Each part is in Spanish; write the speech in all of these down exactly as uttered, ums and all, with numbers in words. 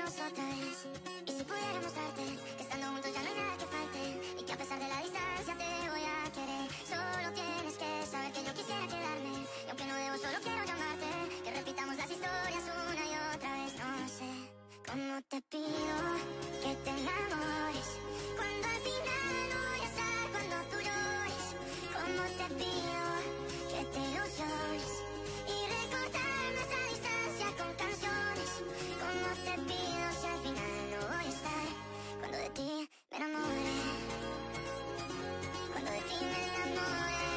otra vez. Y si pudiera mostrarte que estando juntos ya no hay nada que falte, y que a pesar de la distancia te voy a querer. Solo tienes que saber que yo quisiera quedarme, y aunque no debo solo quiero llamarte, que repitamos las historias una y otra vez. No sé cómo te pido que te enamores, cuando al final no voy a estar cuando tú llores. Cómo te pido que te ilusiones y recortar nuestra distancia con canciones. Cómo te pido si al final no voy a estar cuando de ti me enamore, cuando de ti me enamore.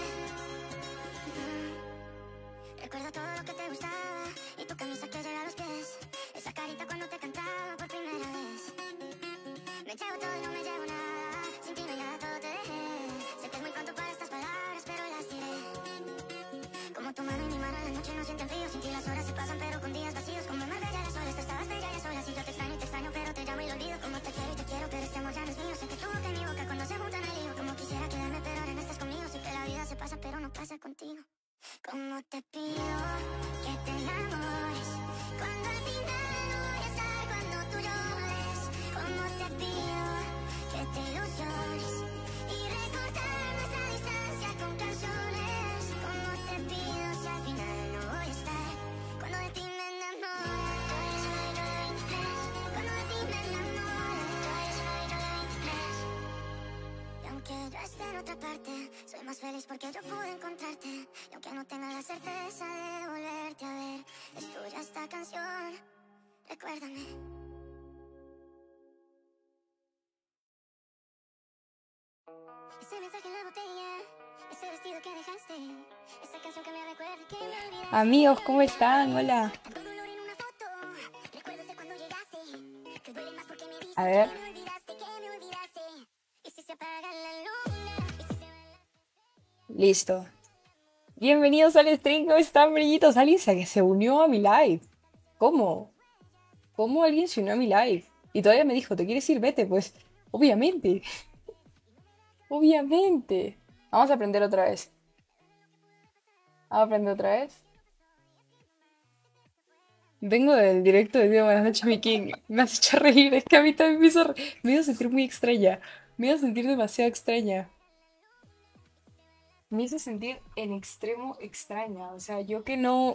Mm. Recuerdo todo lo que te gustaba y tu camisa que llega a los pies, esa carita cuando te cantaba por primera vez. Me llevo todo y no me llevo nada, sin ti no hay nada, todo te dejé. Sé que es muy pronto para estas palabras, pero las diré. Como tu mano y mi mano en la noche no sienten frío, sin ti las horas se pasan pero con días vacíos. Como más bella de solas, tú estabas bella y a solas, y yo te extraño y te extraño pero te llamo y lo olvido. Como te quiero y te quiero pero este amor ya no es mío. Sé que tu boca y mi boca cuando se juntan me lío. Como quisiera quedarme pero ahora no estás conmigo. Sé que la vida se pasa pero no pasa contigo. Como te pido que te enamores, cuando al final no voy a estar cuando tú llores. Como te pido que te ilusiones y recortar nuestra distancia con canciones. Como te pido si al final no voy a estar cuando de ti me enamore, cuando de ti me enamore. Y aunque yo esté en otra parte, soy más feliz porque yo pude encontrarte. Y aunque no tenga la certeza de volverte a ver, es tuya esta canción, recuérdame. Ese mensaje en la botella, ese vestido que dejaste, esa canción que me recuerda que me olvidaste. Amigos, ¿cómo están? Hola. Tanto dolor en una foto, recuerdos de cuando llegaste, que duele más porque me dices A ver. que me olvidaste, que me olvidaste. Y si se apaga la luna, y si se va la... Listo. Bienvenidos al stream, ¿cómo están, brillitos? Alguien se, se unió a mi live. ¿Cómo? ¿Cómo alguien se unió a mi live? Y todavía me dijo, ¿te quieres ir? Vete. Pues, obviamente. Obviamente. Vamos a aprender otra vez. Vamos a aprender otra vez. Vengo del directo de Día Buenas noches, mi King. Me has hecho reír. Es que a mí también me hizo, re- me hizo sentir muy extraña. Me hizo sentir demasiado extraña. Me hizo sentir en extremo extraña. O sea, yo que no...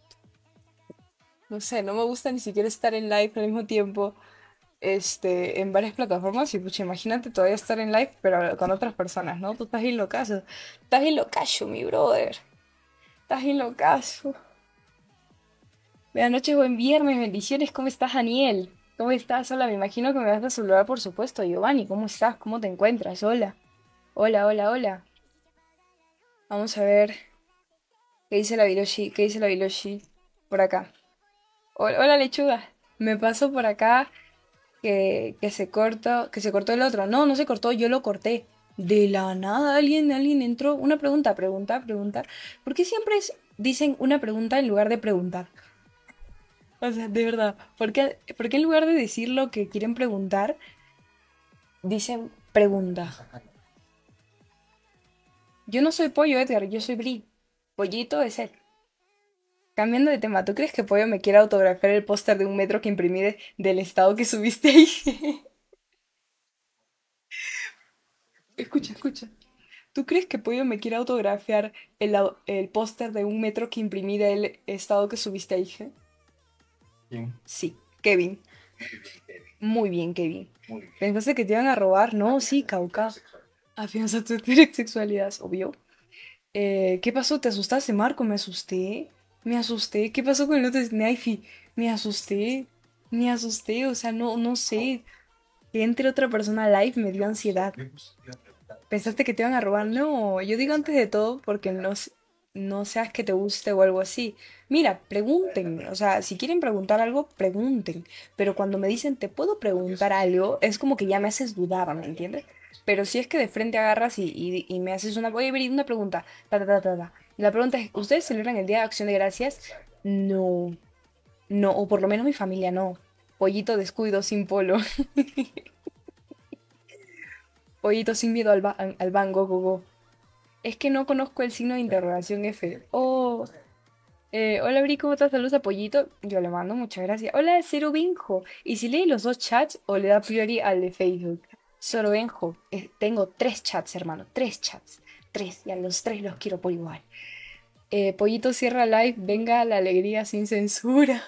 No sé, no me gusta ni siquiera estar en live al mismo tiempo, este, en varias plataformas. Y pues imagínate todavía estar en live, pero con otras personas, ¿no? Tú estás bien locazo. Estás bien locazo, mi brother. Estás bien locazo. Buenas noches, buen viernes, bendiciones. ¿Cómo estás, Daniel? ¿Cómo estás? Hola, me imagino que me vas a saludar, por supuesto. Giovanni, ¿cómo estás? ¿Cómo te encuentras? Hola. Hola, hola, hola. Vamos a ver qué dice la Viroshi, qué dice la Viroshi por acá. Hola, hola, lechuga. Me paso por acá que, que se cortó, que se cortó el otro. No, no se cortó, yo lo corté. De la nada, alguien, alguien entró. Una pregunta, pregunta, pregunta. ¿Por qué siempre es- dicen una pregunta en lugar de preguntar? O sea, de verdad, ¿por qué, por qué en lugar de decir lo que quieren preguntar, dicen pregunta? Yo no soy Pollo, Edgar, yo soy Bri. Pollito es él. Cambiando de tema, ¿tú crees que Pollo me quiera autografiar el póster de un metro que imprimí de- del estado que subiste ahí? Escucha, escucha. ¿Tú crees que Pollo me quiera autografiar el, au- el póster de un metro que imprimí del estado que subiste ahí? ¿Je? ¿Quién? Sí, Kevin. Muy bien, Kevin. Muy bien, Kevin. Muy bien. ¿Pensaste que te iban a robar? No, sí, Cauca. Sexual. Afianza tu sexualidad, obvio. Eh, ¿qué pasó? ¿Te asustaste, Marco? Me asusté. Me asusté. ¿Qué pasó con el otro Knifey? Me asusté. Me asusté. O sea, no, no sé. Que entre otra persona live me dio ansiedad. Me puse a preguntar. ¿Pensaste que te iban a robar? No, yo digo antes de todo porque no, s- no seas que te guste o algo así. Mira, pregunten. O sea, si quieren preguntar algo, pregunten. Pero cuando me dicen, ¿te puedo preguntar algo? Es como que ya me haces dudar, ¿me entiendes? Pero si es que de frente agarras y, y- y me haces una... Oye, Viri, una pregunta. Ta, ta, ta, ta, ta. Y la pregunta es, ¿ustedes celebran el Día de Acción de Gracias? No, no, o por lo menos mi familia no. Pollito descuido sin polo. Pollito sin miedo al, ba- al bango, gogo. Es que no conozco el signo de interrogación F. Oh, Eh, hola, Bri, ¿cómo estás? Saludos a Pollito. Yo le mando, muchas gracias. Hola, Cero Benjo. ¿Y si lee los dos chats o le da priori al de Facebook? Cero Benjo. Eh, tengo tres chats, hermano. Tres chats. Tres. Y a los tres los quiero por igual. Eh, Pollito cierra live. Venga la alegría sin censura.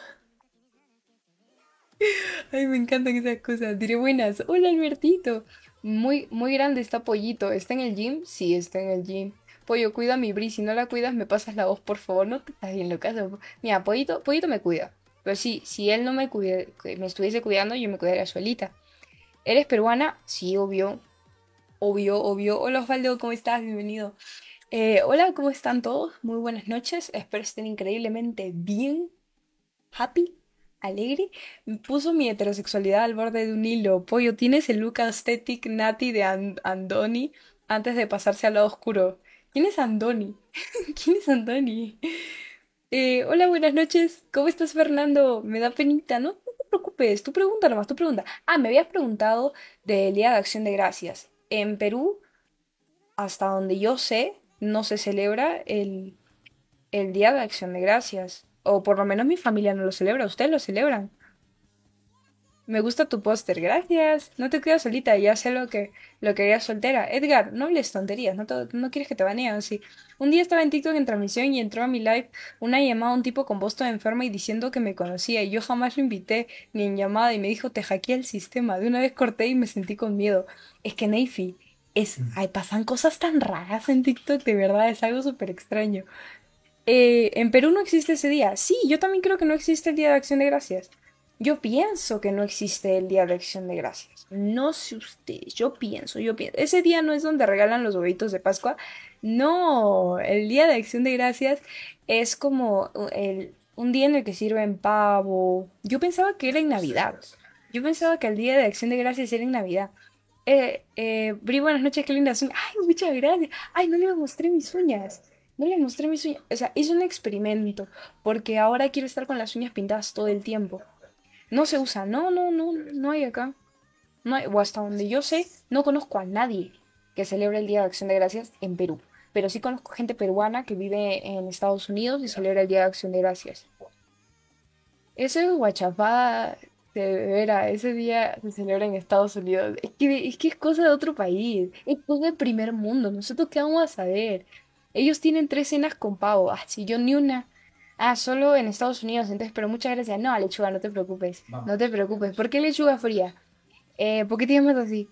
Ay, me encantan esas cosas. Diré buenas. Hola, Albertito. Muy, muy grande está Pollito. ¿Está en el gym? Sí, está en el gym. Pollo, cuida a mi Bri. Si no la cuidas, me pasas la voz, por favor. No te estás bien loca. Mira, Pollito, Pollito me cuida. Pero sí, si él no me cuida, que me estuviese cuidando, yo me cuidaría solita. ¿Eres peruana? Sí, obvio. Obvio, obvio. Hola, Osvaldo, ¿cómo estás? Bienvenido. Eh, hola, ¿cómo están todos? Muy buenas noches. Espero estén increíblemente bien. Happy, alegre, puso mi heterosexualidad al borde de un hilo. Pollo, tienes el look aesthetic nati de And- Andoni antes de pasarse al lado oscuro. ¿Quién es Andoni? ¿Quién es Andoni? Eh, hola, buenas noches. ¿Cómo estás, Fernando? Me da penita, ¿no? No te preocupes, tú pregunta nomás, tú pregunta. Ah, me habías preguntado del Día de Acción de Gracias. En Perú, hasta donde yo sé, no se celebra el, el Día de Acción de Gracias. O por lo menos mi familia no lo celebra. ¿Ustedes lo celebran? Me gusta tu póster, gracias. No te quedas solita, ya sé lo que lo querías soltera. Edgar, no hables tonterías, no, te- no quieres que te baneen, sí. Un día estaba en TikTok en transmisión y entró a mi live una llamada a un tipo con voz toda enferma y diciendo que me conocía y yo jamás lo invité ni en llamada y me dijo te hackeé el sistema. De una vez corté y me sentí con miedo. Es que Neyfi, es, ay, pasan cosas tan raras en TikTok, de verdad, es algo súper extraño. Eh, en Perú no existe ese día. Sí, yo también creo que no existe el Día de Acción de Gracias. Yo pienso que no existe el Día de Acción de Gracias. No sé ustedes, yo pienso, yo pienso. Ese día no es donde regalan los huevitos de Pascua. No, el Día de Acción de Gracias es como uh, el, un día en el que sirven pavo. Yo pensaba que era en Navidad. Yo pensaba que el Día de Acción de Gracias era en Navidad. Eh, eh, Bri, buenas noches, qué lindas uñas. Ay, muchas gracias. Ay, no le mostré mis uñas. No le mostré mis uñas. O sea, hice un experimento. Porque ahora quiero estar con las uñas pintadas todo el tiempo. No se usa. No, no, no, no hay acá. No hay, o hasta donde yo sé, no conozco a nadie que celebre el Día de Acción de Gracias en Perú. Pero sí conozco gente peruana que vive en Estados Unidos y celebra el Día de Acción de Gracias. Eso es guachafada de veras, ese día se celebra en Estados Unidos. Es que, es que es cosa de otro país, es cosa del primer mundo. ¿Nosotros qué vamos a saber? Ellos tienen tres cenas con pavo. Ah, sí, yo ni una. Ah, solo en Estados Unidos, entonces, pero muchas gracias. No, lechuga, no te preocupes. No te preocupes. ¿Por qué lechuga fría? Eh, ¿por qué te llamas así?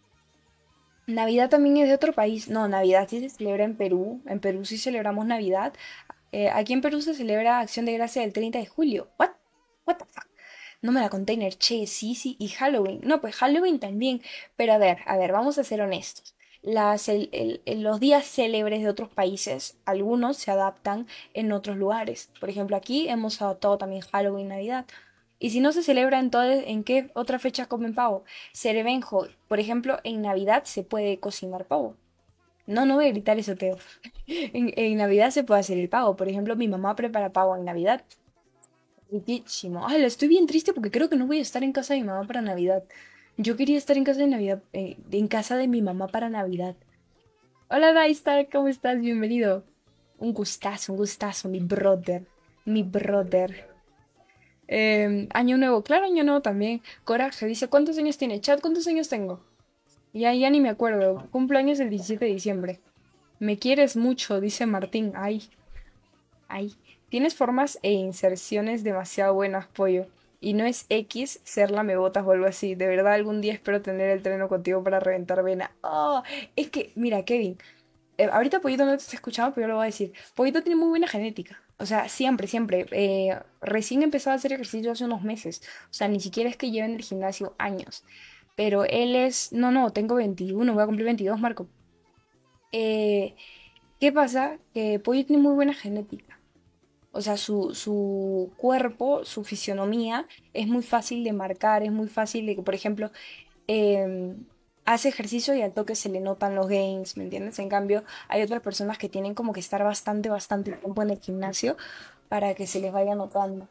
Navidad también es de otro país. No, Navidad sí se celebra en Perú. En Perú sí celebramos Navidad. Eh, aquí en Perú se celebra Acción de Gracia el treinta de julio. ¿What? What the fuck? No me la container, che, sí, sí, y Halloween. No, pues Halloween también. Pero a ver, a ver, vamos a ser honestos. Las, el- el- el- los días célebres de otros países, algunos se adaptan en otros lugares. Por ejemplo, aquí hemos adaptado también Halloween, Navidad. Y si no se celebra, entonces, ¿en qué otra fecha comen pavo? Cerebenjo, por ejemplo, en Navidad se puede cocinar pavo. No, no voy a gritar eso, Teo. En, en Navidad se puede hacer el pavo. Por ejemplo, mi mamá prepara pavo en Navidad. Riquísimo. Ay, la estoy bien triste porque creo que no voy a estar en casa de mi mamá para Navidad. Yo quería estar en casa de Navidad, eh, en casa de mi mamá para Navidad. Hola, Daistar, ¿cómo estás? Bienvenido. Un gustazo, un gustazo, mi brother. Mi brother. Eh, año nuevo, claro, año nuevo también. Coraje, dice, ¿cuántos años tiene? Chat, ¿cuántos años tengo? Ya, ya ni me acuerdo. Cumpleaños el diecisiete de diciembre. Me quieres mucho, dice Martín. Ay, ay. Tienes formas e inserciones demasiado buenas, pollo. Y no es X ser lamebotas o algo así. De verdad, algún día espero tener el treno contigo para reventar vena. Oh, es que, mira, Kevin. Eh, ahorita Pollito no te está escuchando, pero yo lo voy a decir. Pollito tiene muy buena genética. O sea, siempre, siempre. Eh, recién empezó a hacer ejercicio hace unos meses. O sea, ni siquiera es que lleve en el gimnasio años. Pero él es... No, no, tengo veintiuno, voy a cumplir veintidós, Marco. Eh, ¿qué pasa? Que Pollo tiene muy buena genética. O sea, su, su cuerpo, su fisionomía es muy fácil de marcar, es muy fácil de que, por ejemplo, em, hace ejercicio y al toque se le notan los gains, ¿me entiendes? En cambio, hay otras personas que tienen como que estar bastante, bastante tiempo en el gimnasio para que se les vaya notando.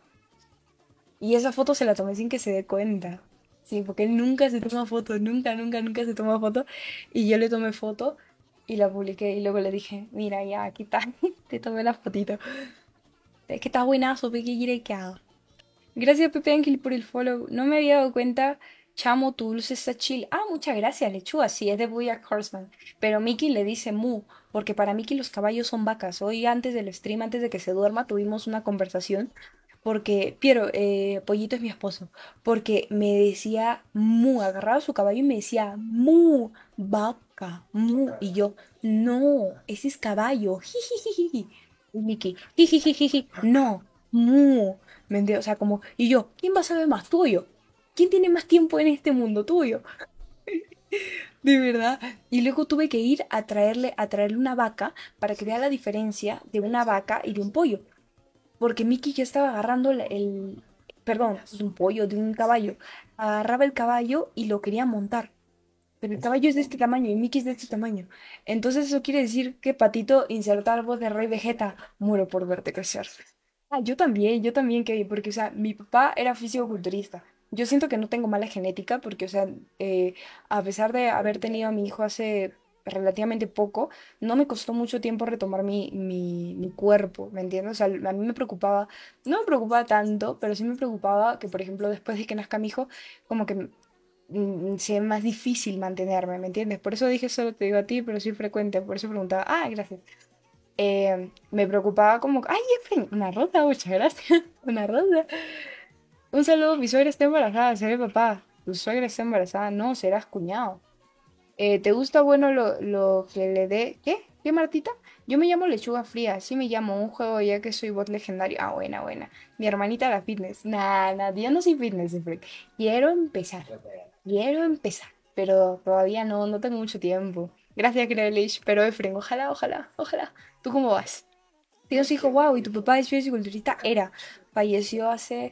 Y esa foto se la tomé sin que se dé cuenta. Sí, porque él nunca se toma fotos, nunca, nunca, nunca se toma foto. Y yo le tomé foto y la publiqué y luego le dije, mira, ya, aquí está, te tomé la fotito. Es que está buenazo, ¿qué quiere que haga? Gracias, Pepe Ángel, por el follow. No me había dado cuenta. Chamo, tu dulce está chill. Ah, muchas gracias, lechuga. Sí, es de BoJack Horseman. Pero Mickey le dice mu, porque para Mickey los caballos son vacas. Hoy antes del stream, antes de que se duerma, tuvimos una conversación. Porque, Piero, eh, Pollito es mi esposo. Porque me decía mu, agarraba su caballo y me decía mu, vaca, mu. Y yo, no, ese es caballo. Jijijiji. Y Mickey, jijijiji. No, mu. ¿Me entiendes? O sea, como, y yo, ¿quién va a saber más tuyo? ¿Quién tiene más tiempo en este mundo tuyo? De verdad. Y luego tuve que ir a traerle, a traerle una vaca para que vea la diferencia de una vaca y de un pollo. Porque Mickey ya estaba agarrando el, el- perdón, de un pollo, de un caballo. Agarraba el caballo y lo quería montar. Pero el caballo es de este tamaño y Mickey es de este tamaño. Entonces eso quiere decir que Patito, insertar voz de Rey Vegeta, muero por verte crecer. Ah, yo también, yo también, Kevin, porque, o sea, mi papá era fisicoculturista. Yo siento que no tengo mala genética, porque, o sea, eh, a pesar de haber tenido a mi hijo hace relativamente poco, no me costó mucho tiempo retomar mi, mi, mi cuerpo, ¿me entiendes? O sea, a mí me preocupaba, no me preocupaba tanto, pero sí me preocupaba que, por ejemplo, después de que nazca mi hijo, como que mm, sea más difícil mantenerme, ¿me entiendes? Por eso dije, solo te digo a ti, pero sí frecuente, por eso preguntaba, ah, gracias. Eh, me preocupaba como, ay, Efren, una rosa, muchas gracias, una rosa. Un saludo, mi suegra está embarazada, seré papá. Tu suegra está embarazada, no, serás cuñado. Eh, ¿te gusta bueno lo, lo que le dé? ¿Qué? ¿Qué, Martita? Yo me llamo Lechuga Fría, así me llamo un juego ya que soy bot legendario. Ah, buena, buena. Mi hermanita la fitness. Nah, nah, yo no soy fitness, Efren. Quiero empezar, quiero empezar, pero todavía no, no tengo mucho tiempo. Gracias, Krelish, pero Efren, ojalá, ojalá, ojalá. ¿Tú cómo vas? Tienes hijo, wow, y tu papá es fisiculturista, era. Falleció hace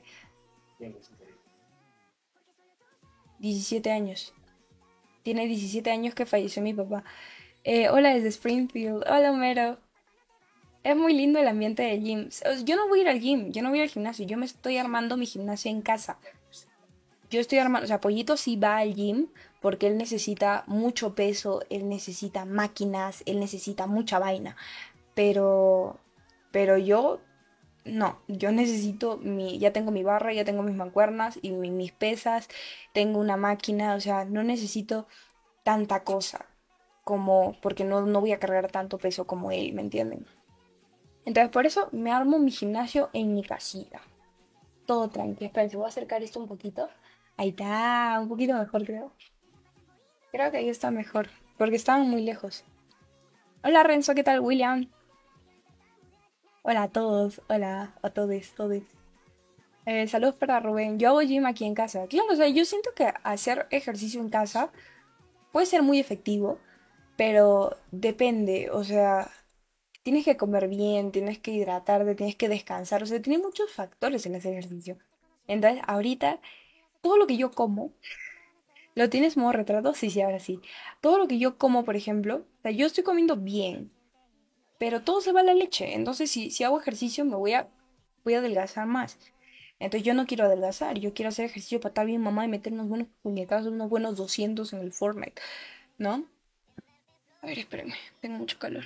diecisiete años. Tiene diecisiete años que falleció mi papá. Eh, hola desde Springfield. Hola, Homero. Es muy lindo el ambiente del gym. O- Yo no voy a ir al gym, yo no voy al gimnasio. Yo me estoy armando mi gimnasio en casa. Yo estoy armando, o sea, Pollito sí va al gym porque él necesita mucho peso, él necesita máquinas, él necesita mucha vaina. Pero, pero yo no, yo necesito mi, ya tengo mi barra, ya tengo mis mancuernas y mi- mis pesas, tengo una máquina, o sea, no necesito tanta cosa como, porque no, no voy a cargar tanto peso como él, ¿me entienden? Entonces por eso me armo mi gimnasio en mi casita. Todo tranquilo. Esperen, se voy a acercar esto un poquito. Ahí está, un poquito mejor creo. Creo que ahí está mejor, porque estaban muy lejos. Hola Renzo, ¿qué tal William? Hola a todos, hola a todos, todos. Eh, saludos para Rubén. Yo hago gym aquí en casa. Claro, o sea, yo siento que hacer ejercicio en casa puede ser muy efectivo, pero depende. O sea, tienes que comer bien, tienes que hidratarte, tienes que descansar. O sea, tiene muchos factores en ese ejercicio. Entonces, ahorita, todo lo que yo como, ¿lo tienes modo retrato? Sí, sí, ahora sí. Todo lo que yo como, por ejemplo, o sea, yo estoy comiendo bien, pero todo se va a la leche. Entonces, si, si hago ejercicio, me voy a, voy a adelgazar más. Entonces yo no quiero adelgazar, yo quiero hacer ejercicio para estar bien mamá y meter unos buenos puñetazos, unos buenos doscientos en el Fortnite, ¿no? A ver, espérenme, tengo mucho calor.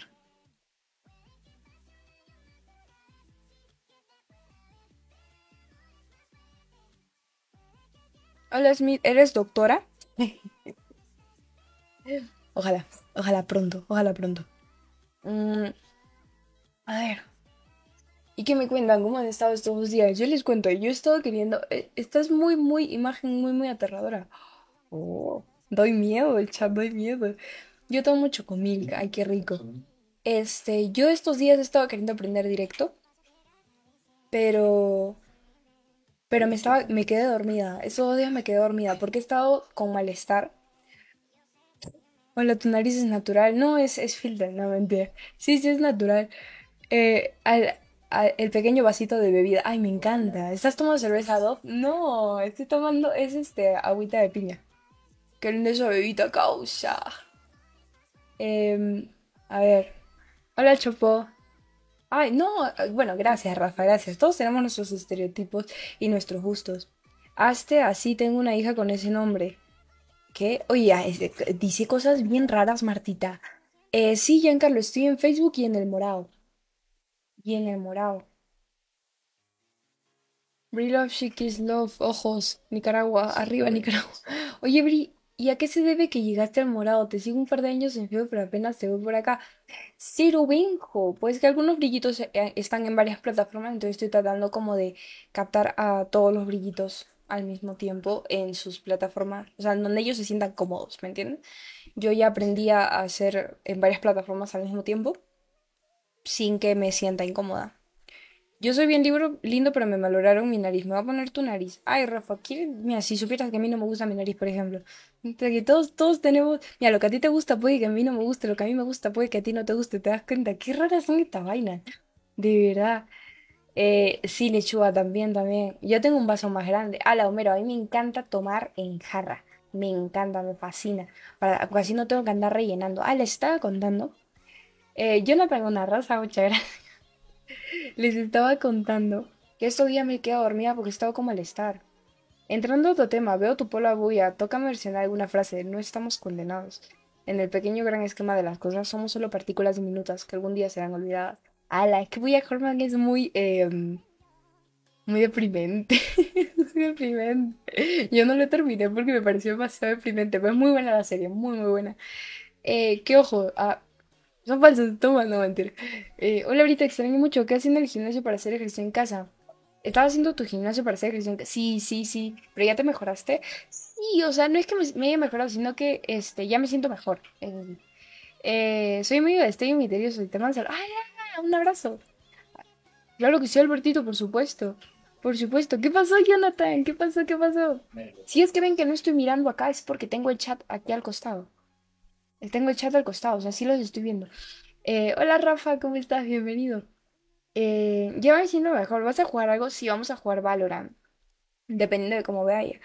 Hola Smith, ¿eres doctora? Ojalá, ojalá pronto, ojalá pronto. Mm, a ver, ¿y qué me cuentan? ¿Cómo han estado estos días? Yo les cuento, yo he estado queriendo... eh, esta es muy, muy, imagen muy, muy aterradora. Oh, doy miedo, el chat, doy miedo. Yo tomo mucho chocomilk, ay, qué rico. Este, yo estos días he estado queriendo aprender directo, pero, pero me estaba, me quedé dormida. Esos dos días me quedé dormida porque he estado con malestar. Hola, tu nariz es natural. No, es, es filter, no mentira. Sí, sí, es natural. Eh, al- al- el pequeño vasito de bebida. Ay, me encanta. ¿Estás tomando cerveza Dove? No, estoy tomando, es este, agüita de piña. Qué linda esa bebita causa. Em, a ver. Hola, Chopo. Ay, no, eh, bueno, gracias, Rafa, gracias. Todos tenemos nuestros estereotipos y nuestros gustos. Hazte así, tengo una hija con ese nombre. ¿Qué? Oye, ah, es- eh, dice cosas bien raras, Martita. Eh, sí, Giancarlo, estoy en Facebook y en el Morado. Y en el Morado. Bri Love, She Kiss Love, ojos, Nicaragua, arriba Nicaragua. Oye, Bri, ¿y a qué se debe que llegaste al morado? Te sigo un par de años en Facebook, pero apenas te voy por acá. Cero Benjo, pues que algunos brillitos eh, están en varias plataformas, entonces estoy tratando como de captar a todos los brillitos al mismo tiempo en sus plataformas, o sea, en donde ellos se sientan cómodos, ¿me entienden? Yo ya aprendí a hacer en varias plataformas al mismo tiempo, sin que me sienta incómoda. Yo soy bien libro, lindo, pero me valoraron mi nariz. Me va a poner tu nariz. Ay, Rafa, ¿quieres? Mira, si supieras que a mí no me gusta mi nariz, por ejemplo. Entre que todos, todos tenemos. Mira, lo que a ti te gusta puede que a mí no me guste. Lo que a mí me gusta puede que a ti no te guste. ¿Te das cuenta? Qué raras son estas vainas. De verdad. Eh, sí, lechuga también, también. Yo tengo un vaso más grande. Ah, la Homero, a mí me encanta tomar en jarra. Me encanta, me fascina. Para, así no tengo que andar rellenando. Ah, les estaba contando. Eh, yo no tengo una raza, muchas gracias. Les estaba contando que estos días me he quedado dormida porque estaba con malestar. Entrando a otro tema, veo tu polo agulla, toca mencionar alguna frase, no estamos condenados. En el pequeño gran esquema de las cosas somos solo partículas diminutas que algún día serán olvidadas. Ala, es que Buya Horman es muy, eh, muy deprimente. Muy deprimente. Yo no lo terminé porque me pareció demasiado deprimente, pero es muy buena la serie, muy muy buena. Eh, qué ojo, ah, son falsos, toma, no mentir. Eh, hola, ahorita extraño mucho. ¿Qué haces en el gimnasio para hacer ejercicio en casa? ¿Estabas haciendo tu gimnasio para hacer ejercicio en casa? Sí, sí, sí. ¿Pero ya te mejoraste? Sí, o sea, no es que me, me haya mejorado, sino que este, ya me siento mejor. Eh, eh, soy medio de destello misterioso y te mando sal- ¡Ay, ay, un abrazo! Claro que sí, Albertito, por supuesto. Por supuesto. ¿Qué pasó, Jonathan? ¿Qué pasó? ¿Qué pasó? Si es que ven que no estoy mirando acá, es porque tengo el chat aquí al costado. Tengo el chat al costado, o sea, sí los estoy viendo. Eh, hola Rafa, ¿cómo estás? Bienvenido. Eh, ya va diciendo mejor, ¿vas a jugar algo? Sí, vamos a jugar Valorant. Dependiendo de cómo vaya.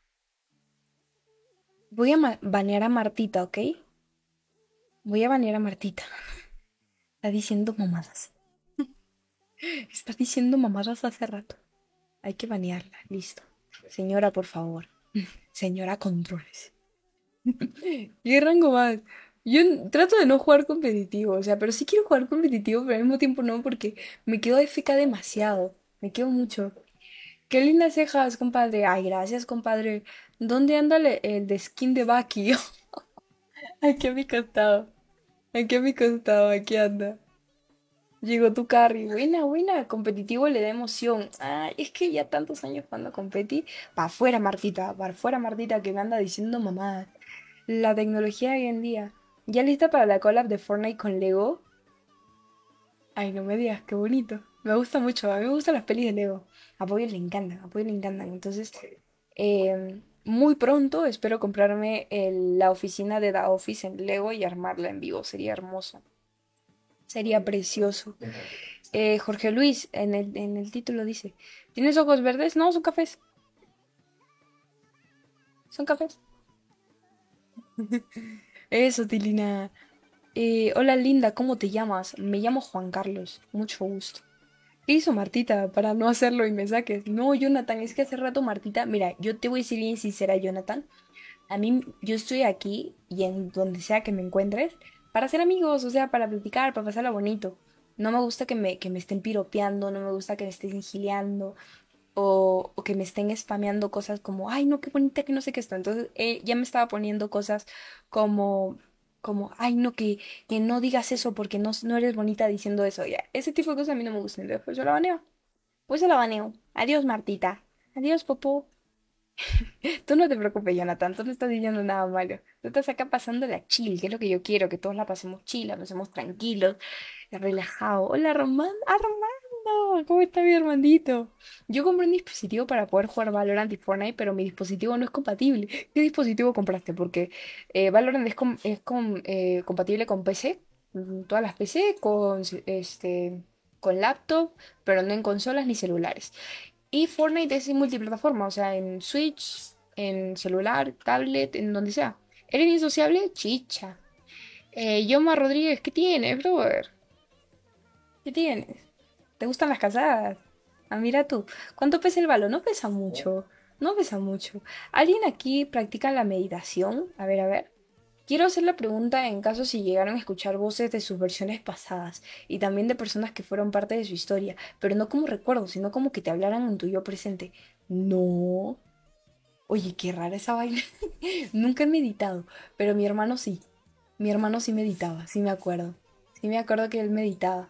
Voy a ma- banear a Martita, ¿ok? Voy a banear a Martita. Está diciendo mamadas. Está diciendo mamadas hace rato. Hay que banearla, listo. Señora, por favor. Señora, controles. ¿Qué rango más? Yo n- trato de no jugar competitivo, o sea, pero sí quiero jugar competitivo, pero al mismo tiempo no, porque me quedo A F K demasiado. Me quedo mucho. Qué lindas cejas, compadre. Ay, gracias, compadre. ¿Dónde anda el, el de skin de Bucky? Aquí a mi costado. Aquí a mi costado, aquí anda. Llegó tu carry. Buena, buena. Competitivo le da emoción. Ay, es que ya tantos años jugando competi. Pa' afuera, Martita. Pa' afuera, Martita, que me anda diciendo mamá. La tecnología de hoy en día. ¿Ya lista para la collab de Fortnite con Lego? Ay, no me digas, qué bonito. Me gusta mucho. A mí me gustan las pelis de Lego. A Pollo le encantan, a Pollo le encantan. Entonces, eh, muy pronto espero comprarme el- la oficina de The Office en Lego y armarla en vivo. Sería hermoso. Sería precioso. Eh, Jorge Luis, en el, en el título dice, ¿tienes ojos verdes? No, son cafés. Son cafés. Eso, Tilina. Eh, hola Linda, ¿cómo te llamas? Me llamo Juan Carlos. Mucho gusto. ¿Qué hizo Martita para no hacerlo y me saques? No, Jonathan, es que hace rato Martita, mira, yo te voy a decir bien sincera, Jonathan. A mí, yo estoy aquí y en donde sea que me encuentres para ser amigos, o sea, para platicar, para pasarla bonito. No me gusta que me, que me estén piropeando, no me gusta que me estén gileando o, o que me estén spameando cosas como, ay, no, qué bonita, que no sé qué esto. Entonces, eh, ya me estaba poniendo cosas como, como, ay, no, que, que no digas eso porque no, no eres bonita diciendo eso. Ya, ese tipo de cosas a mí no me gustan. Entonces, pues yo la baneo. Pues yo la baneo. Adiós, Martita. Adiós, Popo. Tú no te preocupes, Jonathan, tú no estás diciendo nada malo. Tú estás acá pasando la chill, que es lo que yo quiero, que todos la pasemos chill, la pasemos tranquilos, relajados. Hola, Román, Armando, ¿cómo está mi hermandito? Yo compré un dispositivo para poder jugar Valorant y Fortnite, pero mi dispositivo no es compatible. ¿Qué dispositivo compraste? Porque eh, Valorant es, com- es com- eh, compatible con P C, mm, todas las P C, con, este, con laptop, pero no en consolas ni celulares. Y Fortnite es en multiplataforma, o sea, en Switch, en celular, tablet, en donde sea. ¿Eres bien sociable? Chicha. Eh, Yoma Rodríguez, ¿qué tienes, brother? ¿Qué tienes? ¿Te gustan las casadas? Ah, mira tú. ¿Cuánto pesa el balón? No pesa mucho. No pesa mucho. ¿Alguien aquí practica la meditación? A ver, a ver. Quiero hacer la pregunta en caso si llegaron a escuchar voces de sus versiones pasadas y también de personas que fueron parte de su historia, pero no como recuerdos, sino como que te hablaran en tu yo presente. No. Oye, qué rara esa vaina. Nunca he meditado, pero mi hermano sí. Mi hermano sí meditaba, sí me acuerdo. Sí me acuerdo que él meditaba.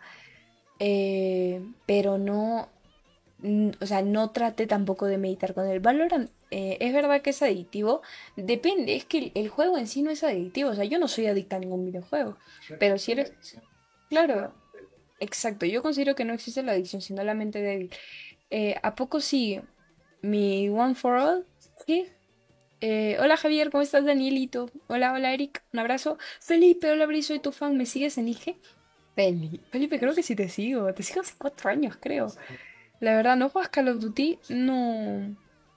Eh, pero no, mm, o sea, no traté tampoco de meditar con el Valorant. Eh, es verdad que es adictivo. Depende, es que el, el juego en sí no es adictivo. O sea, yo no soy adicta a ningún videojuego. Pero si eres, claro, exacto. Yo considero que no existe la adicción, sino la mente débil. Eh, ¿a poco sí? Mi One for All. ¿Qué? Eh, hola Javier, ¿cómo estás Danielito? Hola, hola Eric, un abrazo. Felipe, hola Bri, soy tu fan, ¿me sigues en I G? Feli- Felipe, creo que sí te sigo, te sigo hace cuatro años, creo. La verdad, ¿no juegas Call of Duty? No,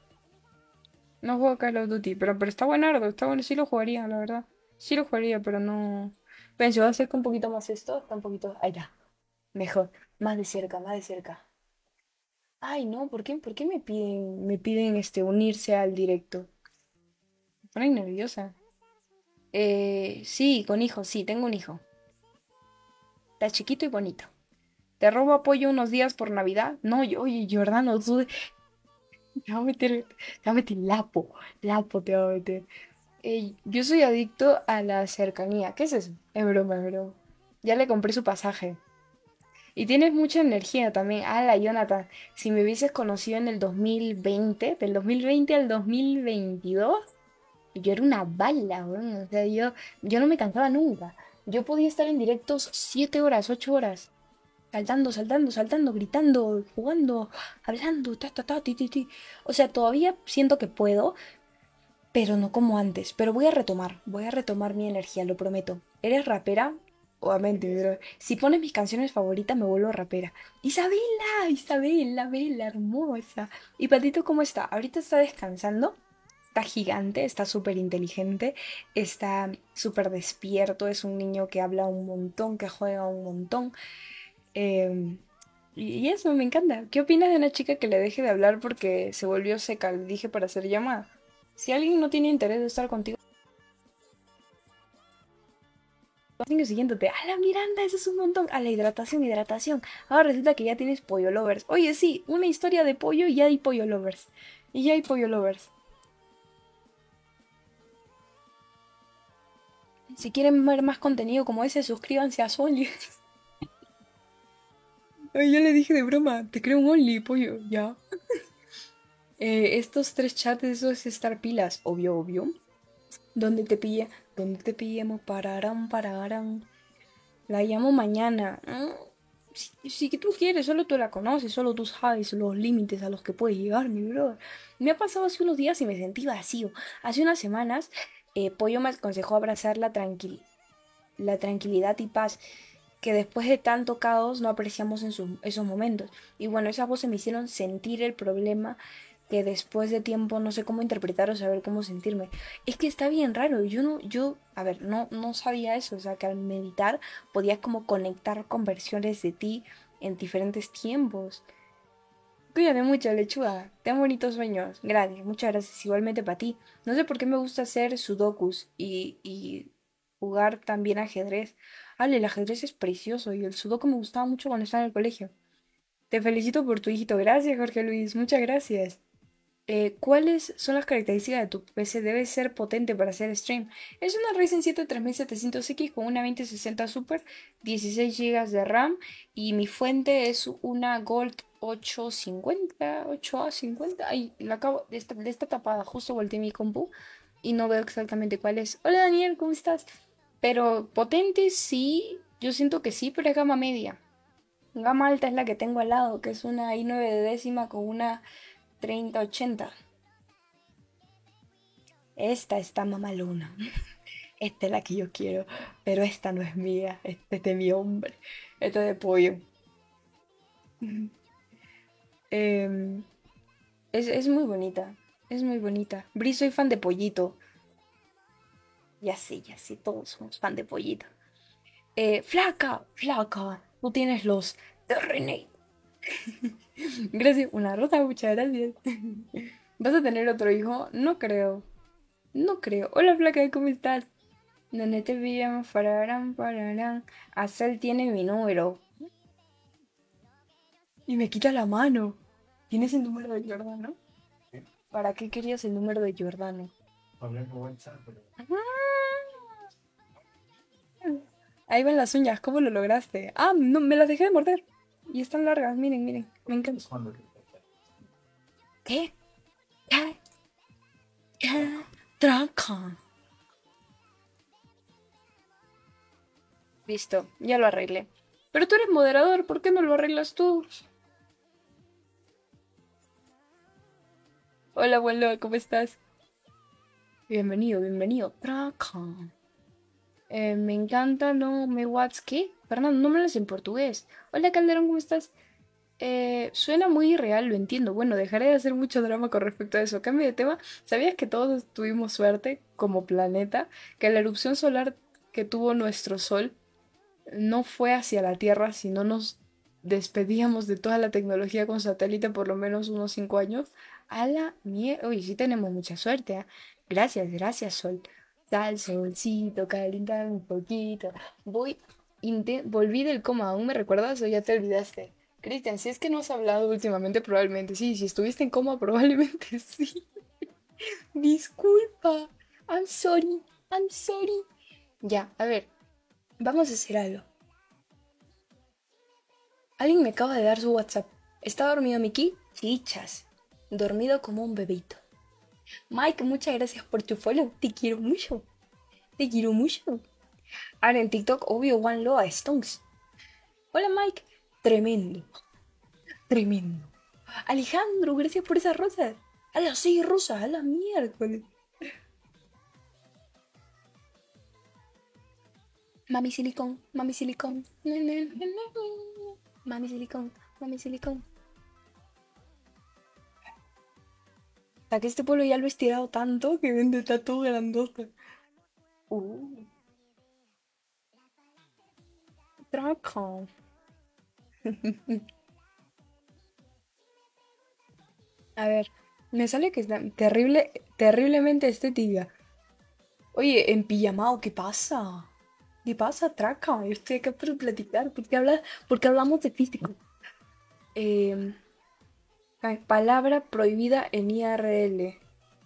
no juego Call of Duty, pero, pero está buenardo, está bueno, sí lo jugaría, la verdad. Sí lo jugaría, pero no... Pensé, voy a hacer un poquito más esto, está un poquito... Ahí está, mejor, más de cerca, más de cerca. Ay, no, ¿por qué, por qué me piden, me piden este, unirse al directo? Me ponen nerviosa. Eh, sí, con hijos, sí, tengo un hijo. Está chiquito y bonito. ¿Te robo apoyo unos días por Navidad? No, yo, oye, Jordano, tú... Te va a meter, te va a meter lapo, lapo te va a meter. Ey, yo soy adicto a la cercanía. ¿Qué es eso? Es broma, es broma. Ya le compré su pasaje. Y tienes mucha energía también. Ala, Jonathan, si me hubieses conocido en el dos mil veinte, del dos mil veinte al dos mil veintidós, yo era una bala, weón. O sea, yo, yo no me cansaba nunca. Yo podía estar en directos siete horas, ocho horas. Saltando, saltando, saltando, gritando, jugando, hablando, ta, ta, ta, ti, ti, ti. O sea, todavía siento que puedo, pero no como antes. Pero voy a retomar, voy a retomar mi energía, lo prometo. ¿Eres rapera? Obviamente, pero si pones mis canciones favoritas me vuelvo rapera. Isabela, Isabela, Bella, hermosa. ¿Y Patito cómo está? Ahorita está descansando. Está gigante, está súper inteligente, está súper despierto, es un niño que habla un montón, que juega un montón. Em, y y eso me encanta. ¿Qué opinas de una chica que le deje de hablar porque se volvió seca? Le dije para hacer llamada. Si alguien no tiene interés de estar contigo, sigue siguiéndote. A la Miranda, eso es un montón. A la hidratación, hidratación. Ahora resulta que ya tienes pollo lovers. Oye, sí, una historia de pollo y ya hay pollo lovers. Y ya hay pollo lovers. Si quieren ver más contenido como ese, suscríbanse a Soli. Ay, yo le dije de broma, te creo un Only, pollo, ya. Eh, estos tres chats, eso es estar pilas, obvio, obvio. ¿Dónde te pilla? ¿Dónde te pillemos? Pararán, pararán. La llamo mañana. Mm, Si, si que tú quieres, solo tú la conoces, solo tú sabes los límites a los que puedes llegar, mi brother. Me ha pasado hace unos días y me sentí vacío. Hace unas semanas, eh, Pollo me aconsejó abrazar la, tranquil la tranquilidad y paz que después de tanto caos no apreciamos en sus- esos momentos. Y bueno, esas voces me hicieron sentir el problema que después de tiempo no sé cómo interpretar o saber cómo sentirme. Es que está bien raro. Yo no, yo, a ver, no, no sabía eso. O sea, que al meditar podías como conectar con versiones de ti en diferentes tiempos. Cuídate mucho, lechuga. Ten bonitos sueños. Gracias, muchas gracias. Igualmente para ti. No sé por qué me gusta hacer sudokus y, y jugar también ajedrez. Ale, el ajedrez es precioso y el sudoku me gustaba mucho cuando estaba en el colegio. Te felicito por tu hijito. Gracias, Jorge Luis. Muchas gracias. Eh, ¿cuáles son las características de tu P C? Debe ser potente para hacer stream. Es una Ryzen siete tres mil setecientos X con una veinte sesenta Super, dieciséis gigas de RAM y mi fuente es una Gold ochocientos cincuenta, ocho A cincuenta. Ay, la acabo de esta, de esta tapada, justo volteé mi compu y no veo exactamente cuál es. Hola Daniel, ¿cómo estás? Pero potente sí, yo siento que sí, pero es gama media. Gama alta es la que tengo al lado, que es una i nueve de décima con una treinta ochenta. Esta está mamalona. Esta es la que yo quiero. Pero esta no es mía. Esta es de mi hombre. Esta es de pollo. Em, es, es muy bonita. Es muy bonita. Bri, soy fan de Pollito. Ya sé, ya sé. Todos somos fan de Pollito. Eh, flaca, flaca. Tú tienes los de René. Gracias. Una rosa, muchas gracias. ¿Vas a tener otro hijo? No creo. No creo. Hola, flaca, ¿cómo estás? Donde te pillan, fararán, fararán. Asel tiene mi número. Y me quita la mano. ¿Tienes el número de Giordano? ¿Sí? ¿Para qué querías el número de Giordano? Hablé por WhatsApp, pero Ahí van las uñas, ¿cómo lo lograste? Ah, no, me las dejé de morder. Y están largas, miren, miren. Me encanta. es cuando te toca. ¿Qué? ¿Qué? ¿Qué? Tranca. Listo, ya lo arreglé. Pero tú eres moderador, ¿por qué no lo arreglas tú? Hola, abuelo, ¿cómo estás? Bienvenido, bienvenido. Tranca. Eh, me encanta, no me whats, ¿qué? Fernando, no me lo sé en portugués. Hola, Calderón, ¿cómo estás? Eh, suena muy irreal, lo entiendo. Bueno, dejaré de hacer mucho drama con respecto a eso. Cambio de tema. ¿Sabías que todos tuvimos suerte como planeta? Que la erupción solar que tuvo nuestro Sol no fue hacia la Tierra, sino nos despedíamos de toda la tecnología con satélite por lo menos unos cinco años. A la mierda. Oye, sí tenemos mucha suerte, ¿eh? Gracias, gracias, Sol. Sal, solcito, calentame un poquito. Voy, inte- volví del coma, ¿aún me recuerdas o ya te olvidaste? Cristian, si es que no has hablado últimamente, probablemente sí. Si estuviste en coma, probablemente sí. Disculpa. I'm sorry. I'm sorry. Ya, a ver. Vamos a hacer algo. Alguien me acaba de dar su WhatsApp. ¿Está dormido Miki? Chichas. Dormido como un bebito. Mike, muchas gracias por tu follow. Te quiero mucho. Te quiero mucho. Ahora en TikTok, obvio, One Loa Stones. Hola Mike. Tremendo. Tremendo. Alejandro, gracias por esas rosas. A las seis rosas, a la miércoles. Mami silicón, mami silicón. Mami silicón, mami silicón. Hasta que este pueblo ya lo he estirado tanto que vende está todo grandote. Uh. Traco. A ver, me sale que está terrible, terriblemente estética. Oye, en pijamao, ¿qué pasa? ¿Qué pasa, traca? Yo estoy acá para platicar. ¿Por qué, habla, por qué hablamos de físico? Eh, ay, palabra prohibida en I R L.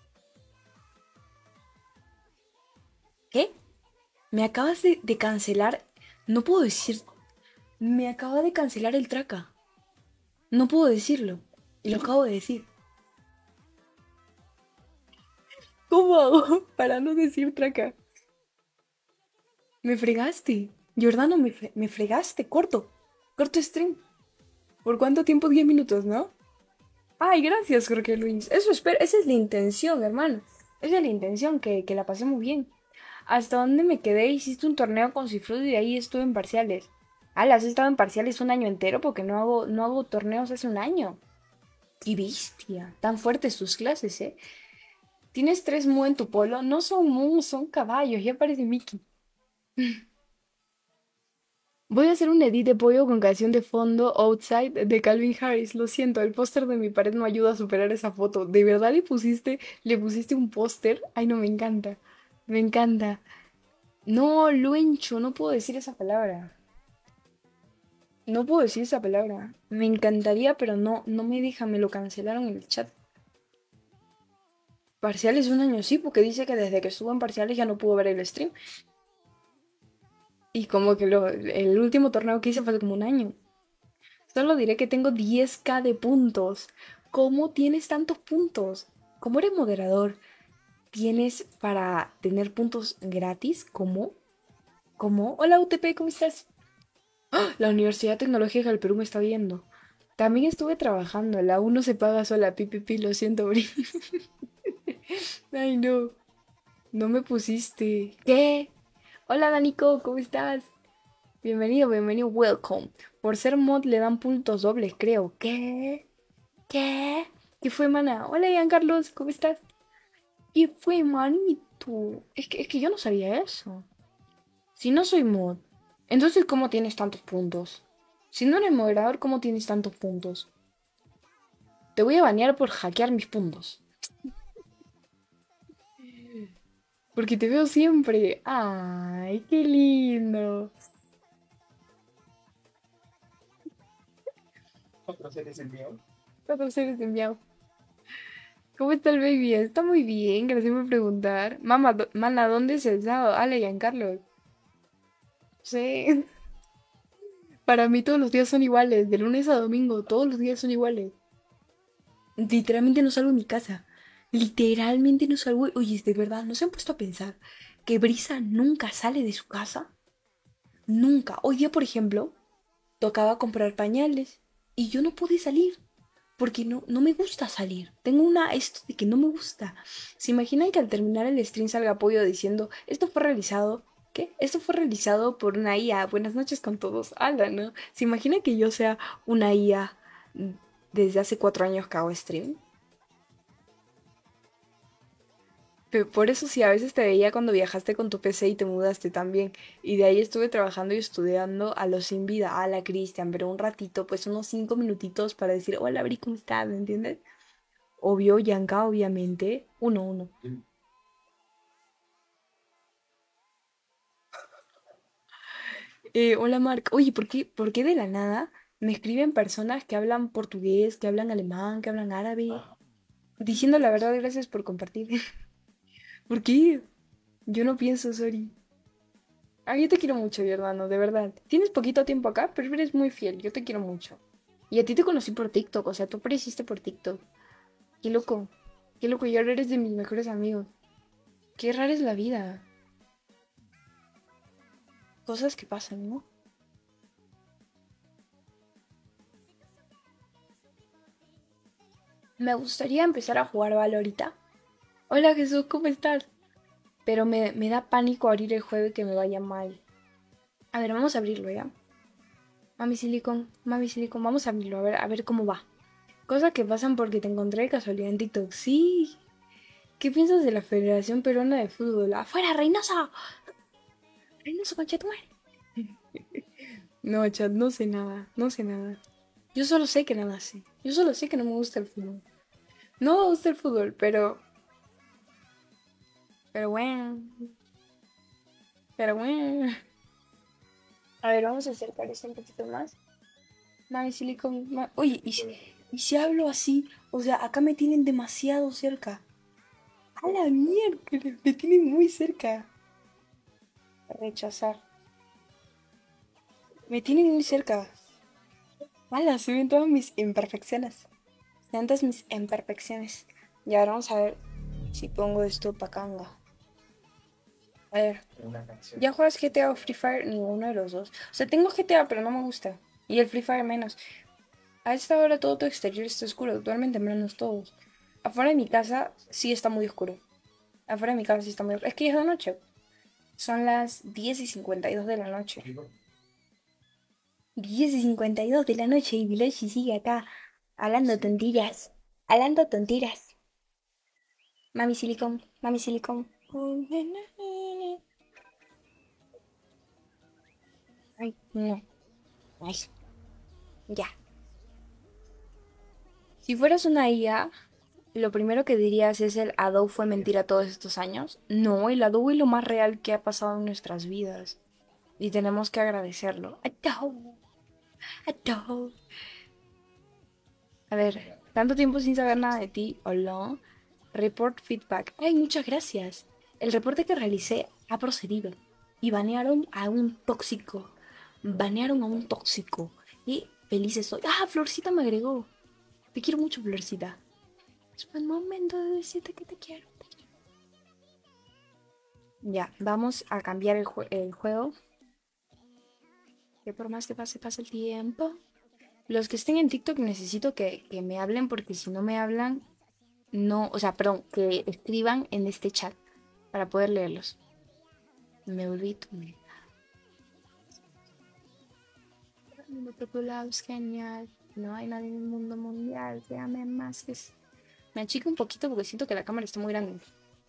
¿Qué? Me acabas de, de cancelar. No puedo decir. Me acaba de cancelar el traca. No puedo decirlo. Y lo acabo de decir. ¿Cómo hago para no decir traca? Me fregaste. Jordano, me, fre- me fregaste. Corto. Corto stream. ¿Por cuánto tiempo? Diez minutos, ¿no? Ay, gracias, Jorge Luis. Eso espero. Esa es la intención, hermano. Esa es la intención, que, que la pasemos bien. ¿Hasta dónde me quedé? Hiciste un torneo con Cifrud y de ahí estuve en parciales. Ah, ¿has estado en parciales un año entero? Porque no hago, no hago torneos hace un año. ¡Qué bestia! Tan fuertes tus clases, ¿eh? ¿Tienes tres mu en tu polo? No son mu, son caballos. Ya parece Mickey. Voy a hacer un edit de pollo con canción de fondo Outside de Calvin Harris. Lo siento, el póster de mi pared no ayuda a superar esa foto. ¿De verdad le pusiste, le pusiste un póster? Ay, no, me encanta. Me encanta. No, Luencho, no puedo decir esa palabra. No puedo decir esa palabra. Me encantaría, pero no, no me deja, me lo cancelaron en el chat. Parciales un año, sí, porque dice que desde que estuvo en parciales ya no pudo ver el stream. Y como que lo, el último torneo que hice fue hace como un año. Solo diré que tengo diez k de puntos. ¿Cómo tienes tantos puntos? ¿Cómo eres moderador? ¿Tienes para tener puntos gratis? ¿Cómo? ¿Cómo? Hola U T P, ¿cómo estás? ¡Ah! La Universidad Tecnológica del Perú me está viendo. También estuve trabajando. La U no se paga sola. Pi, pi, pi, lo siento, Bri. Ay, no. No me pusiste. ¿Qué? Hola, Danico, ¿cómo estás? Bienvenido, bienvenido, welcome. Por ser mod le dan puntos dobles, creo. ¿Qué? ¿Qué? ¿Qué fue, mana? Hola, Ian Carlos, ¿cómo estás? ¿Qué fue, manito? Es que, es que yo no sabía eso. Si no soy mod, entonces ¿cómo tienes tantos puntos? Si no eres moderador, ¿cómo tienes tantos puntos? Te voy a banear por hackear mis puntos. Porque te veo siempre. Ay, qué lindo. Otro seres enviado. Cuatro seres de miau. ¿Cómo está el baby? Está muy bien, gracias por preguntar. Mamá, do- mana, ¿dónde es el sábado? Ale, Giancarlo. Sí. Para mí todos los días son iguales, de lunes a domingo, todos los días son iguales. Literalmente no salgo de mi casa. Literalmente no salgo. Oye, de verdad, ¿no se han puesto a pensar que Brisa nunca sale de su casa? Nunca. Hoy día, por ejemplo, tocaba comprar pañales y yo no pude salir porque no, no me gusta salir. Tengo una esto de que no me gusta. ¿Se imaginan que al terminar el stream salga Pollo diciendo, esto fue realizado? ¿Qué? Esto fue realizado por una I A. Buenas noches con todos. Ala, ¿no? ¿Se imagina que yo sea una I A desde hace cuatro años que hago stream? Pero por eso sí, a veces te veía cuando viajaste con tu P C y te mudaste también. Y de ahí estuve trabajando y estudiando a los sin vida, a la Cristian, pero un ratito, pues unos cinco minutitos para decir, hola, Bri, ¿cómo estás? ¿Me entiendes? Obvio, Yanka, obviamente. Uno, uno. Eh, hola, Mark. Oye, ¿por qué, por qué de la nada me escriben personas que hablan portugués, que hablan alemán, que hablan árabe? Diciendo la verdad, gracias por compartir. ¿Por qué? Yo no pienso, sorry. Ah, yo te quiero mucho, mi hermano, de verdad. Tienes poquito tiempo acá, pero eres muy fiel. Yo te quiero mucho. Y a ti te conocí por TikTok, o sea, tú apareciste por TikTok. Qué loco. Qué loco, y ahora eres de mis mejores amigos. Qué rara es la vida. Cosas que pasan, ¿no? Me gustaría empezar a jugar Valo ahorita. Hola Jesús, ¿cómo estás? Pero me, me da pánico abrir el juego y que me vaya mal. A ver, vamos a abrirlo, ¿ya? Mami Silicon, Mami Silicon, vamos a abrirlo, a ver, a ver cómo va. Cosas que pasan porque te encontré de casualidad en TikTok. Sí. ¿Qué piensas de la Federación Peruana de Fútbol? ¡Afuera, Reynosa! ¡Reynoso, concha tu madre! No, chat, no sé nada. No sé nada. Yo solo sé que nada sé. Yo solo sé que no me gusta el fútbol. No me gusta el fútbol, pero. Pero bueno. Pero bueno. A ver, vamos a acercar esto un poquito más. Mami Silicon. ma- Oye, ¿y si, y si hablo así? O sea, acá me tienen demasiado cerca. A la mierda, me tienen muy cerca. Rechazar. Me tienen muy cerca. Mala, se ven todas mis imperfecciones. Se ven todas mis imperfecciones. Y ahora vamos a ver si pongo esto pa' canga. A ver, Una canción. ¿ya juegas G T A o Free Fire? Ninguno de los dos. O sea, tengo G T A, pero no me gusta. Y el Free Fire menos. A esta hora todo tu exterior está oscuro. Actualmente menos todos. Afuera de mi casa sí está muy oscuro. Afuera de mi casa sí está muy oscuro. Es que ya es de noche. Son las diez y cincuenta y dos de la noche. Digo, diez y cincuenta y dos de la noche y Viloshi sigue acá hablando tonterías. Hablando tonteras. Mami Silicon, Mami Silicon. Ay, no. Ay, ya. Si fueras una I A, lo primero que dirías es el Adobe fue mentira todos estos años. No, el Adobe es lo más real que ha pasado en nuestras vidas. Y tenemos que agradecerlo. Adobe, Adobe. A ver, tanto tiempo sin saber nada de ti. Hola. Report feedback. Ay, muchas gracias. El reporte que realicé ha procedido. Y banearon a un tóxico. Banearon a un tóxico. Y feliz estoy. Ah, Florcita me agregó. Te quiero mucho, Florcita. Es buen momento de decirte que te quiero. Te quiero. Ya, vamos a cambiar el, jue- el juego. Que por más que pase, pase el tiempo. Los que estén en TikTok necesito que, que me hablen porque si no me hablan, no, o sea, perdón, que escriban en este chat para poder leerlos. Me volví tu vida. Mi propio lado es genial. No hay nadie en el mundo mundial que ame más que... es- Me achico un poquito porque siento que la cámara está muy grande.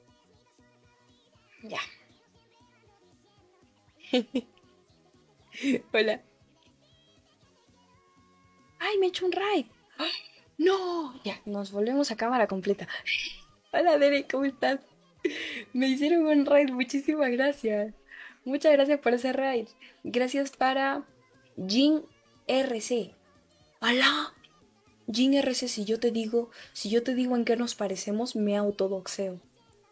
Ya. Hola. ¡Ay, me he hecho un raid! ¡Ah! ¡No! Ya, nos volvemos a cámara completa. Hola, Derek, ¿cómo estás? Me hicieron un raid, muchísimas gracias. Muchas gracias por ese raid. Gracias para Jin R C. ¡Hala! Jin R C, si yo te digo, si yo te digo en qué nos parecemos, me autodoxeo.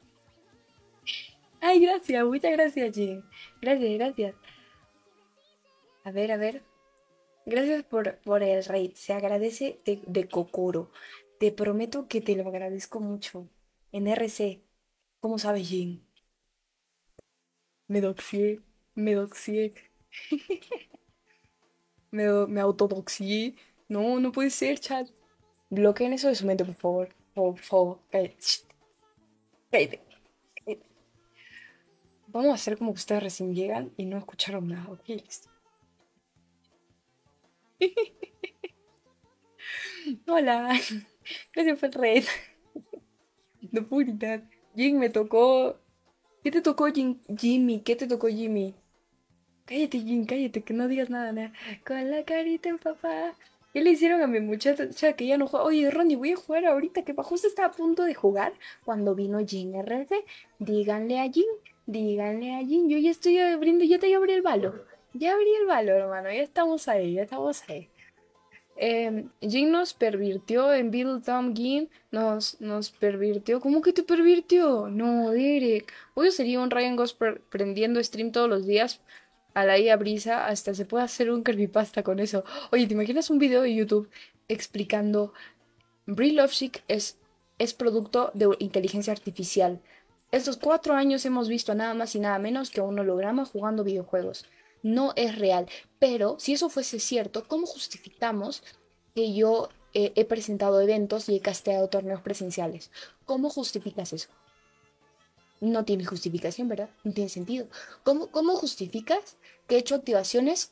Ay, gracias, muchas gracias, Jin. Gracias, gracias. A ver, a ver. Gracias por, por el raid. Se agradece de, de Kokoro. Te prometo que te lo agradezco mucho. En R C. ¿Cómo sabes, Jin? Me doxié. Me doxié. Me, do- me autodoxié. No, no puede ser, chat. Bloqueen eso de su mente, por favor. Por favor. Cállate. Shh, cállate, cállate. Vamos a hacer como que ustedes recién llegan y no escucharon nada. Ok, listo. Hola. Gracias por el raid. No puedo gritar. Jin, me tocó. ¿Qué te tocó, Jin? Jimmy? ¿Qué te tocó, Jimmy? Cállate, Jin, cállate, que no digas nada, nada. Con la carita en papá. ¿Qué le hicieron a mi muchacha que ya no juega? Oye, Ronnie, voy a jugar ahorita, que pa- justo estaba a punto de jugar cuando vino Jin R C. Díganle a Jin, díganle a Jin. Yo ya estoy abriendo, ya te abrí el balo. Ya abrí el balo, hermano. Ya estamos ahí, ya estamos ahí. Eh, Jin nos pervirtió en Beetle Tom Gin. Nos, nos pervirtió. ¿Cómo que te pervirtió? No, Derek. Hoy sería un Ryan Gosper prendiendo stream todos los días a la I A Brisa. Hasta se puede hacer un creepypasta con eso. Oye, ¿te imaginas un video de YouTube explicando Brie Lovesick es, es producto de inteligencia artificial? Estos cuatro años hemos visto nada más y nada menos que un holograma jugando videojuegos. No es real. Pero si eso fuese cierto, ¿cómo justificamos que yo eh, he presentado eventos y he casteado torneos presenciales? ¿Cómo justificas eso? No tiene justificación, ¿verdad? No tiene sentido. ¿Cómo, cómo justificas que he hecho activaciones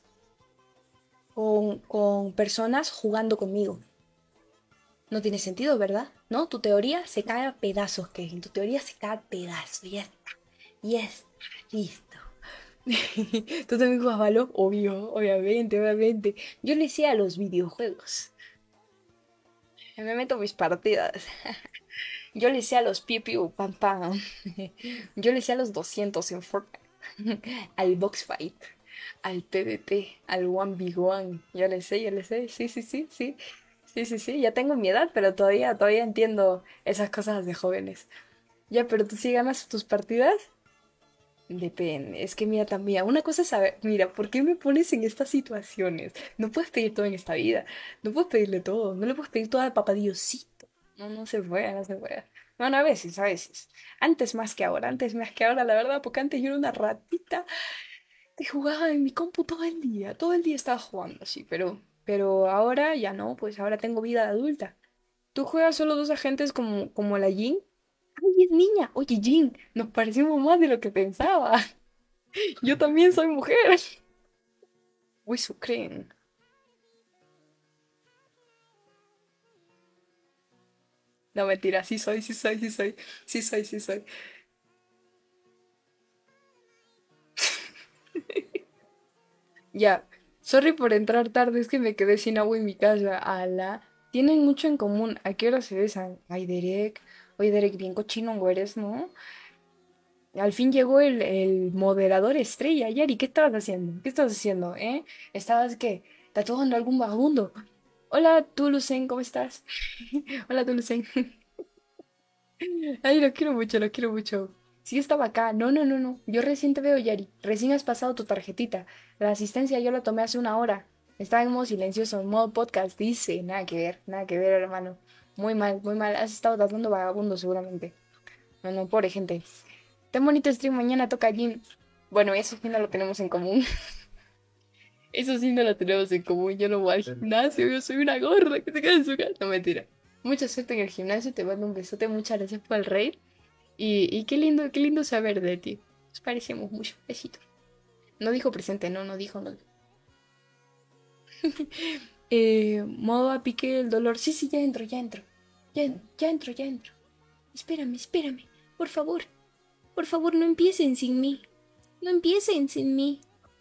con, con personas jugando conmigo? No tiene sentido, ¿verdad? ¿No? Tu teoría se cae a pedazos, Kevin. Tu teoría se cae a pedazos. Ya está. Ya está. Listo. ¿Tú también juegas Valor? Obvio, obviamente, obviamente. Yo le sé a los videojuegos. Me meto mis partidas. Yo le sé a los piu piu pam pam. Yo le sé a los doscientos en Fortnite. Al box fight. Al PvP. Al one v one. Yo le sé, yo le sé. Sí, sí, sí, sí. Sí, sí, sí. Ya tengo mi edad, pero todavía, todavía entiendo esas cosas de jóvenes. Ya, pero tú sí ganas tus partidas. Depende, es que mira también, una cosa es saber, mira, ¿por qué me pones en estas situaciones? No puedes pedir todo en esta vida, no puedes pedirle todo, no le puedes pedir todo a papá Diosito. No, no se puede, no se puede. Bueno, a veces, a veces. Antes más que ahora, antes más que ahora, la verdad, porque antes yo era una ratita que jugaba en mi compu todo el día, todo el día estaba jugando así, pero, pero ahora ya no, pues ahora tengo vida de adulta. ¿Tú juegas solo dos agentes como, como la Jin? ¡Ay, es niña! Oye, Jin, nos parecimos más de lo que pensaba. Yo también soy mujer. Uy, su creen. No, mentira, sí soy, sí soy, sí soy. Sí soy, sí soy. Ya. Sorry por entrar tarde, es que me quedé sin agua en mi casa. Ala. Tienen mucho en común. ¿A qué hora se besan? Ay, Derek. Oye, Derek, bien cochino eres, ¿no? Al fin llegó el, el moderador estrella. Yari, ¿qué estabas haciendo? ¿Qué estabas haciendo, eh? ¿Estabas qué? ¿Tatuando a algún vagabundo? Hola, Tulucen, ¿cómo estás? Hola, Tulucen. Ay, lo quiero mucho, lo quiero mucho. Sí estaba acá. No, no, no, no. Yo recién te veo, Yari. Recién has pasado tu tarjetita. La asistencia yo la tomé hace una hora. Estaba en modo silencioso, en modo podcast. Dice, nada que ver, nada que ver, hermano. Muy mal, muy mal. Has estado tratando vagabundo seguramente. No, no, pobre gente. Tan bonito stream, mañana toca Jim. Bueno, eso sí no lo tenemos en común. Eso sí no lo tenemos en común. Yo no voy al gimnasio, yo soy una gorda que se queda en su casa. No, mentira. Mucha suerte en el gimnasio, te mando un besote, muchas gracias por el raid. Y, y qué lindo, qué lindo saber de ti. Nos parecemos mucho. Besito. No dijo presente, no, no dijo, no. eh, modo a pique el dolor. Sí, sí, ya entro, ya entro. Ya, ya entro, ya entro. Espérame, espérame. Por favor. Por favor, no empiecen sin mí. No empiecen sin mí.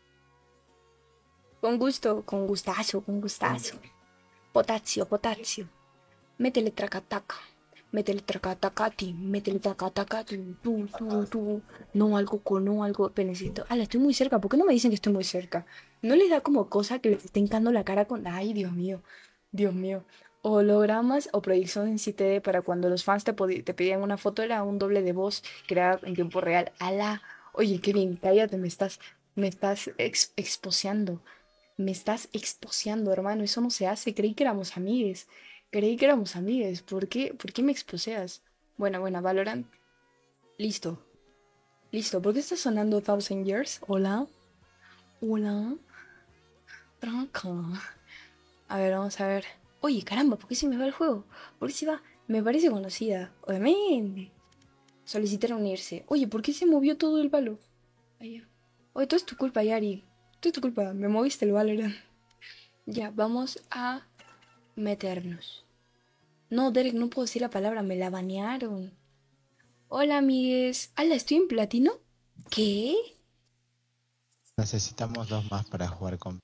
Con gusto, con gustazo, con gustazo. Potasio, potasio. Métele tracataca. métele tracatacati, métele tracatacati, tú, tú, tú. No, algo con, no, algo, penecito. Ala, estoy muy cerca, ¿por qué no me dicen que estoy muy cerca? ¿No les da como cosa que les esté hincando la cara con... Ay, Dios mío, Dios mío. Hologramas o proyección en siete D para cuando los fans te, podi- te pedían una foto era un doble de voz creado en tiempo real. Ala, oye, qué bien, cállate, me estás, me estás ex exposeando. Me estás exposeando, hermano. Eso no se hace. Creí que éramos amigues. Creí que éramos amigues. ¿Por qué? ¿Por qué me exposeas? Bueno, bueno, Valorant. Listo. Listo. ¿Por qué está sonando Thousand Years? Hola. Hola. Tranca. A ver, vamos a ver. Oye, caramba, ¿por qué se me va el juego? ¿Por qué se va? Me parece conocida. Obviamente. Solicitar unirse. Oye, ¿por qué se movió todo el palo? Ay, ya. Oye, todo es tu culpa, Yari. Todo es tu culpa. Me moviste el Valorant. Ya, vamos a meternos. No, Derek, no puedo decir la palabra. Me la banearon. Hola, amigues. Ala, ¿estoy en platino? ¿Qué? Necesitamos dos más para jugar con...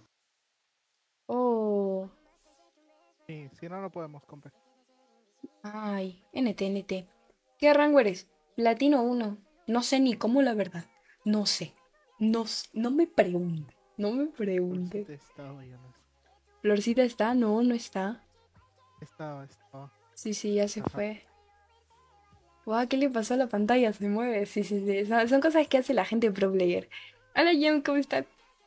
Oh. Sí, si no, no podemos comprar. Ay, N T, N T. ¿Qué rango eres? Platino uno. No sé ni cómo, la verdad. No sé. No, s- no me pregunte. No me pregunte. Florcita estaba, ya no está. ¿Florcita está? No, no está. Estaba, estaba. Sí, sí, ya se Ajá. fue. Guau, ¿qué le pasó a la pantalla? Se mueve. Sí, sí, sí. Son, son cosas que hace la gente pro player. Hola, Jem, ¿cómo estás?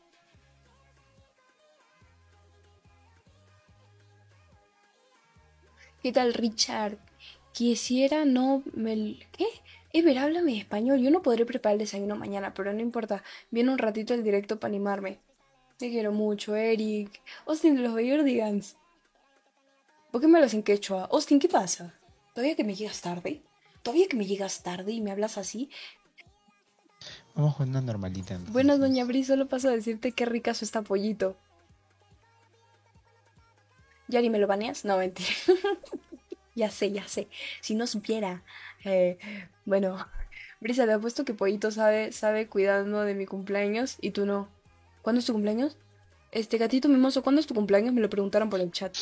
¿Qué tal, Richard? Quisiera no me... ¿Qué? Ever, háblame español. Yo no podré preparar el desayuno mañana, pero no importa. Viene un ratito el directo para animarme. Te quiero mucho, Eric. Austin, de los Bayerdigans. ¿Por qué me hablas en quechua? Austin, ¿qué pasa? ¿Todavía que me llegas tarde? ¿Todavía que me llegas tarde y me hablas así? Vamos con una normalita entonces. Bueno, doña Bri, solo paso a decirte qué ricazo está pollito. ¿Yari, me lo baneas? No, mentira. Ya sé, ya sé. Si no supiera. Eh, bueno, Brisa, te apuesto que Pollito sabe, sabe cuidando de mi cumpleaños y tú no. ¿Cuándo es tu cumpleaños? Este gatito mimoso, ¿cuándo es tu cumpleaños? Me lo preguntaron por el chat.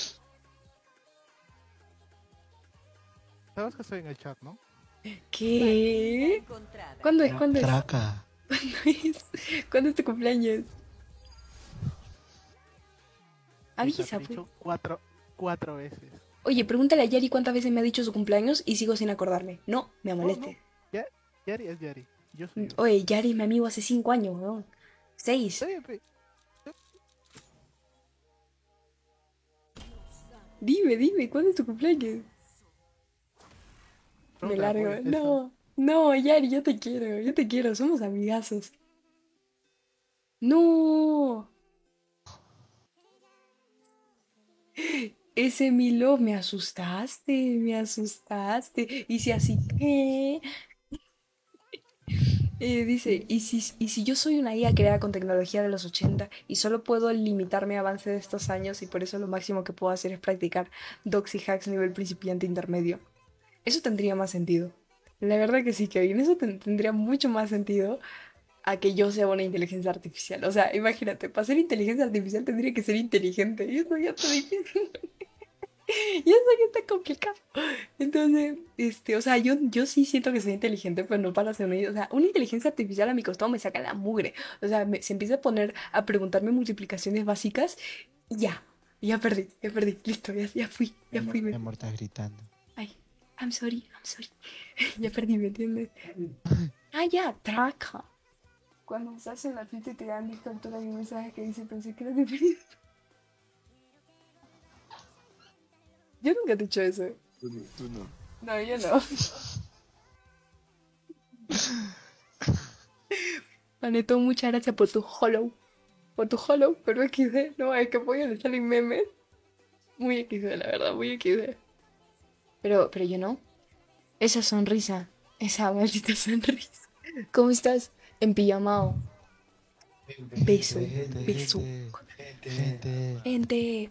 Sabes que estoy en el chat, ¿no? ¿Qué? ¿Cuándo es? ¿Cuándo es? Traca. ¿Cuándo es? ¿Cuándo es tu cumpleaños? Avisa, Te he pues. dicho cuatro, cuatro veces. Oye, pregúntale a Yari cuántas veces me ha dicho su cumpleaños y sigo sin acordarme. No, me No, moleste. no. Ya- Yari es Yari. Yo soy yo. Oye, Yari es mi amigo hace cinco años, weón. Seis. Sí, sí. Dime, dime, ¿cuándo es tu cumpleaños? Me Pregúntale, largo. pues, eso. No, no, Yari, yo te quiero, yo te quiero, somos amigazos. No. Ese Milo, me asustaste, me asustaste. Y si así que... Eh, dice, ¿y si, y si yo soy una I A creada con tecnología de los ochenta y solo puedo limitarme a avance de estos años y por eso lo máximo que puedo hacer es practicar doxy hacks nivel principiante intermedio? Eso tendría más sentido. La verdad que sí, Kevin, eso ten- tendría mucho más sentido a que yo sea una inteligencia artificial. O sea, imagínate, para ser inteligencia artificial tendría que ser inteligente y eso ya está difícil. Y eso ya está complicado. Entonces, este, o sea, yo, yo sí siento que soy inteligente, pero no para ser una... O sea, una inteligencia artificial a mi costado me saca la mugre. O sea, me- se empieza a poner a preguntarme multiplicaciones básicas y ya, ya perdí, ya perdí. Listo, ya, ya fui, ya Mi fui. amor, Me... mi amor, estás gritando. Ay, I'm sorry, I'm sorry. Ya perdí, ¿me entiendes? Ah, ya, traca. Cuando estás en la fiesta y te dan mi captura de un mensaje que dice, pensé que era diferente. Yo nunca te he hecho eso. Tú no. Tú no. No, yo no. Paneto, muchas gracias por tu hollow. Por tu hollow, pero equis de. No, es que pollo le salen memes. Muy equis de, la verdad, muy equis de. Pero, pero yo no. Esa sonrisa. Esa maldita sonrisa. ¿Cómo estás? En pijamao. Beso. Gente, Beso. gente, gente. Gente.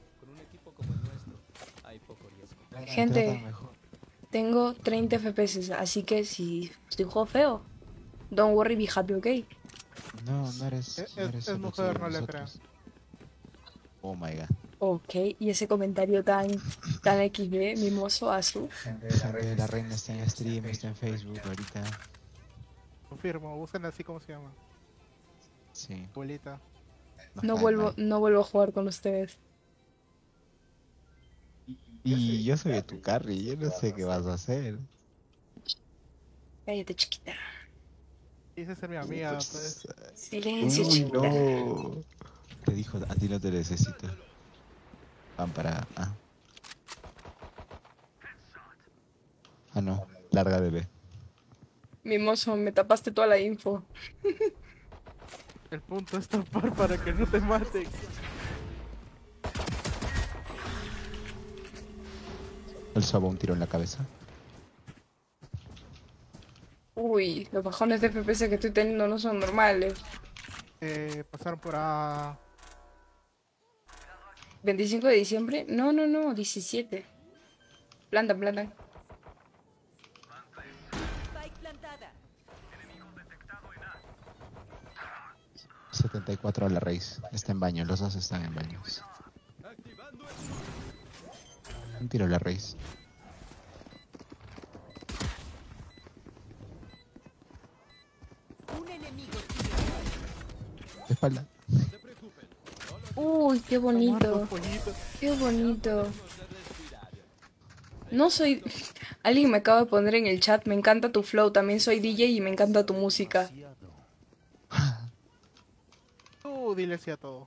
Me Gente. tratan mejor. Tengo treinta F P S, así que si estoy juego feo, don't worry, be happy, ¿ok? No, no eres, Es- no eres es solo mujer, de no le nosotros. Oh my god. Ok, y ese comentario tan, tan equis de mimoso Azu. Gente de la Gente, red. la reina está en stream, está en Facebook ahorita. Confirmo, buscan así como se llama. Sí. Abuelita. No cae vuelvo, mal. no vuelvo a jugar con ustedes. Y yo soy de tu carry, yo no sé qué vas a hacer. Cállate, chiquita. Dice ser mi amiga, pues. Silencio, Uy, chiquita. no. Te dijo, a ti no te necesito. Van para... Ah. Ah, no. Larga de B. Mimoso, me tapaste toda la info. El punto es tapar para que no te maten. El Soba un tiro en la cabeza. Uy, los bajones de F P S que estoy teniendo no son normales. Eh, pasaron por a... ¿veinticinco de diciembre? No, no, no, diecisiete. Planta, planta. setenta y cuatro a la raíz. Está en baño, los dos están en baños. Un tiro a la raíz. De espalda. Uy, qué Muerto, bonito. pollito. Qué bonito. No soy... Alguien me acaba de poner en el chat, me encanta tu flow, también soy D J y me encanta tu música. Tú dile sí a todo.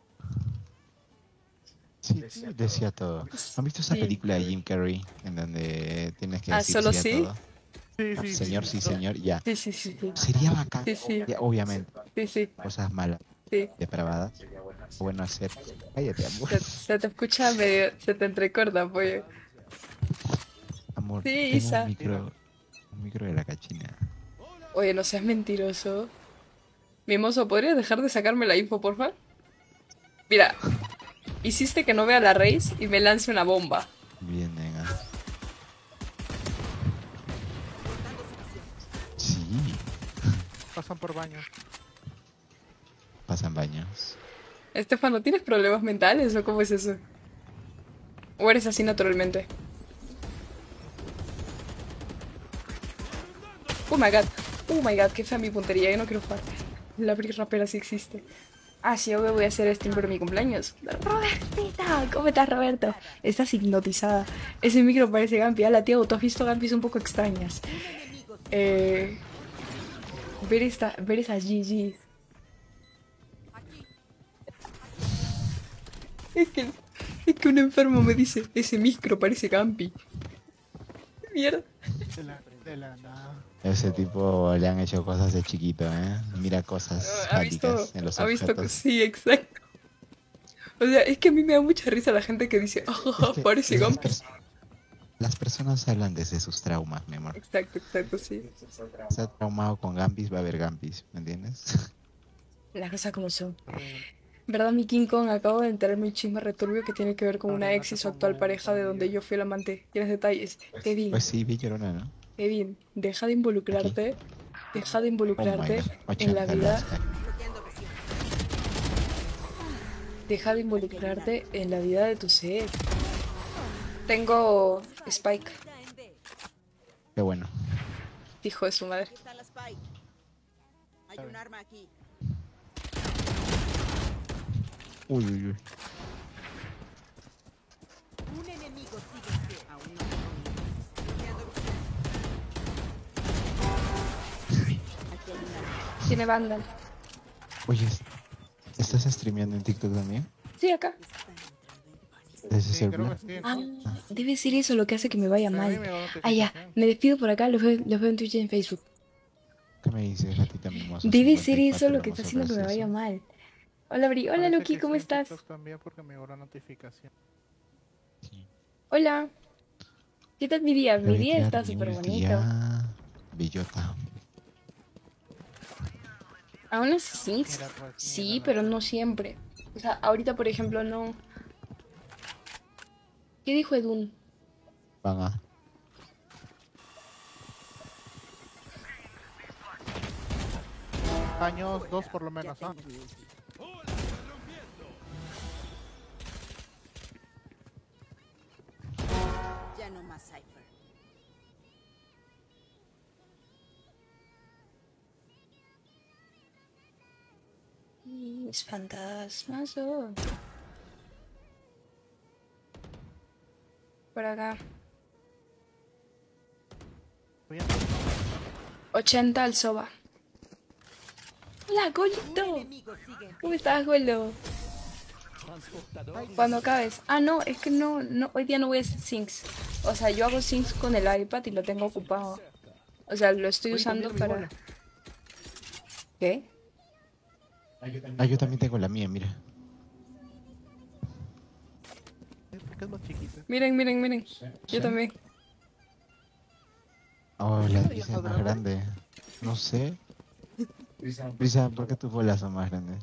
Sí, decía todo. ¿Han visto esa Sí. película de Jim Carrey en donde tienes que Ah, decir ¿solo sí a sí? todo? Sí, sí, Señor, sí, señor, ya. Sí, sí, sí, sí. Sería bacán. Sí, sí. Ya, obviamente, Sí, sí, cosas malas, sí. depravadas. Bueno hacer. Cállate, amor. Se, se te escucha medio... Se te entrecorta, pollo. Amor, Sí, tengo Isa. un micro. Un micro de la cachina. Oye, no seas mentiroso. Mimoso, ¿podrías dejar de sacarme la info, porfa? Mira, hiciste que no vea la raíz y me lance una bomba. Bien, venga. Sí, Pasan por baño. pasan baños. Estefano, ¿tienes problemas mentales o cómo es eso? ¿O eres así naturalmente? Oh my god. Oh my god, qué fea mi puntería. Yo no quiero jugar. La Bri rapera sí existe. Ah, sí, yo voy a hacer stream por mi cumpleaños. Robertita, ¿cómo estás, Roberto? Estás hipnotizada. Ese micro parece Gampi. Ah, la tía, ¿tú has visto Gampis un poco extrañas? Eh... Ver, esta, ver esas G Gs. Es que, es que un enfermo me dice, ese micro parece Gampi. Mierda. De la, de la nada. Ese tipo le han hecho cosas de chiquito, ¿eh? Mira cosas ¿Ha visto? fálicas en los ¿Ha visto? objetos. Sí, exacto. O sea, es que a mí me da mucha risa la gente que dice, ah, Es que parece las, Gampi. pers- las personas hablan desde sus traumas, mi amor. Exacto, exacto, sí. Está traumado con Gambis, va a haber Gambis, ¿me entiendes? Las cosas como son. ¿Verdad, mi King Kong? Acabo de enterarme un chisme returbio que tiene que ver con una ex y su actual pareja de donde yo fui el amante. ¿Quieres detalles? Kevin, Pues sí, vi llorona, ¿no? Kevin, deja de involucrarte. Deja de Oh my involucrarte God, en la ochenta vida. las- Deja de involucrarte en la vida de tu ser. Tengo Spike, Qué bueno. hijo de su madre. Está la Spike. Hay un arma aquí. Uy, uy, uy. Un enemigo sigue en pie. Aún no tengo ni- Bloqueando visión. Aquí hay un arma. Tiene Vandal. Oye, ¿estás streameando en TikTok también? Sí, acá. ¿Desde Sí, creo celular? que sí. Ah, debe ser eso lo que hace que me vaya A mí mal. me llegó Ah, ya. notificación. Me despido por acá. Los veo, los veo en Twitch y en Facebook. ¿Qué me dices, gatita mimosa? Debe ser eso cincuenta y cuatro, lo que está hermoso haciendo que me vaya precioso? mal. Hola, Bri. Hola, Parece Loki. que ¿Cómo sí en estás? TikTok también porque me llegó la notificación. Sí. Hola. ¿Qué tal mi día? Mi día está Reiterar súper mi bonito. día, Bellota. Aún así, sí. Mira, pues, Sí, mira la- pero no siempre. O sea, ahorita, por ejemplo, no. ¿Qué dijo Edun? Van a. Años, dos por lo menos, ¿ah? mis fantasmas son. Por acá. Voy a... ochenta al soba. Hola, Golito. Enemigo sigue en pie. ¿Cómo estás, Golo? Cuando acabes. Ah, no, es que no, no, hoy día no voy a hacer syncs. O sea, yo hago syncs con el iPad y lo tengo ocupado. O sea, lo estoy Oye, usando también mi para... bola. ¿Qué? Ah, yo también. Ah, yo también tengo la mía, mira. Es porque es más chiquita. Miren, miren, miren. Yo Sí. también. Oh, la ¿Ya tuya es más más grande? grande. No sé. Prisa. Brisa, ¿por qué tus bolas son más grandes?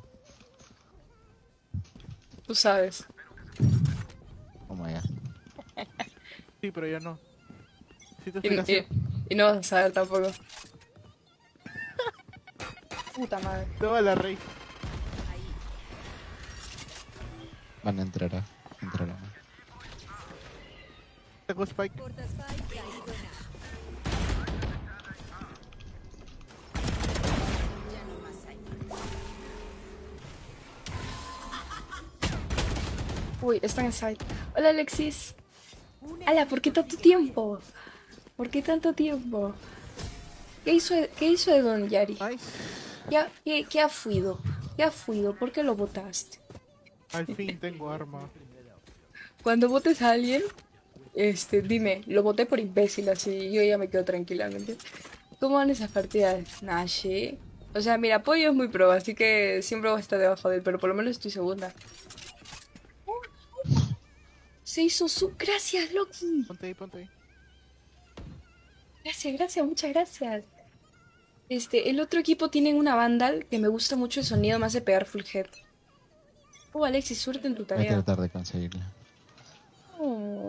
Tú sabes. Oh my god. Sí, pero ya no. Sí te Y, y- explicación. y no vas a saber tampoco. Puta madre. Toda la rey. Van a entrar, ¿ah? Entrarán. Tengo Spike. Corta Spike, caído en A. Ya no más hay. Uy, están en site. Hola, Alexis. Ala, ¿por qué tanto tiempo? ¿Por qué tanto tiempo? ¿Qué hizo, qué hizo de Don Yari? Nice. ¿Qué, ha- qué, qué ha fuido? ¿Qué ha fuido? ¿Por qué lo votaste? Al fin tengo arma. Cuando votes a alguien, este, dime, lo voté por imbécil, así yo ya me quedo tranquilamente. ¿Cómo van esas partidas? Nashi. O sea, mira, Pollo es muy pro, así que siempre voy a estar debajo de él, pero por lo menos estoy segunda. Se hizo su... Gracias, Loki. Ponte ahí, ponte ahí. Gracias, gracias, muchas gracias. Este, el otro equipo tiene una Vandal que me gusta mucho el sonido, me hace pegar full head. Oh, Alexis, suerte en tu Voy a tarea. tratar de conseguirla. Oh.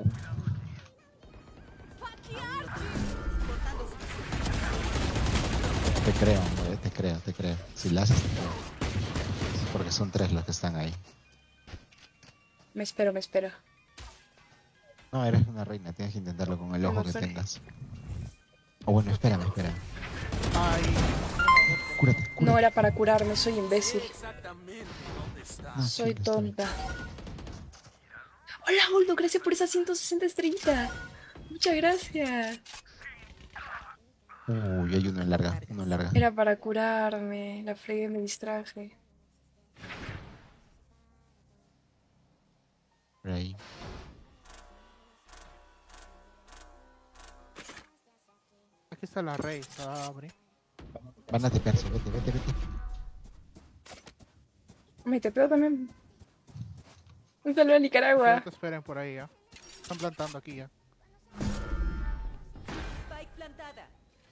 Te creo, hombre, te creo, te creo. Si la haces, te creo. Es porque son tres los que están ahí. Me espero, me espero. No, eres una reina, tienes que intentarlo con el ojo que Sorry. tengas. O bueno, espérame, espérame. Ay. Cúrate, No cúrate. era para curarme, soy imbécil. No, Soy chinga, está bien. tonta. Hola, Goldo, gracias por esas ciento sesenta estrellitas. Muchas gracias. Uy, hay uno en larga, uno en larga. Era para curarme. La fregué, me distraje. Por ahí. Aquí está la rey. Abre. Van a tepearse, vete, vete, vete. Me te pego también. Un saludo a No Nicaragua. te esperen por ahí, ya. Están plantando aquí ya. Spike plantada.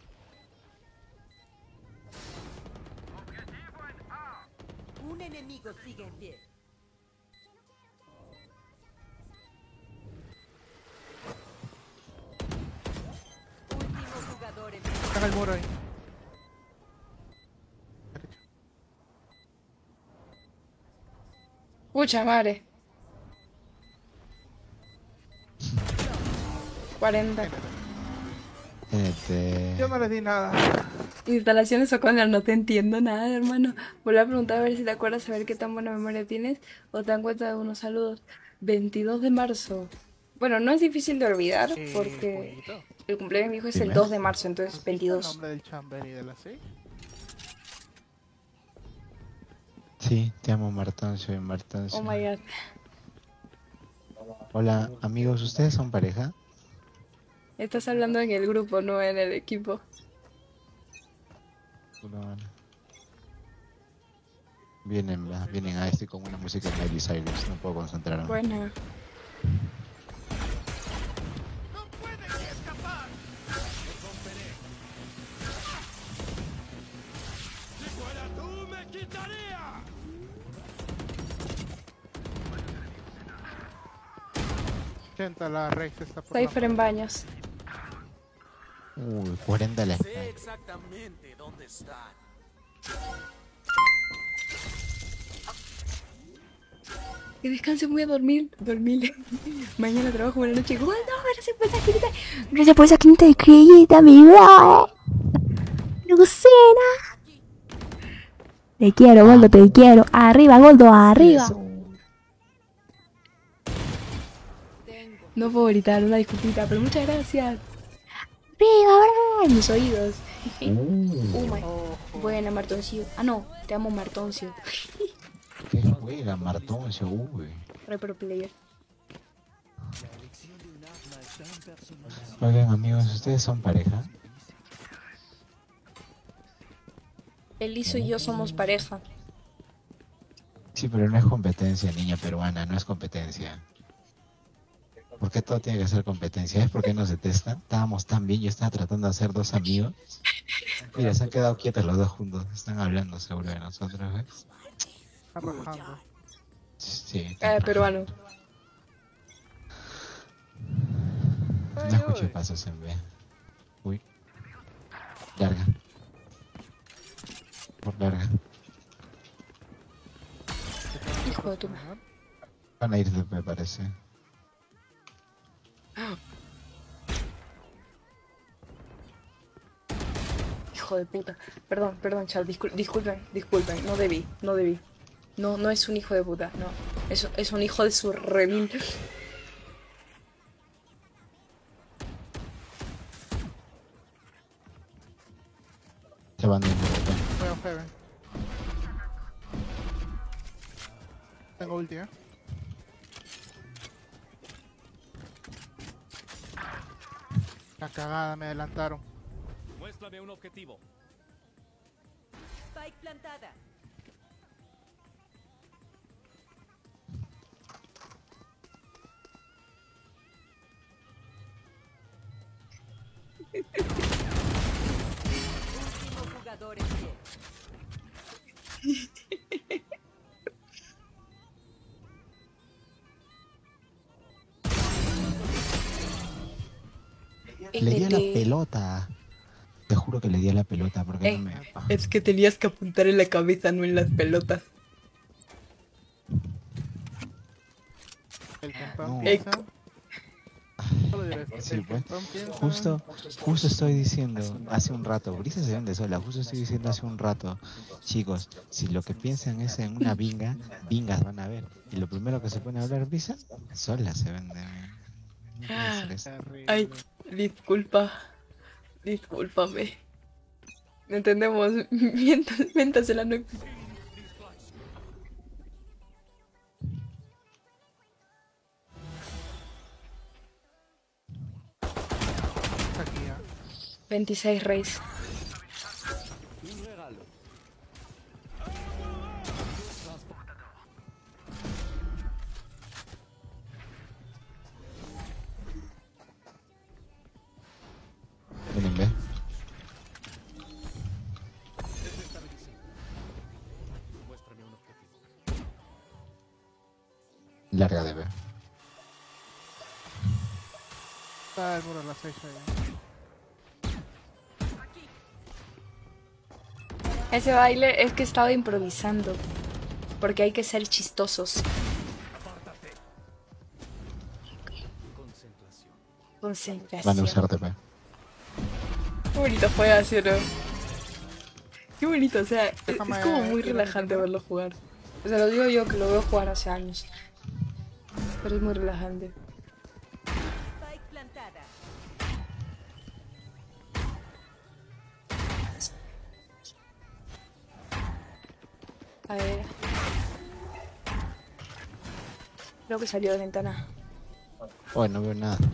Un enemigo sigue en pie. Último jugador en pie. Está en el muro ahí. Pucha madre. cuarenta. Este... Yo no le di nada. Instalaciones o O'Connor, no te entiendo nada, hermano. Volví a preguntar a ver si te acuerdas, a ver qué tan buena memoria tienes o te dan cuenta de unos saludos. veintidós de marzo. Bueno, no es difícil de olvidar Eh, porque pollito. el cumpleaños de mi hijo es el Dime. dos de marzo, entonces ¿El veintidós. nombre del chamber y de la C? Sí, te amo Martón, soy Martón. Oh my god. Hola, amigos, ¿ustedes son pareja? Estás hablando en el grupo, no en el equipo. No. Vienen, va, vienen, ah, estoy con una música de Miley Cyrus, no puedo concentrarme. Bueno. ochenta la rey se está por Cypher en baños. Uy, cuarenta la Sé exactamente dónde están. Que descanse, voy a dormir. Dormir. Mañana trabajo, buena noche. ¡Oh, no! Gracias por esa quinta. Gracias por esa quinta estrellita, mi bro. Lucena. Te quiero, Goldo, te quiero. Arriba, Goldo, arriba. Eso. No puedo gritar, una disculpita, pero muchas gracias. Arriba, bravo, en mis oídos. Uh, my- Buena, Martoncio. Ah, no, te amo, Martoncio. ¿Qué juega Martoncio? Uy. Re pro player. Oigan, amigos, ¿ustedes son pareja? Eliso y yo somos pareja. Sí, pero no es competencia, niña peruana, no es competencia. ¿Por qué todo tiene que ser competencia? ¿Es porque nos detestan? Estábamos tan bien, yo estaba tratando de hacer dos amigos. Mira, se han quedado quietos los dos juntos, están hablando seguro de nosotros, ¿ves? Arrojando. Sí, Eh, están peruano. No escuché pasos en B. Uy. Larga. Por larga. Hijo de tu madre. Van a ir de me parece. Hijo de puta. Perdón, perdón, chat. Discul- disculpen, disculpen. No debí, no debí. No, no es un hijo de puta, no. Es, es un hijo de su remil. Se van de nuevo. Voy a Heaven. Tengo ulti, eh. La cagada, me adelantaron. Muéstrame un objetivo. Spike plantada. Último jugador en pie. Le di a la L T. pelota. Te juro que le di a la pelota porque Eh, no me... ah. Es que tenías que apuntar en la cabeza, no en las pelotas. El campeón No. piensa. Solo diré, Sí, el pues. campeón piensa. Justo, justo estoy diciendo hace un rato, Brisa se vende sola, justo estoy diciendo hace un rato, chicos, si lo que piensan es en una binga, bingas van a ver. Y lo primero que se pone a hablar Brisa, sola se vende. No puede ser eso. Terrible. Ay, disculpa. Discúlpame. Entendemos. Mientas, miéntasela, no. Está aquí, ya. veintiséis Reyes. Vienen B. Muéstrame un objetivo. Larga de B. Está el muro a las seis ahí. Ese baile es que estaba improvisando. Porque hay que ser chistosos. Concentración. Concentración. Van a usar T P. Qué bonito juega, ¿sí o no? Qué bonito, o sea, es, es Déjame como muy ir a relajante mi verlo jugar. O sea, lo digo yo que lo veo jugar hace años. Pero es muy relajante. Spike plantada. A ver. Creo que salió de ventana. Oh, no veo nada.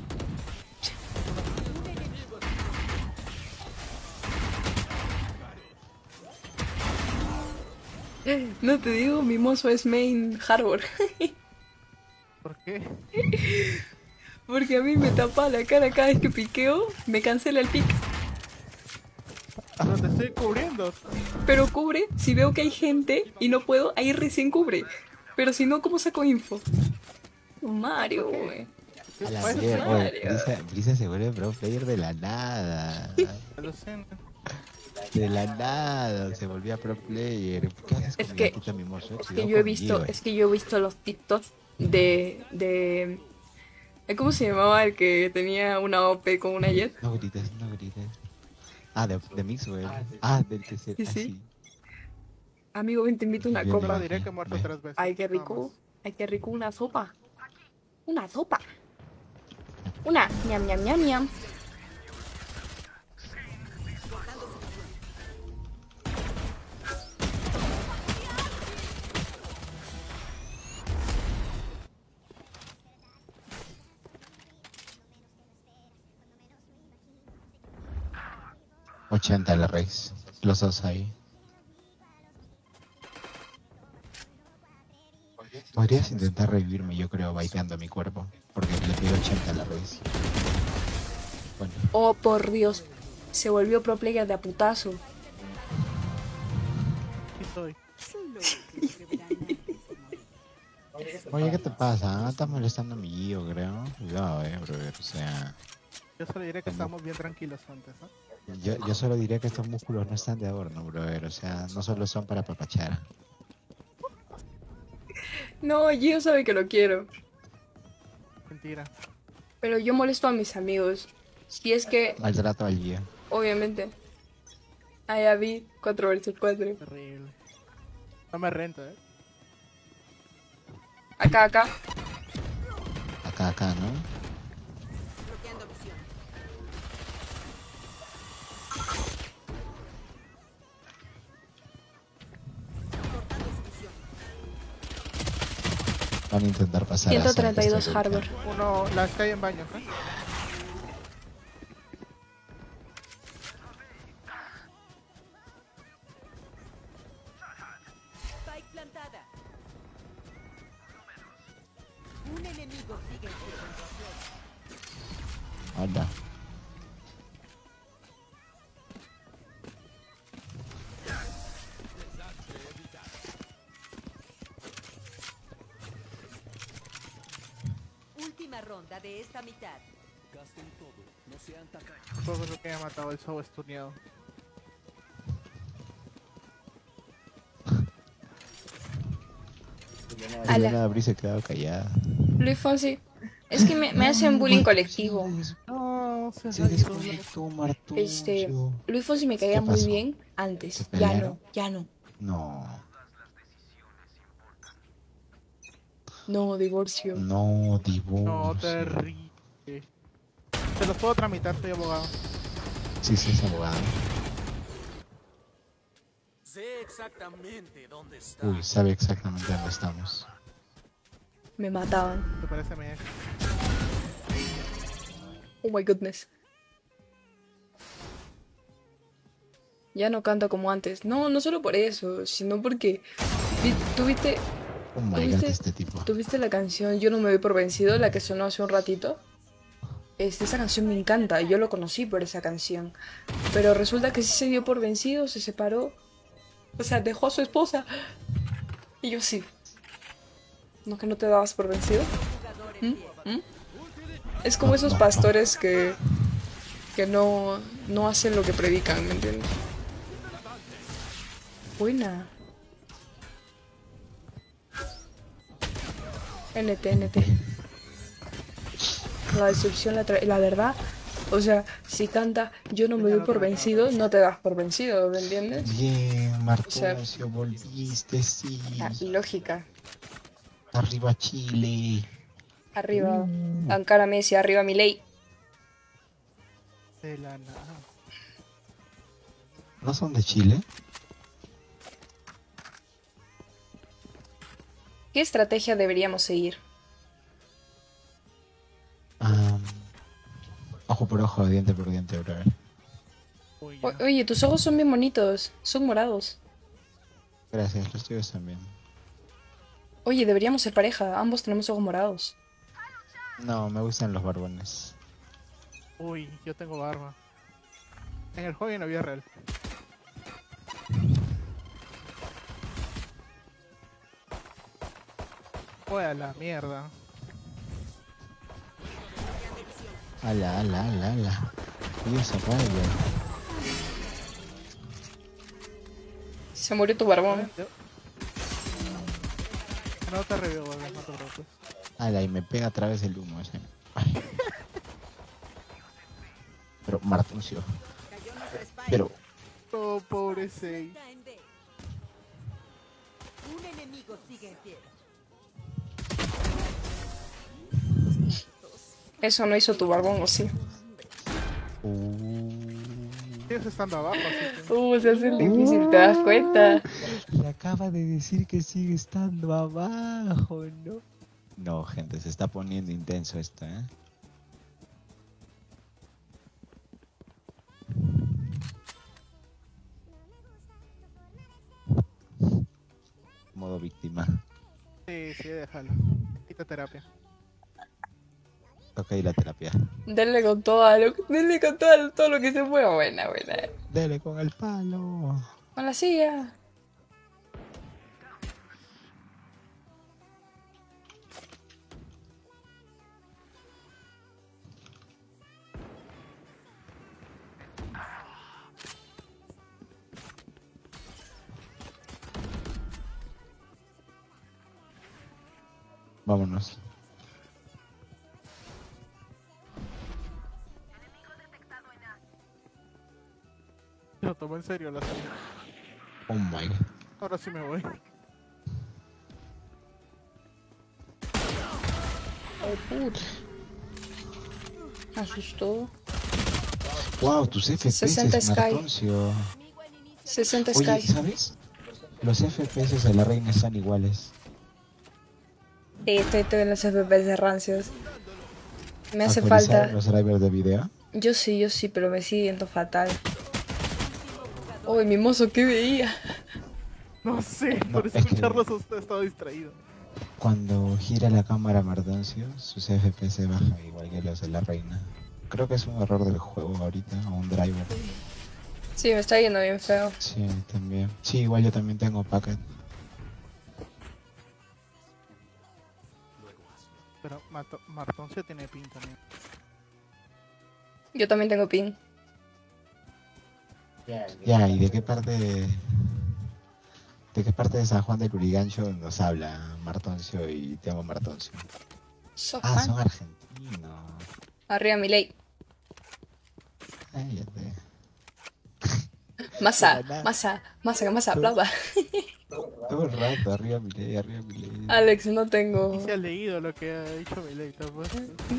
No te digo, mi mozo es main harbor. ¿Por qué? Porque a mí me tapa la cara cada vez que piqueo, me cancela el pick. Pero te estoy cubriendo. Pero cubre si veo que hay gente y no puedo, ahí recién cubre. Pero si no, ¿cómo saco info? Mario, güey. A la Pues, mierda, Mario. oye, Brisa, Brisa se vuelve pro player de la nada. Alucina. De la nada se volvía pro player. ¿Qué haces con Es mi que- gatita mimoso? Es que Cuidado yo he con visto, Gio, eh. es que yo he visto los TikToks de, de... ¿Cómo se llamaba el que tenía una O P con una Jet? No grites, no grites. Ah, de, de Mixwell. Ah, del que se... Sí, ah, sí. sí. Amigo, ven, te invito a una Bien, copa. Solo diré que he muerto Ve. tres veces. Ay, qué nada rico. más. Ay, qué rico, una sopa. Una sopa. Una, ñam, ñam, ñam, ñam. ochenta la raíz. Los dos ahí. Podrías intentar revivirme, yo creo, baiteando mi cuerpo. Porque le pido ochenta a la raíz. Bueno, Oh, por Dios. Se volvió pro player de a putazo. Sí soy. oye, ¿qué te pasa? Ah, estás molestando a mi Gio, creo. Cuidado, eh, brother. O sea, Yo solo diré que estábamos bien tranquilos antes, ¿no? yo, yo solo diría que estos músculos no están de adorno, brother. O sea, no solo son para papachar. No, Gio sabe que lo quiero. Mentira. Pero yo molesto a mis amigos. Si es que, Maltrato al Gio. obviamente. Ah, ya vi cuatro versus cuatro. Terrible. No me rento, ¿eh? Acá, acá. Acá, acá, ¿no? Bloqueando visión. Cortando su visión. Van a intentar pasar a ciento hacer treinta y dos esta Harbor. lucha. Uno, la Sky en baño, ¿eh? Spike plantada. Un enemigo sigue en pie. Hola. Última ronda de esta mitad. Gasten todo. No sean tacaños. Todo lo que haya matado el show estuneado. Ala. Juliana Abril se quedado callada. Luis Fonsi. Es que me, me hacen bullying colectivo. No, se Se desconectó Martucho. Este, Luis Fonsi me caía ¿Qué muy pasó? bien antes. ¿Se Ya pelearon? no, ya no. No, No, divorcio. no, divorcio. No, terrible. Se los puedo tramitar, soy abogado. Sí, sí, es abogado. Sé exactamente dónde está. Uy, sabe exactamente dónde estamos. Me mataban. ¿Te parece mi ex? Oh my goodness. Ya no canto como antes. No, no solo por eso, sino porque vi- tuviste, Oh my god, ¿Tuviste? este tipo. tuviste la canción Yo no me doy por vencido, la que sonó hace un ratito. Este, esa canción me encanta, yo lo conocí por esa canción. Pero resulta que sí se dio por vencido, se separó. O sea, dejó a su esposa. Y yo sí. ¿No que no te dabas por vencido? Jugador en pie. ¿Mm? Es como esos pastores que, que no, no hacen lo que predican, ¿me entiendes? Buena. N T, N T. La decepción, la, tra- la verdad. O sea, si canta Yo no me doy por vencido, no te das por vencido, ¿me entiendes? Bien, Martucio, sea, volviste, sí. La lógica. Arriba Chile. Arriba. Ankara Messi, arriba Milei. De la nada. ¿No son de Chile? ¿Qué estrategia deberíamos seguir? Am, ojo por ojo, diente por diente, bro. Uy, O- ya. oye, tus ojos son bien bonitos. Son morados. Gracias, los tuyos también. Oye, deberíamos ser pareja. Ambos tenemos ojos morados. No, me gustan los barbones. Uy, yo tengo barba. En el juego y en la vida real. Uy, a la mierda. Ala, ala, ala, ala. Oye, esa raya. Se murió tu barbón. Yo- No te revivo, no te preocupes. Ala, y me pega a través del humo ese. Ay. Pero, Martucio. Cayó nuestro Spike. Pero, Oh, pobre Sei. Está en D. Un enemigo sigue en pie. Eso no hizo tu barbón, ¿o sí? Ellos estando abajo, así que... Uh, se hace difícil, ¿te das cuenta? Le acaba de decir que sigue estando abajo, ¿no? No, gente, se está poniendo intenso esto, ¿eh? Modo víctima. Sí, sí, déjalo. Quita terapia. Toca ir a terapia. Denle con todo, lo, denle con todo, todo lo que se pueda. Buena, buena. Dele con el palo. Con la silla. Vámonos. Lo tomo en serio la serie. Oh my god. Ahora sí me voy. Oh, puta. Me asustó. Wow, tus F P sesenta S, Sky. Martoncio. sesenta Oye, Sky. ¿sabes? Los F P S de la reina están iguales. Sí, estoy estoy en los F P S rancios. Me hace ¿Actualizar falta. los drivers de video? Yo sí, yo sí, pero me sigue yendo fatal. Uy, mi mozo, ¿qué veía? No sé, No, por es que- escucharlos usted ha estado distraído. Cuando gira la cámara Martoncio, sus F P S bajan igual que los de la reina. Creo que es un error del juego ahorita, o un driver. Sí, me está yendo bien feo. Sí, también. Sí, igual yo también tengo packet. Pero Mato- Martoncio tiene pin también. Yo también tengo pin. Ya, ¿y de qué parte de... ¿De qué parte de San Juan del Lurigancho nos habla Martoncio y te amo Martoncio? So Ah, fan. son argentinos. Arriba mi ley. Ay, ya te... Masa, Buena. masa, masa, que masa, aplauda. Todo el rato, arriba mi ley, arriba mi ley. Alex, no tengo. Y se ha leído lo que ha dicho Mileita, pues.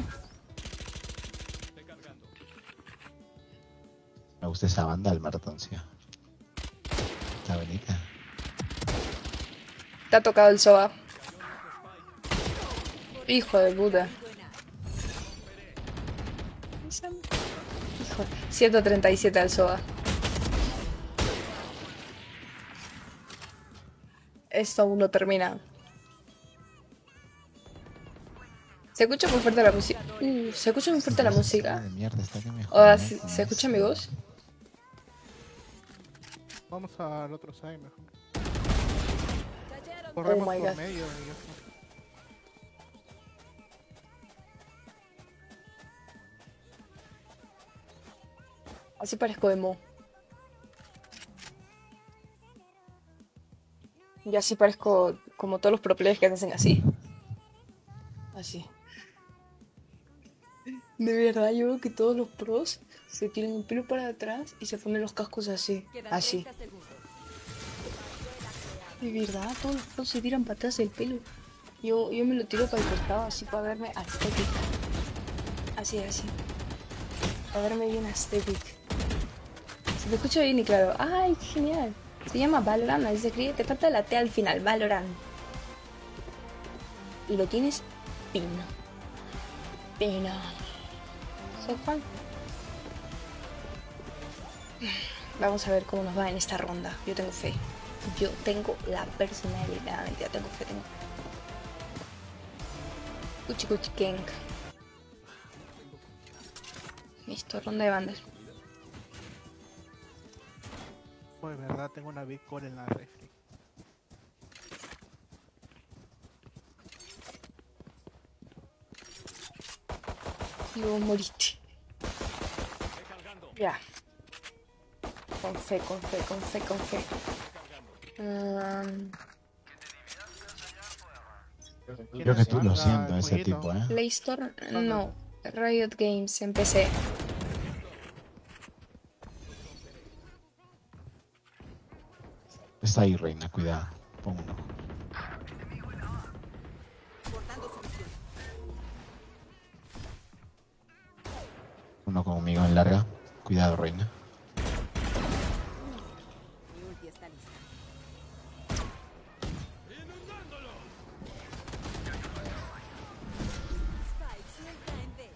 Me gusta esa banda, el Martoncio. Está bonita. Te ha tocado el soba. Hijo de puta. Hijo. ciento treinta y siete al soba. Esto aún no termina. Se escucha muy fuerte la música. Uh, se escucha muy fuerte la música. De mierda, está que me Ahora, joden ¿se, con ¿se escucha eso. mi voz? Vamos al otro side mejor. Corremos Oh my por God. medio y ya está. Así parezco emo. Y así parezco como todos los pro players que hacen así. Así. De verdad, yo veo que todos los pros se tiran el pelo para atrás y se ponen los cascos así. Así. De verdad, todos los pros se tiran para atrás el pelo. Yo, yo me lo tiro para el costado así para verme aesthetic. Así, así. Para verme bien aesthetic. Se te escucha bien y claro. ¡Ay, qué genial! Se llama Valorant, ahí se escribe, te falta la T al final, Valorant. Y lo tienes pino. Pino. Soy fan. Vamos a ver cómo nos va en esta ronda. Yo tengo fe. Yo tengo la personalidad. Mentira, tengo fe, tengo fe. Cuchi cuchi kenk. Listo, ronda de bandas. Pues verdad, tengo una Big Core en la refri. Y vos moriste. Ya. Con fe, con fe, con fe, con fe. Um, Creo que tú lo ¿Quieres siento, el ese jueguito? tipo, ¿eh? Play Store, no. Riot Games, empecé. Está ahí, reina, cuidado. Pon uno. Uno conmigo en larga. Cuidado, reina. Mi ulti está lista. Spike suelta en B.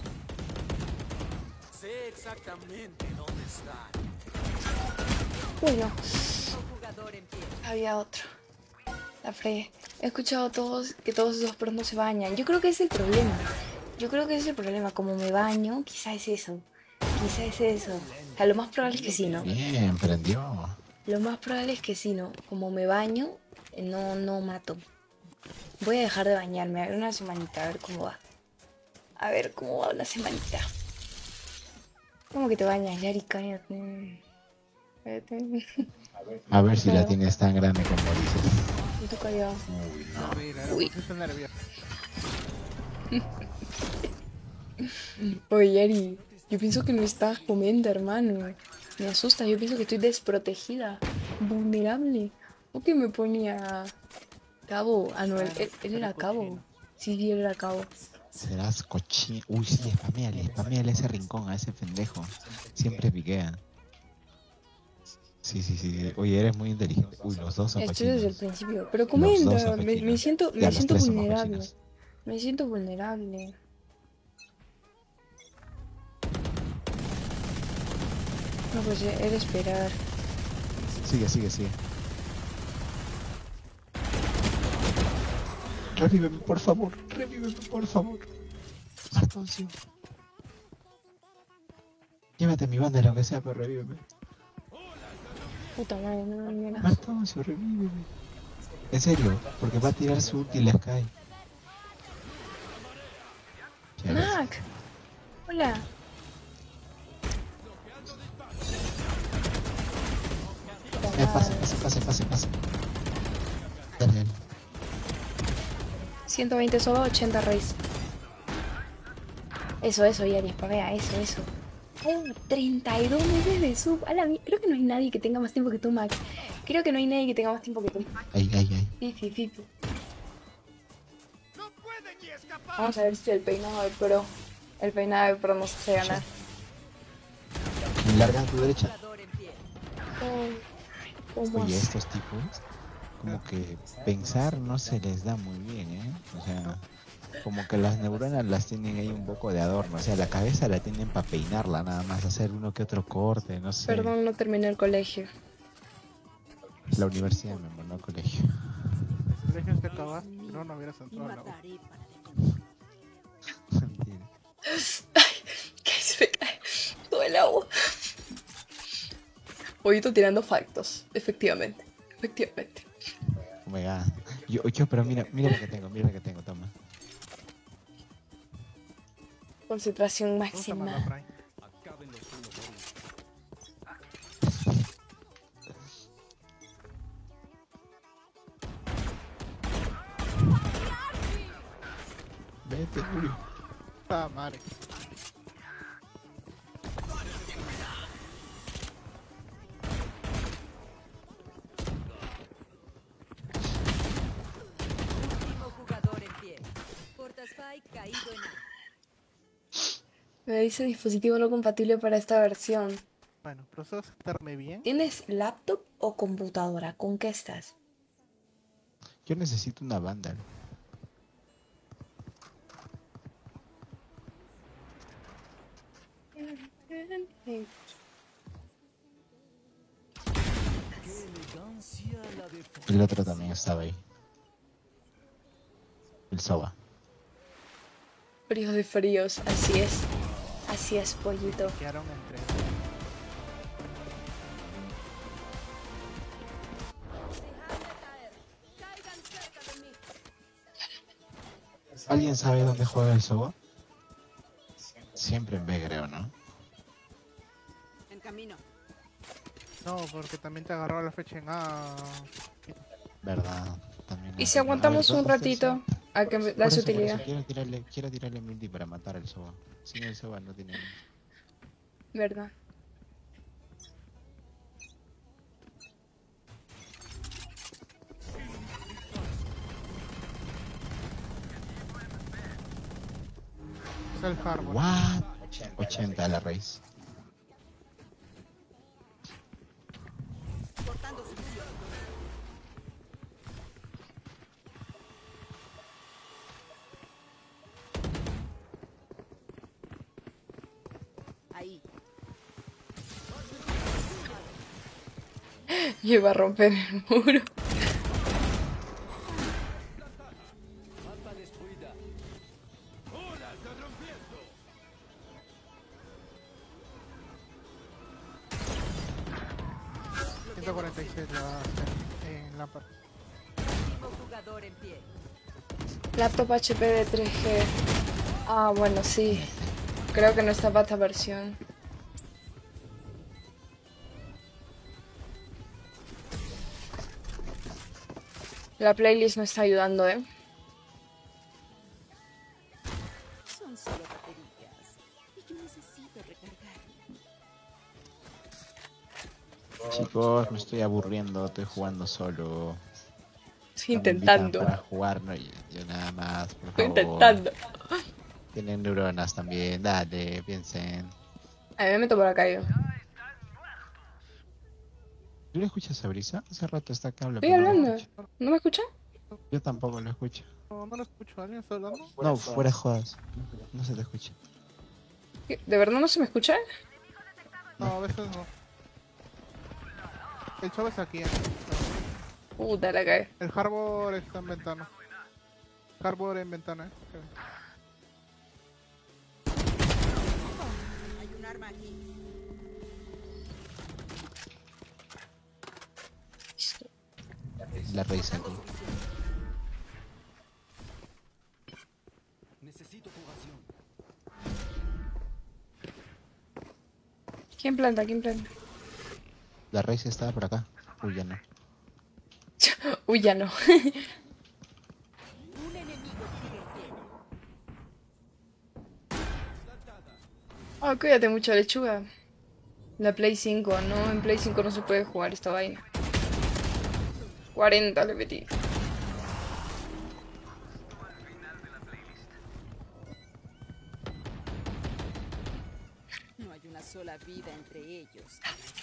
Sé exactamente dónde están. Bueno, Un jugador en pie. había otro. La fregué. He escuchado todos que todos esos pros no se bañan. Yo creo que es el problema. Yo creo que ese es el problema. Como me baño, quizá es eso. Quizá es eso. O sea, lo más probable es que sí, ¿no? Bien, prendió. Lo más probable es que sí, ¿no? Como me baño, no, no mato. Voy a dejar de bañarme. A ver una semanita, a ver cómo va. A ver cómo va una semanita. ¿Cómo que te bañas, Yari? Cállate. Cállate. A ver si la tienes tan grande como dices. Y tú callado. Uy, no. Mira, la Uy. pusiste nerviosa. Oye, Yari, yo pienso que no estás comiendo, hermano. Me asusta, yo pienso que estoy desprotegida, vulnerable. ¿O que me ponía cabo? Ah, no, él, él- él era cabo. Sí, sí, él era cabo. Serás cochino. Uy, sí, spameale, spameale ese rincón, a ese pendejo. Siempre piquea. Sí, sí, sí. Oye, eres muy inteligente. Uy, los dos son Estoy desde el cochinos. principio. Pero Los dos comenta, son me, me cochinos. siento, Ya, me los siento tres somos vulnerable. cochinos. Me siento vulnerable. No, pues he de esperar. Sigue, sigue, sigue. Revíveme, por favor. Revíveme, por favor. Martoncio. Llévate mi bandera, aunque sea, pero revíveme. Puta madre, no me miras. Martoncio, revíveme. En serio, porque va a tirar su ulti y les cae. Ya ves. Mac. Hola. Puta Eh, pase, madre. pase, pase, pase, pase. Dale, dale. ciento veinte solo, ochenta raíz. Eso, eso, Yari, spamea, eso, eso. Oh, treinta y dos meses de sub. A la mi- Creo que no hay nadie que tenga más tiempo que tú, Max. Creo que no hay nadie que tenga más tiempo que tú. Ay, ay, ay. Fifi, fifi. Vamos a ver si el peinado de pro. El peinado de pro nos hace ganar. Larga a tu derecha. Jugador en pie. Oh, ¿cómo Oye, así? estos tipos, como que pensar no se les da muy bien, ¿eh? O sea, como que las neuronas las tienen ahí un poco de adorno. O sea, la cabeza la tienen para peinarla nada más, hacer uno que otro corte, no sé. Perdón, no terminé el colegio. La universidad me mandó al colegio. Si dejas de acabar, no, no hubieras Y entrado a la U. mataré para defender. Mentira. Que se me cae todo el agua. Pollito tirando factos, efectivamente. Efectivamente. Oh my god. Yo, yo, pero mira, mira lo que tengo, mira lo que tengo, toma. Concentración ¿Cómo se llama la máxima. Fray? Acaben los uno por uno. Vete, uy. Ah, madre. Último jugador en pie. Porta Spike caído en A. Me dice dispositivo no compatible para esta versión. Bueno, proceso de estarme bien. ¿Tienes laptop o computadora? ¿Con qué estás? Yo necesito una banda. Qué elegancia la de El otro también estaba ahí. El Soba. Fríos de fríos, así es. Así es, pollito. Quedaron entre. ¿Alguien sabe dónde juega el Soba? Siempre en B, creo, ¿no? En camino. No, porque también te agarró la fecha en A. Verdad. También ¿Y es si verdad. aguantamos A ver, un ¿dónde está el ratito Soba? a que me Por da su eso, por eso, utilidad? quiero tirarle, quiero tirarle multi para matar al Soba. Sin el Soba no tiene. ¿Verdad? Es el Harbor. What? ochenta a la raíz. Cortando su visión. Ahí. Iba a romper el muro. Mapa destruida. ciento cuarenta y seis la va a hacer en Lampard. Último jugador en pie. Laptop H P de tres G. Ah, bueno, sí. Creo que no está para esta versión. La playlist no está ayudando, ¿eh? Son solo baterías. Y yo necesito recargar. Chicos, me estoy aburriendo, estoy jugando solo. Estoy No me invitan intentando. para jugar, no, yo, yo nada más, por Estoy favor. intentando. Tienen neuronas también, dale, piensen. A mí me meto por acá yo. ¿Tú lo escuchas a Brisa? Hace rato está que habla. Estoy pero no lo hablando. escucho. ¿No me escuchan? Yo tampoco lo escucho. No, no lo escucho. ¿Alguien está hablando? No, fuera jodas. No se te escucha. ¿Qué? ¿De verdad no se me escucha? No, a veces no. El chavo está aquí. ¿eh? Puta la cae. El Harbor está en ventana. Harbor en ventana. ¿eh? Hay un arma aquí. La raíz aquí. Necesito curación. ¿Quién planta? ¿Quién planta? La raíz estaba por acá. Uy, ya no. Uy, ya no. Un enemigo sigue en pie. Ah, cuídate mucho, lechuga. La Play cinco, no, en Play cinco no se puede jugar esta vaina. cuarenta le metí. No hay una sola vida entre ellos.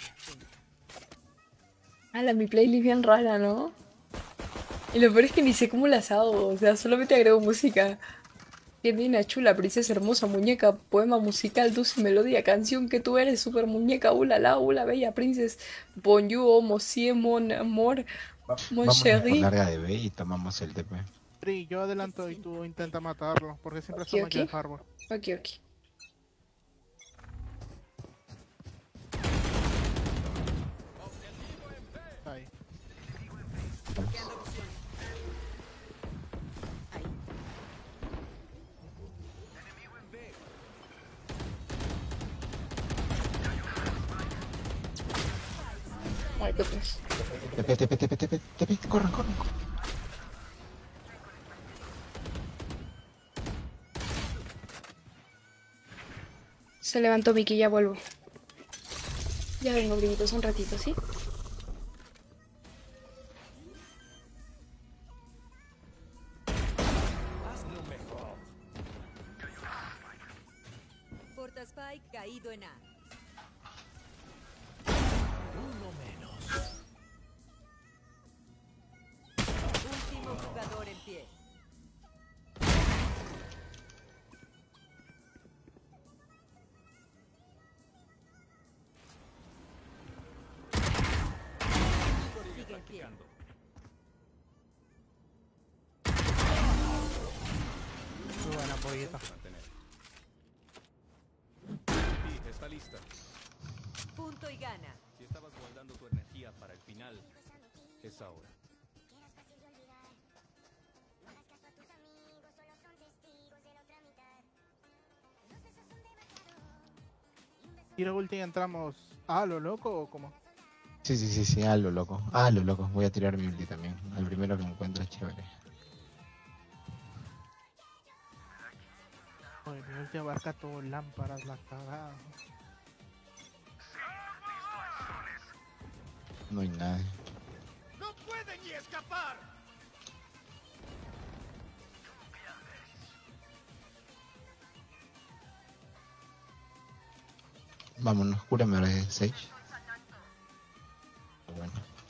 Ala, mi playlist bien rara, ¿no? Y lo peor es que ni sé cómo las hago, o sea, solamente agrego música. Bien, bien, chula, princesa hermosa, muñeca, poema musical, dulce melodía, canción que tú eres, super muñeca, ula la, ula, bella princess, bonjour, monsieur, mon amor, mon Vamos a chéri. larga de B y tomamos el T P. Pri, yo adelanto y tú intenta matarlo. Porque siempre Ok, estamos aquí en ok. Harbor. Ok, ok. Ahí. Ay, qué pues. T P, T P, T P, T P, T P, corran, corran. Se levantó Vicky, ya vuelvo. Ya vengo, brillitos, un ratito, ¿sí? Porta Spike caído en A. Último jugador en pie. Sigue en pie. Muy buena pollita. Sí, está lista. Punto y gana. Si estabas guardando tu energía para el final, es ahora. Tira ulti y entramos. ¿A lo loco o cómo? Sí, sí, sí, sí, a lo loco. A lo loco. Voy a tirar mi ulti también. Al primero que encuentro es chévere. Oye, mi ulti abarca todo lámparas, la cagada. No hay nadie. ¡No pueden ni escapar! Vámonos, cúrame ahora, Sage. Bueno.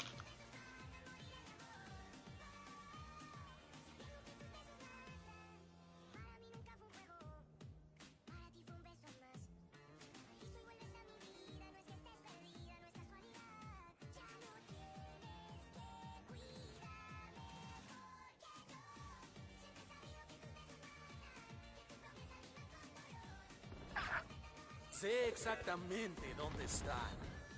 Sé exactamente dónde están.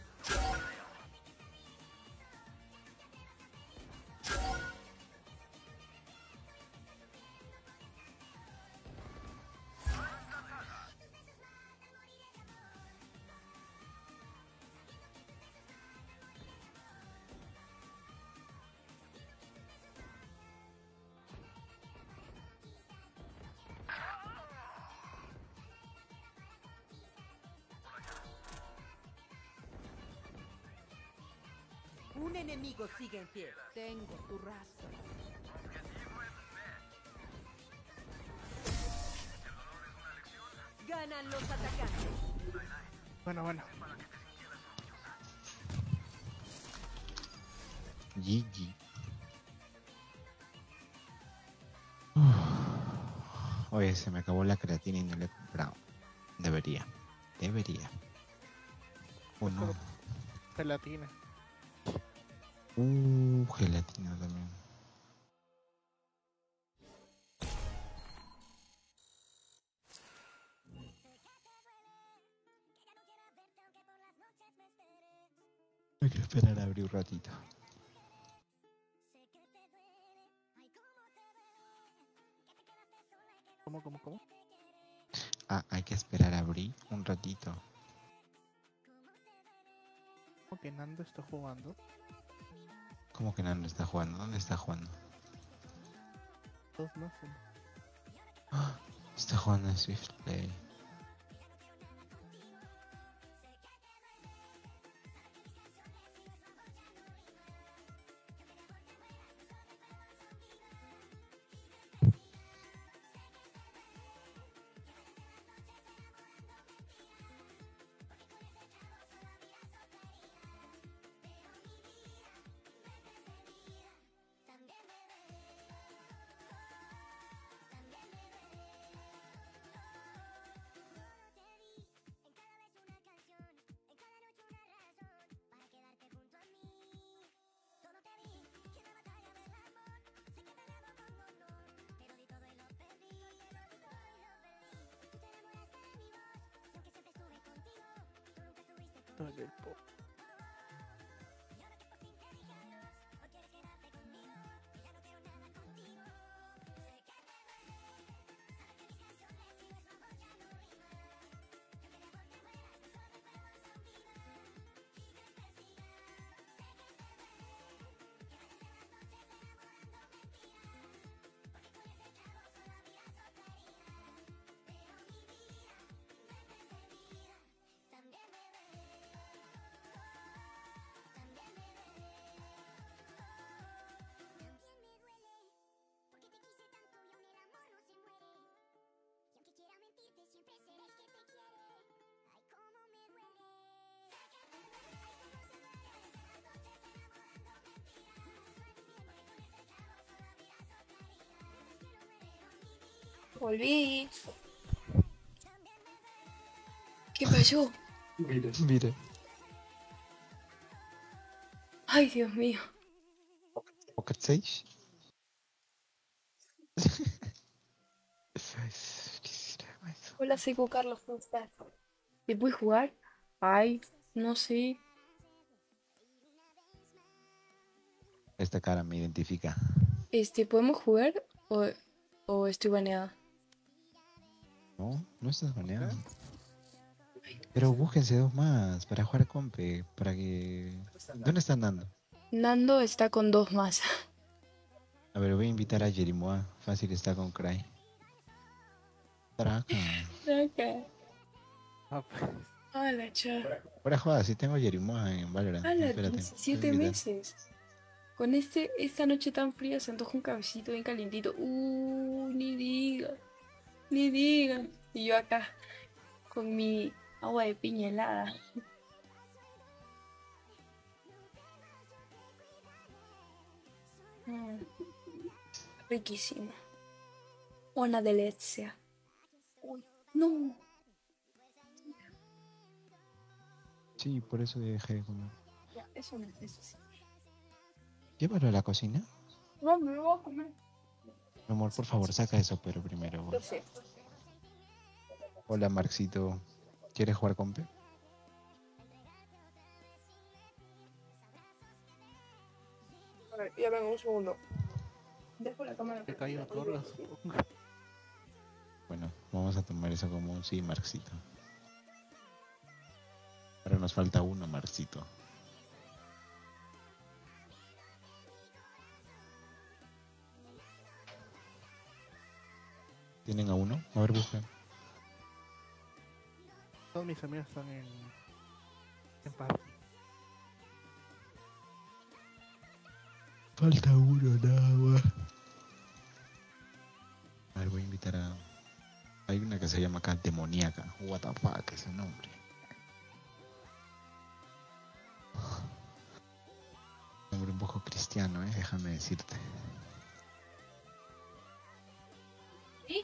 Un enemigo sigue en pie. Tengo tu rastro. Ganan los atacantes. Bueno, bueno. G G. Oye, se me acabó la creatina y no la he comprado. Debería. Debería. ¿O no? Gelatina. Uh, gelatina también. Hay que esperar a abrir un ratito. ¿Cómo, cómo, cómo? Ah, hay que esperar a abrir un ratito. ¿Cómo que Nando está jugando? ¿Cómo que Nando está jugando? ¿Dónde está jugando? Dos más. ¿No? Ah, está jugando en Swift Play. Dale, po. Volví. ¿Qué pasó? Mire. Mire. Ay, Dios mío. Pocket Sage. Hola, soy Cu Carlos, ¿cómo estás? ¿Te puedes jugar? Ay, no sé. Esta cara me identifica. Este, ¿podemos jugar? ¿O, o estoy baneada? No, no estás baneado. Pero búsquense dos más para jugar compe, para que... ¿Dónde están dando? Nando está con dos más. A ver, voy a invitar a Jerimoa. Fácil está con Cry. Traca. Ah, pues. Hola, cha. Fuera joda, si tengo Jerimoa en Valorant. Hola, Espérate. diecisiete voy a invitar. meses. Con este, esta noche tan fría se antoja un cabecito bien calientito. Uh, ni diga. Ni diga. Y yo acá, con mi Agua de piña helada. Mm, riquísima. Una delicia. Uy, no. Sí, por eso dejé de comer. Ya, eso no es eso. Sí. Llévalo a la cocina. No, me lo voy a comer. Mi amor, por favor, saca eso, pero primero. Lo sé. Hola, Marxito. ¿Quieres jugar con P? A ver, ya vengo un segundo. Dejo la cámara. He caído torres, supongo. Bueno, vamos a tomar eso como un sí, Marxito. Ahora nos falta uno, Marxito. ¿Tienen a uno? A ver, busquen. Todos mis amigos están en... en paz. Falta uno, nada más. A ver, voy a invitar a... Hay una que se llama acá Demoníaca. What the fuck, ese nombre. Nombre un poco cristiano, eh, déjame decirte. ¿Sí?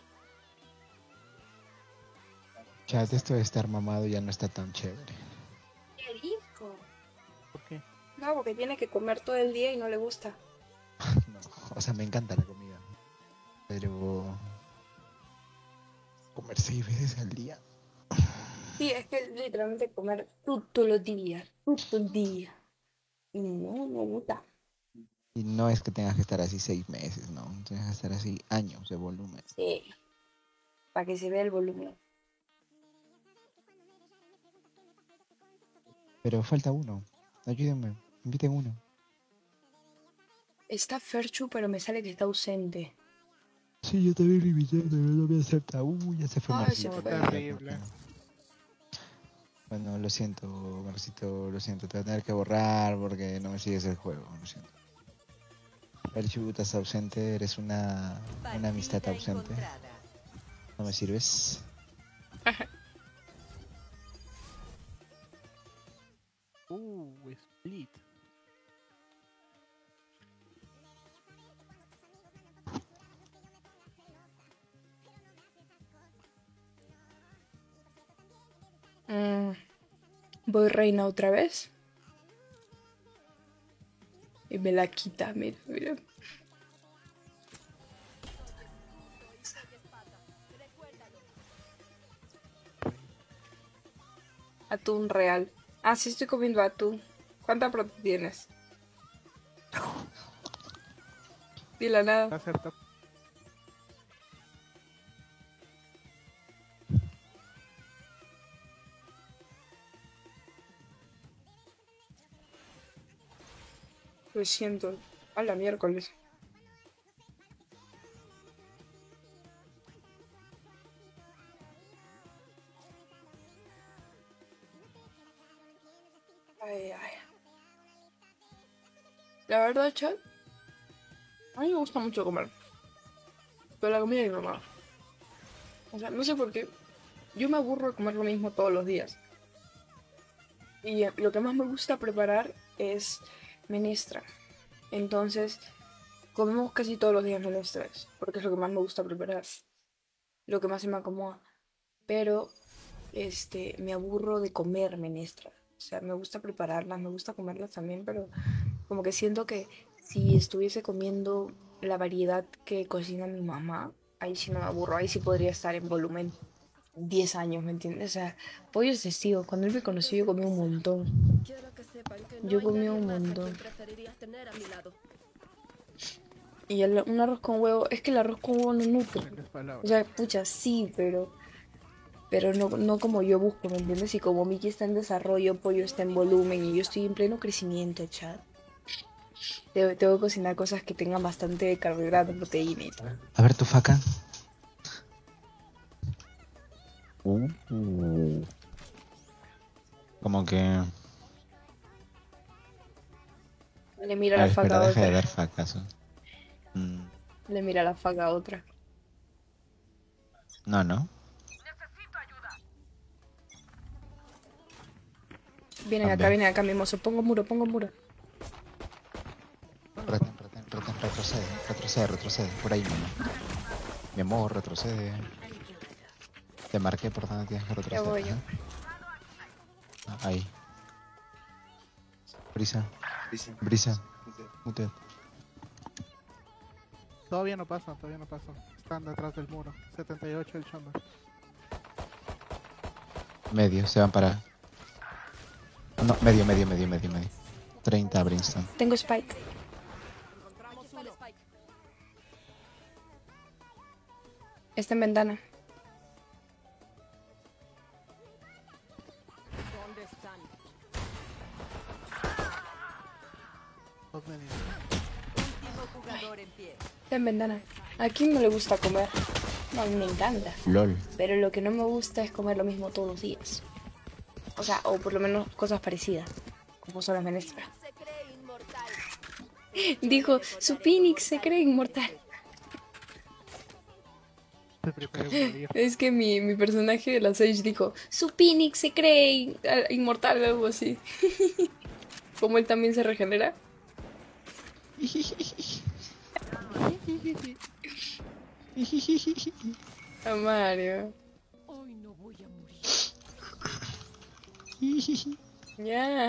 Chat, esto de estar mamado ya no está tan chévere. ¡Qué rico! ¿Por qué? No, porque tiene que comer todo el día y no le gusta. No, o sea, me encanta la comida. Pero... comer seis veces al día. Sí, es que literalmente comer todos los días, todo el día. Y no, me gusta. Y no es que tengas que estar así seis meses, no. Tienes que estar así años de volumen. Sí, para que se vea el volumen. Pero falta uno. Ayúdenme. Inviten uno. Está Ferchu, pero me sale que está ausente. Sí, yo también lo invité, pero no me acepta. Uy, ya se fue Ay, Marcito. se fue. Terrible. Bueno, lo siento, Marcito, lo siento. Te voy a tener que borrar porque no me sigues el juego, lo siento. Perchu, estás ausente, eres una, una amistad Partida ausente. encontrada. No me sirves. Uh, split. Mm, voy reina otra vez. Y me la quita, mira, mira. Atún real. Ah, sí estoy comiendo atún. ¿Cuánta proteína tienes? Dile nada. Acerta. Lo siento. A la miércoles. Ay, ay. La verdad, chat, a mí me gusta mucho comer. Pero la comida de mi mamá. O sea, no sé por qué. Yo me aburro de comer lo mismo todos los días. Y eh, lo que más me gusta preparar es menestra. Entonces, comemos casi todos los días menestras. Porque es lo que más me gusta preparar. Lo que más se me acomoda. Pero, este, me aburro de comer menestras. O sea, me gusta prepararlas, me gusta comerlas también, pero como que siento que si estuviese comiendo la variedad que cocina mi mamá, ahí sí no me aburro, ahí sí podría estar en volumen diez años, ¿me entiendes? O sea, pollo es testigo, cuando él me conoció yo comí un montón. Yo comí un montón. Y el, un arroz con huevo, es que el arroz con huevo no nutre. Pocas palabras. O sea, pucha, sí, pero... Pero no, no como yo busco, ¿me entiendes? Y como Miki está en desarrollo, Pollo está en volumen y yo estoy en pleno crecimiento, chat. Tengo, tengo que cocinar cosas que tengan bastante carbohidrato, proteína y tal. A ver tu faca. Uh, uh. Como que... Le mira A la ver, faca espera, a deja de otra. dar facas. Mm, Le mira la faca a otra. no, no. Vienen acá, También. vienen acá, mi mozo. Pongo muro, pongo muro. Reten, reten, reten, retrocede, retrocede, retrocede. Por ahí, mi amor. Mi amor, retrocede. Te marqué, por tanto tienes que retroceder. voy yo. ajá. Ah, ahí. Brisa. Brisa. Mutea. Todavía no pasan, todavía no pasan. Están detrás del muro. setenta y ocho el chamber. Medio, se van para... No, medio, medio, medio, medio, medio. treinta Brimstone. Tengo Spike. Está en ventana. ¿Dónde están? Dos medios. Último jugador en pie. Está en ventana. ¿A quién no le gusta comer? No, a mí me encanta. LOL. Pero lo que no me gusta es comer lo mismo todos los días. O sea, o por lo menos cosas parecidas. Como son las menestras. Se cree inmortal. Dijo, su Phoenix se cree inmortal. Se prefiere morir. Es que mi, mi personaje de la Sage dijo, su Phoenix se cree in- a- inmortal, algo así. Como él también se regenera. A Mario. Hoy no voy a morir. Ya.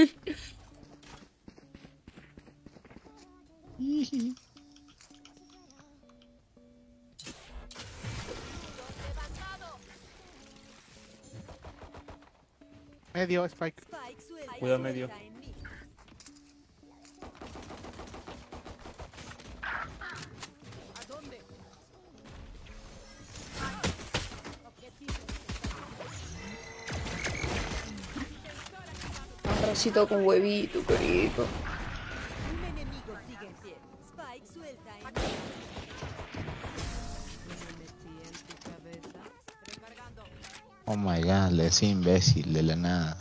Medio, Spike. Spike suelta. Cuidado medio. Suelta en mí. ¿A dónde? Objetivo. Arrocito con huevito, querido. Un enemigo sigue en pie. Spike suelta en mí. Me metí en tu cabeza. Recargando. Oh my god, le decía imbécil de la nada.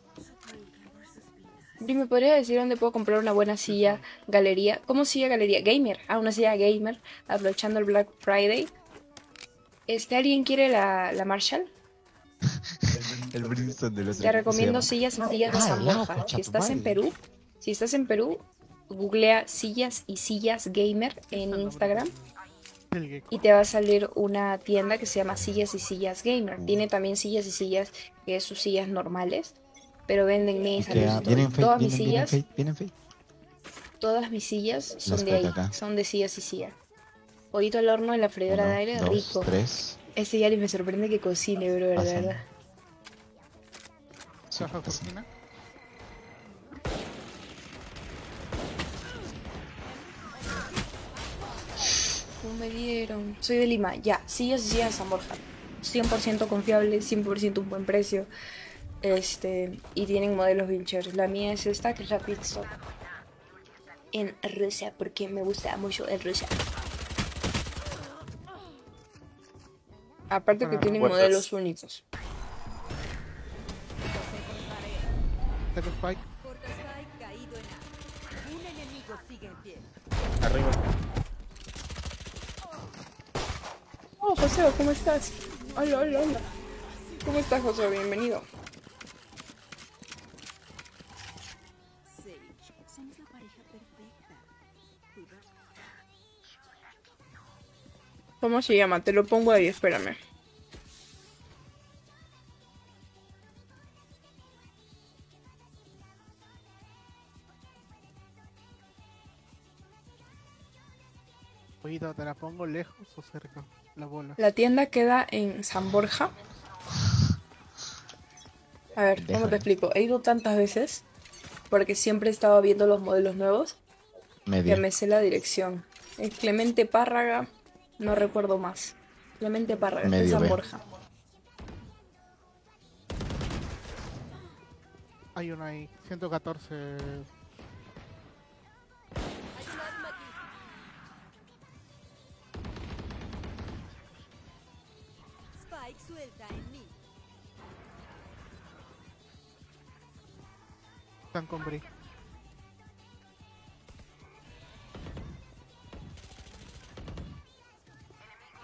¿Y me podría decir dónde puedo comprar una buena silla galería? ¿Cómo silla galería? Gamer. Ah, una silla gamer. Aprovechando el Black Friday. Este, ¿alguien quiere la, la Marshall? El Brimstone de los Te recomiendo sillas y sillas de Ah, San el lado, Borja. concha Si tu estás en madre. Perú, si estás en Perú, googlea sillas y sillas gamer en Instagram El gecko. y te va a salir una tienda que se llama Sillas y Sillas Gamer. Tiene también sillas y sillas que es sus sillas normales, pero venden mesas. Que, y ah, todo. vienen fake, Todas mis vienen, vienen sillas, fake, vienen fake. todas mis sillas son Las de ahí, fake acá. son de sillas y sillas. Pollito al horno en la freidora Uno, de aire, dos, rico. tres. Ese Yari me sorprende que cocine, bro, de Pasan. verdad. Sí, Caja pasan. cortina. No me dieron. Soy de Lima, ya. Sillas y sillas San Borja. cien por ciento confiable, cien por ciento un buen precio. Este, y tienen modelos bien chéveres. La mía es esta, que es la Pit Stop. En Rusia, porque me gusta mucho el Rusia. Aparte que Ah, tienen puertas. modelos únicos. Tengo Spike. Porta Spike caído en A. Un enemigo sigue en pie. Arriba. Oh, José, ¿cómo estás? Hola, hola, hola. ¿Cómo estás, José? Bienvenido. Sage. Somos la pareja perfecta. Cuidado. ¿Cómo se llama? Te lo pongo ahí, espérame. Oído, ¿te la pongo lejos o cerca? La bola. La tienda queda en San Borja. A ver, ¿cómo Déjame. te explico? He ido tantas veces porque siempre he estado viendo los modelos nuevos que Medio. me sé la dirección. Es Clemente Párraga, no recuerdo más. Clemente Párraga, está en Medio San B. Borja. Hay una ahí. ciento catorce. Hay un arma aquí. Spike suelta en mí. Están con Bri.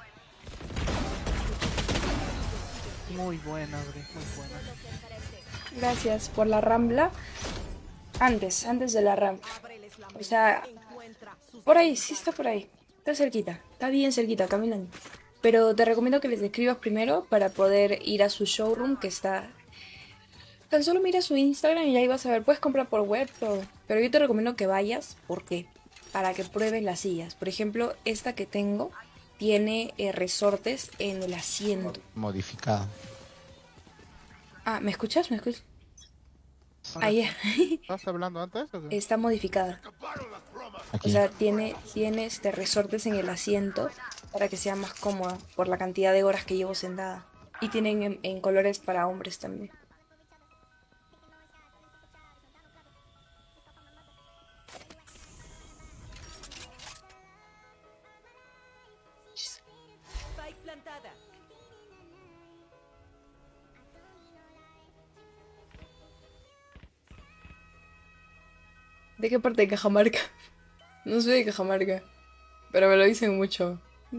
Muy buena, Bri. Muy buena. Gracias por la rambla. Antes, antes de la rambla. O sea, por ahí, sí está por ahí. Está cerquita, está bien cerquita, caminando. Pero te recomiendo que les escribas primero para poder ir a su showroom que está... Tan solo mira su Instagram y ahí vas a ver, puedes comprar por web, todo. Pero yo te recomiendo que vayas, ¿por qué? Para que pruebes las sillas. Por ejemplo, esta que tengo tiene eh, resortes en el asiento. Modificado. Ah, ¿me escuchas? ¿Me escuchas? Ahí ¿Estás hablando antes o qué? está modificada. O Aquí. sea, tiene, tiene este, resortes en el asiento para que sea más cómoda por la cantidad de horas que llevo sentada. Y tienen en, en colores para hombres también. Spike plantada. ¿De qué parte de Cajamarca? No soy de Cajamarca, pero me lo dicen mucho.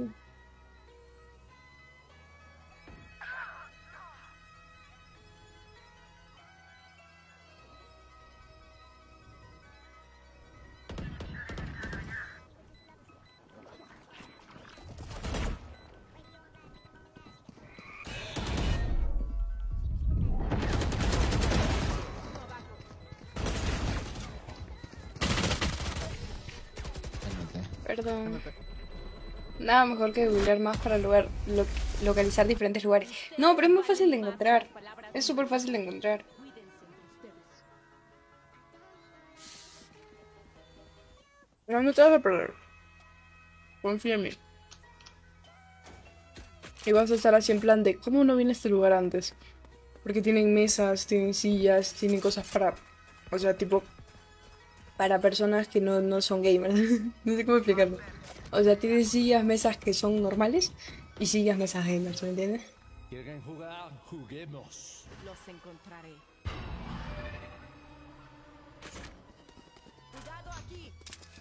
Cálmate. Perdón. Nada mejor que googlear más para lugar, lo- localizar diferentes lugares. No, pero es muy fácil de encontrar. Es súper fácil de encontrar. Pero no te vas a perder. Confía en mí. Y vas a estar así en plan de, ¿cómo no viene a este lugar antes? Porque tienen mesas, tienen sillas, tienen cosas para... O sea, tipo... Para personas que no, no son gamers. No sé cómo explicarlo. O sea, tienen sillas, mesas que son normales y sillas, mesas gamers, ¿me entiendes? ¿Quieren jugar? Juguemos. Los encontraré. Cuidado aquí.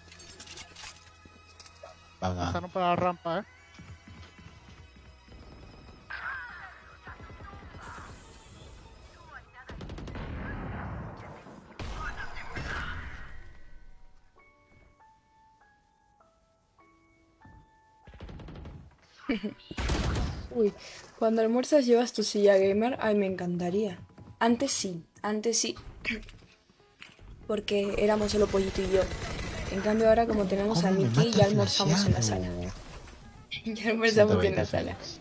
Van a... Pasaron para la rampa, eh. Uy, cuando almuerzas llevas tu silla gamer, ay, me encantaría. Antes sí, antes sí. Porque éramos solo Pollito y yo. En cambio ahora como tenemos a ¿Cómo me Miki, mata ya almorzamos en la sala. flasheado? Ya almorzamos en la ciento veinte sala. Fénix.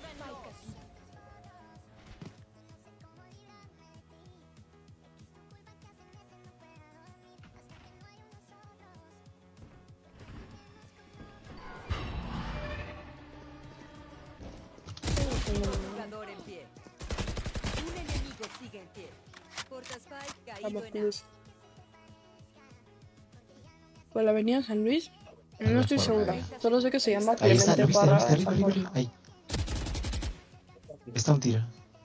Jugador en pie. Un enemigo sigue en pie. Porta Spike caído Vamos, en Cruz. Por la avenida San Luis, no estoy por segura. ahí. Solo sé que se llama Ahí está, Clemente ¿lo viste? ¿Lo Parra viste? de Arriba, San arriba, Luis. arriba. Ahí. Está un tiro.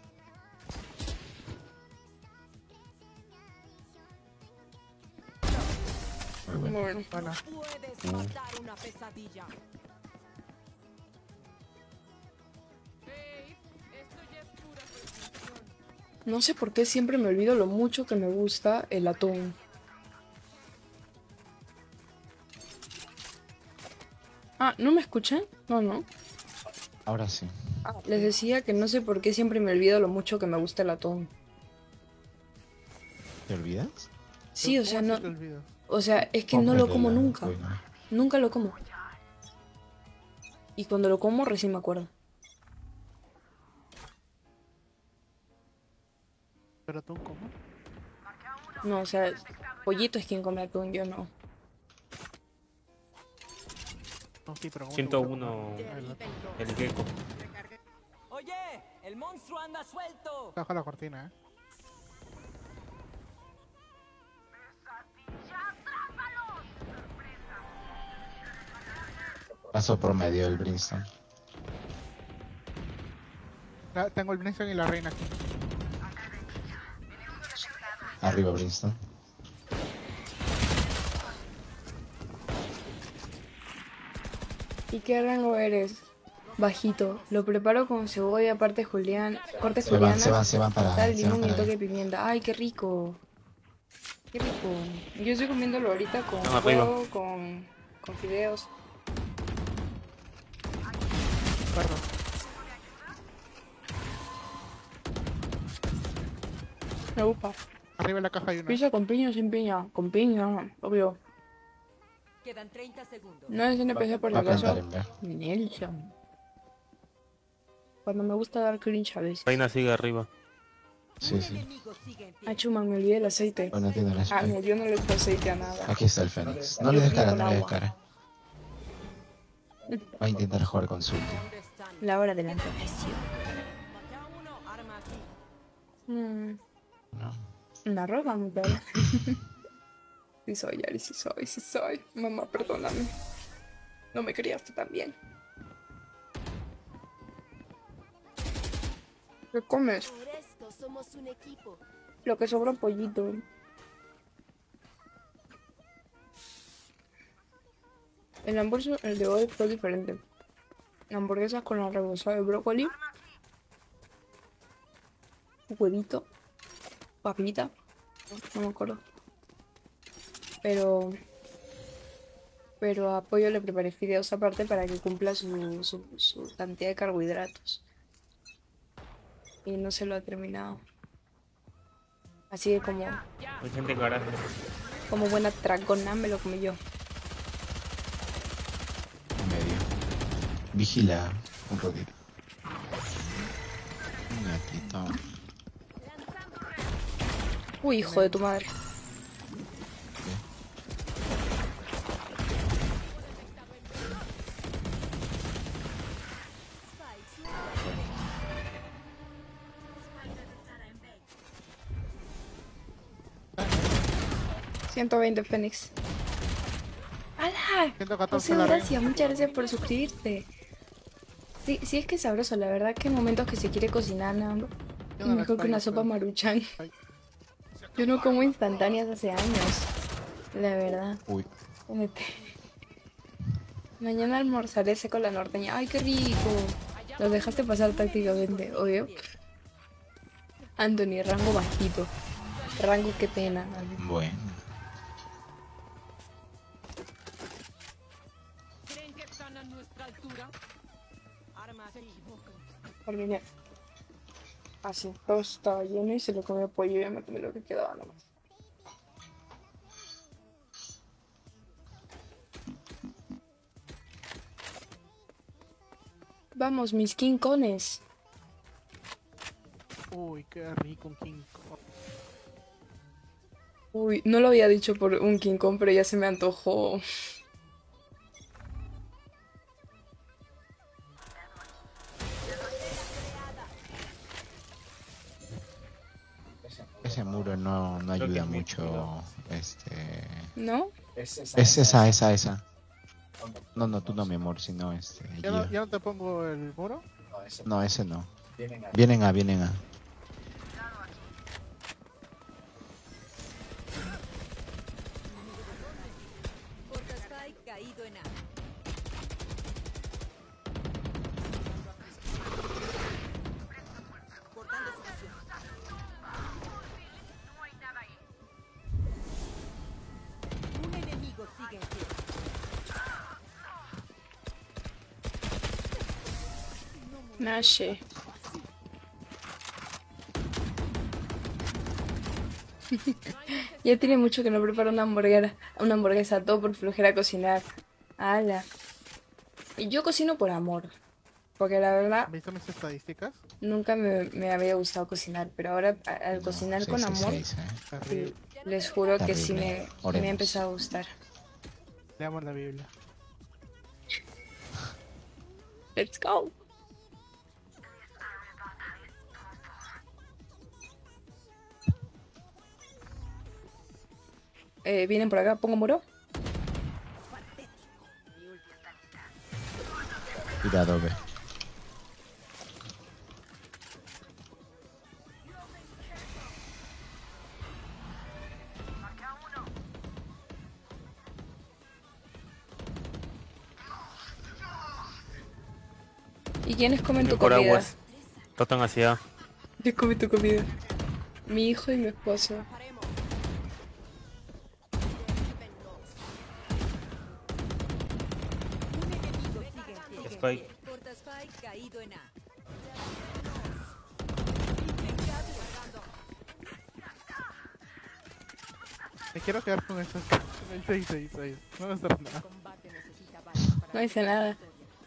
Muy bueno. Bueno, Bueno, Puedes matar una pesadilla. no sé por qué siempre me olvido lo mucho que me gusta el atún. Ah, ¿no me escuchan? No, no. Ahora sí. Ah, les decía que no sé por qué siempre me olvido lo mucho que me gusta el atún. ¿Te olvidas? Sí, o sea, ¿cómo no, se te olvida? o sea, es que no lo Cómprale como la- nunca. Uy, no. Nunca lo como. Y cuando lo como recién me acuerdo. ¿Pero tú cómo? No, o sea, Pollito es quien come atún, yo no. No, sí, pero ¿cómo te ciento gusta uno comer el atún? el gecko. Oye, el monstruo anda suelto. Baja la cortina, eh. Paso por medio del Brimstone. La- tengo el Brimstone y la reina aquí. Arriba Brimstone. ¿Y qué rango eres? bajito. Lo preparo con cebolla, aparte julián, corte Se van, juliana, se van, se van para, sal, se van limón y para toque ahí. de pimienta. Ay, qué rico. Qué rico. Yo estoy comiéndolo ahorita con Están arriba. huevo, con, con fideos. Perdón. Me gusta. Arriba en la caja hay una. Pizza con piña o sin piña. Con piña, obvio. Quedan treinta segundos. No es N P C por si Va a plantar acaso. en ver. Nelson. Cuando me gusta dar cringe a veces. Reina sigue arriba. Sí, sí. Enemigo sigue en pie. Ah, chuma, me olvidé el aceite. Bueno, tiene la Ah, spray. no, yo no le echo aceite a nada. Aquí está el Fénix. No le des cara, no le des cara. Va a intentar jugar con Sulti. La hora de la entonación. Mm, No. una ropa, mi perro. Sí soy, Yari, sí soy, sí soy. Mamá, perdóname. No me criaste tan bien. ¿Qué comes? Por esto somos un equipo. Lo que sobra pollito. El hamburguesa, el de hoy fue diferente. Hamburguesas con la rebozada de brócoli. Huevito. Papita. No me acuerdo. Pero... Pero a pollo le preparé fideos aparte para que cumpla su, su, su cantidad de carbohidratos. Y no se lo ha terminado. Así que como, Hay gente en garaje. como buena tragona me lo comí yo. En medio. Vigila un poquito. Un gatito. Uy, hijo de tu madre. ciento veinte Fénix. ¡Hala! ciento catorce José, la reina. gracias, muchas gracias por suscribirte. Sí, sí es que es sabroso, la verdad que en momentos que se quiere cocinar, ¿no? Yo no la Mejor que una extraño, sopa pero- maruchan. Ay. Yo no como instantáneas hace años. La verdad. Uy. Neta. Mañana almorzaré con la norteña. ¡Ay, qué rico! Lo dejaste pasar tácticamente, obvio. Anthony, rango bajito. Rango, qué pena. Bueno. Terminé. Así, todo estaba lleno y se lo comió pollo y ya me comí lo que quedaba nomás. Vamos, mis King Cones. Uy, qué rico un King Kong. Uy, no lo había dicho por un King Kong, pero ya se me antojó. Ese muro no, no ayuda mucho. Este. ¿No? Es Es esa, esa, esa. No, no, tú no, mi amor, sino este. ¿Ya no, Gio. ¿Ya no te pongo el muro? No, ese No, ese no. vienen a... Vienen a, vienen a. Portaspike caído en A. Cortando su visión. Un enemigo sigue en pie. Nashe. Ya tiene mucho que no preparo una hamburguesa, una hamburguesa, todo por flojera cocinar. Ala. Y yo cocino por amor. Porque la verdad, ¿Viste mis estadísticas? nunca me, me había gustado cocinar. Pero ahora, a- al No, cocinar sí, con sí, amor, sí, sí. Terrible. les juro que sí me, Terrible. que me ha Oremos. empezado a gustar. Leamos la Biblia. Let's go. Eh, Vienen por acá, pongo muro. Cuidado, ve. ¿Y quiénes comen tu Yo por comida? aguas. Totan hacia. ¿Quién come tu comida? Mi hijo y mi esposo. Spike. Porta Spike caído en A. Me quiero quedar con eso. El seis seis seis. No va a hacer nada. Combate necesita balas para No dice nada.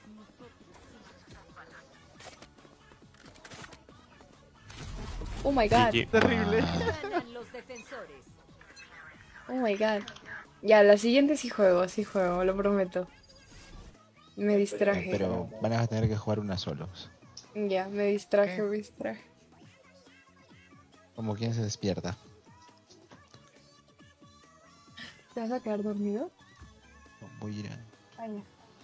Oh my god. G G. Terrible. ganan los defensores. Oh my god. Ya, la siguiente sí juego, sí juego, lo prometo. Me distraje. Pero van a tener que jugar una solos. Ya, me distraje, me distraje. Como quien se despierta. ¿Te vas a quedar dormido? Voy a ir a... Ah, ya.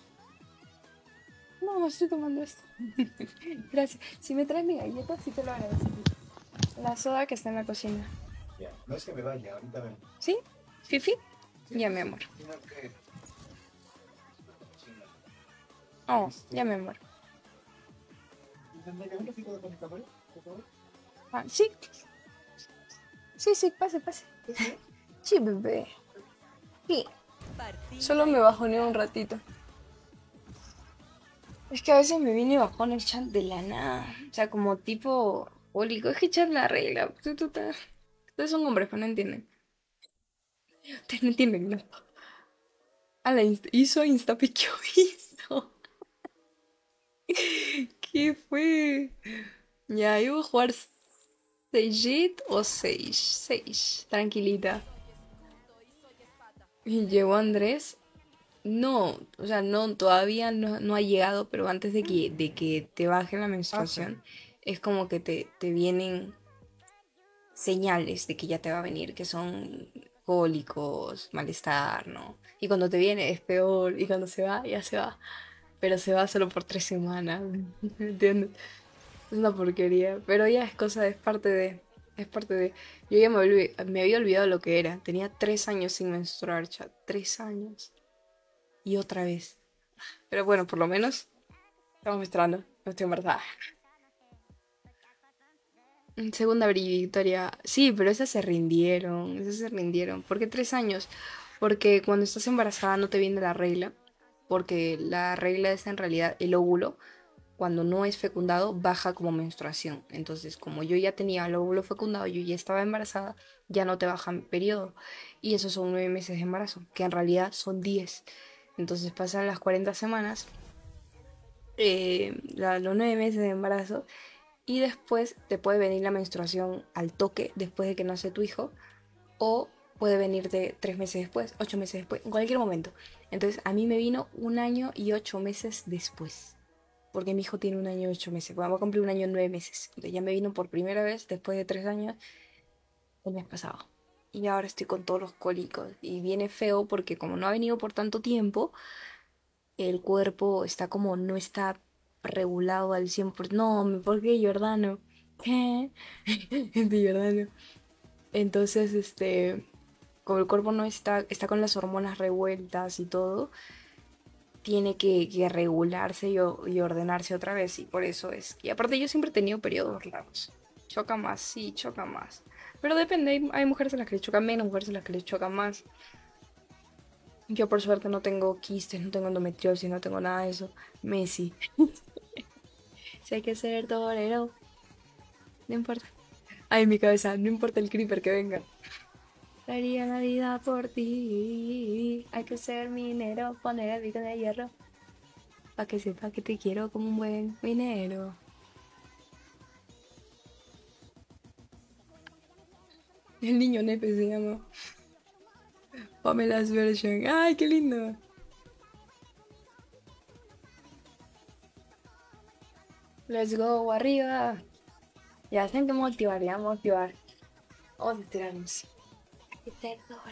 No, no estoy tomando esto. Gracias. Si me traes mi galleta, sí te lo agradezco. La soda que está en la cocina. Ya, no es que me vaya, ahorita ven. ¿Sí? ¿Fifi? Ya, mi amor. Sino que- Oh, ya, mi amor. Ah, sí. Sí, sí, pase, pase. Sí, bebé. Sí. Partida Solo me bajoneo un ratito. Es que a veces me viene bajón el chat de la nada. O sea, como tipo pólico. Es que echar la regla. Tú- tú- tú- Ustedes son hombres, pero no entienden. Ustedes no entienden, ¿no? A la insta hizo Insta piqueó hizo. ¿Qué fue? Ya, iba a jugar seis o seis. seis. Tranquilita. Y llegó Andrés. No, o sea, no, todavía no, no ha llegado, pero antes de que, de que te baje la menstruación, es como que te, te vienen señales de que ya te va a venir, que son cólicos, malestar, ¿no? Y cuando te viene es peor, y cuando se va, ya se va. Pero se va solo por tres semanas, ¿entiendes? Es una porquería, pero ya es cosa, es parte de, es parte de... Yo ya me, olvi- me había olvidado lo que era, tenía tres años sin menstruar, chat, tres años. Y otra vez. Pero bueno, por lo menos estamos menstruando, no estoy embarazada. Segunda victoria. Sí, pero esas se rindieron. Esas se rindieron. ¿Por qué tres años? Porque cuando estás embarazada no te viene la regla. Porque la regla es en realidad el óvulo. Cuando no es fecundado, baja como menstruación. Entonces, como yo ya tenía el óvulo fecundado, yo ya estaba embarazada, ya no te baja periodo. Y esos son nueve meses de embarazo, que en realidad son diez. Entonces pasan las cuarenta semanas, eh, la- los nueve meses de embarazo. Y después te puede venir la menstruación al toque después de que nace tu hijo. O puede venirte tres meses después, ocho meses después, en cualquier momento. Entonces a mí me vino un año y ocho meses después. Porque mi hijo tiene un año y ocho meses. Vamos a cumplir un año y nueve meses. Entonces ya me vino por primera vez después de tres años el mes pasado. Y ahora estoy con todos los cólicos. Y viene feo porque como no ha venido por tanto tiempo, el cuerpo está como no está regulado al cien por ciento. No, ¿por qué Giordano? ¿Qué? Este Giordano. Entonces, este, como el cuerpo no está, está con las hormonas revueltas y todo, tiene que, que regularse y, o- y ordenarse otra vez. Y por eso es. Y aparte yo siempre he tenido periodos largos. Choca más, sí, choca más. Pero depende, hay, hay mujeres a las que les choca menos, mujeres a las que les choca más. Yo por suerte no tengo quistes, no tengo endometriosis, no tengo nada de eso. Messi. Si hay que ser torero. No importa. Ay, en mi cabeza, no importa el creeper que venga. Daría la vida por ti. Hay que ser minero, poner el bico de hierro. Pa' que sepa que te quiero como un buen minero. El niño nepe se llama. Pamela's version. ¡Ay, qué lindo! Let's go, arriba. Ya, tengo que motivar, ya, motivar. Vamos a estirarnos. Hay que ser dura.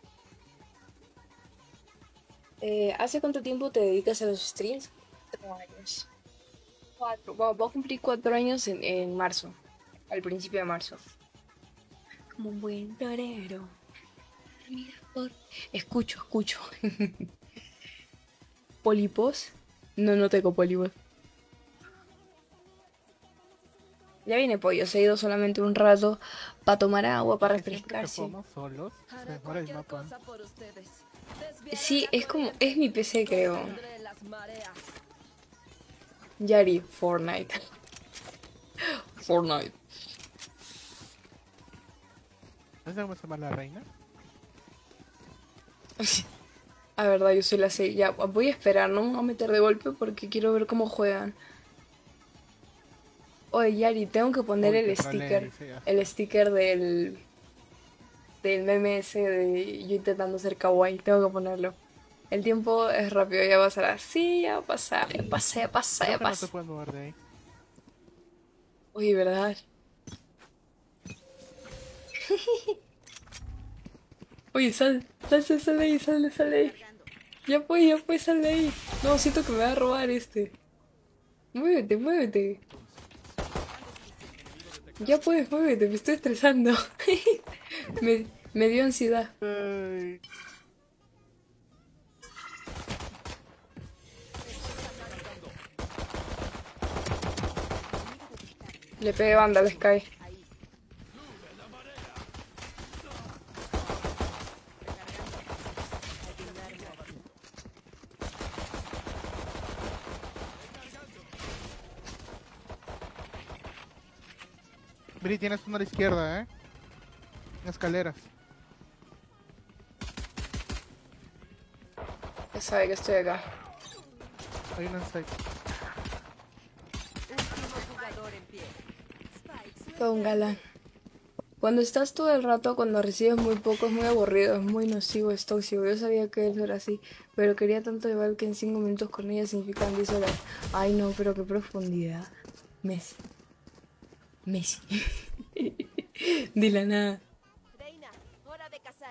Eh, ¿hace cuánto tiempo te dedicas a los streams? Cuatro años. Cuatro. Bueno, voy a cumplir cuatro años en, en marzo. Al principio de marzo. Como un buen torero. Mira por... Escucho, escucho. ¿Pólipos? No, no tengo pólipos. Ya viene pollo, se ha ido solamente un rato para tomar agua, para Siempre que refrescarse. jugamos solos, se Haré demora el cualquier mapa. cosa por ustedes. Desviaré Sí, la es como, corriente. es mi P C creo. Contendré las mareas. Yari, Fortnite. Fortnite. ¿Sabes cómo se llama la reina? A verdad, yo soy la seis. Ya, voy a esperar, no me voy a meter de golpe porque quiero ver cómo juegan. Oye, Yari, tengo que poner Uy, el qué sticker. trolea, El sticker del... Del meme ese de yo intentando ser kawaii. Tengo que ponerlo. El tiempo es rápido, ya pasará. Sí, ya va a pasar, ya pasa, ya pasa, Creo ya que no te pasa. puedes mover de ahí. Oye, ¿verdad? Oye, sal, sal, sal, sal de ahí, sal, sal de ahí. Ya pues, ya pues, sal de ahí. No, siento que me va a robar este. Muévete, muévete. Ya puedes, muévete, me estoy estresando. me, me dio ansiedad. Ay, Le pegué banda al Sky. Bri, tienes uno a la izquierda, ¿eh? En escaleras. Ya sabe que estoy acá. Hay uno en site. Último jugador en pie. Spike, suelta. Todo un galán. Cuando estás todo el rato, cuando recibes muy poco, es muy aburrido, es muy nocivo, es tóxico. Yo sabía que eso era así, pero quería tanto igual que en cinco minutos con ella significan diez horas. Ay no, pero qué profundidad. Messi. Messi. De la nada. Reina, hora de cazar.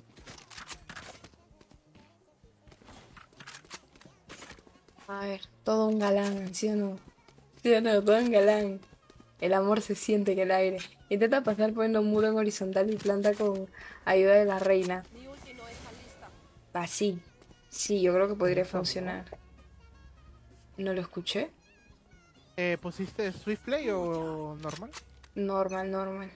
A ver, todo un galán, ¿sí o no? ¿Sí o no? Todo un galán. El amor se siente en el aire. Intenta pasar poniendo un muro en horizontal y planta con ayuda de la reina. Mi ulti no está lista. Así. Sí, yo creo que podría funcionar. ¿No lo escuché? Eh, ¿pusiste Swift Play o normal? Normal, normal.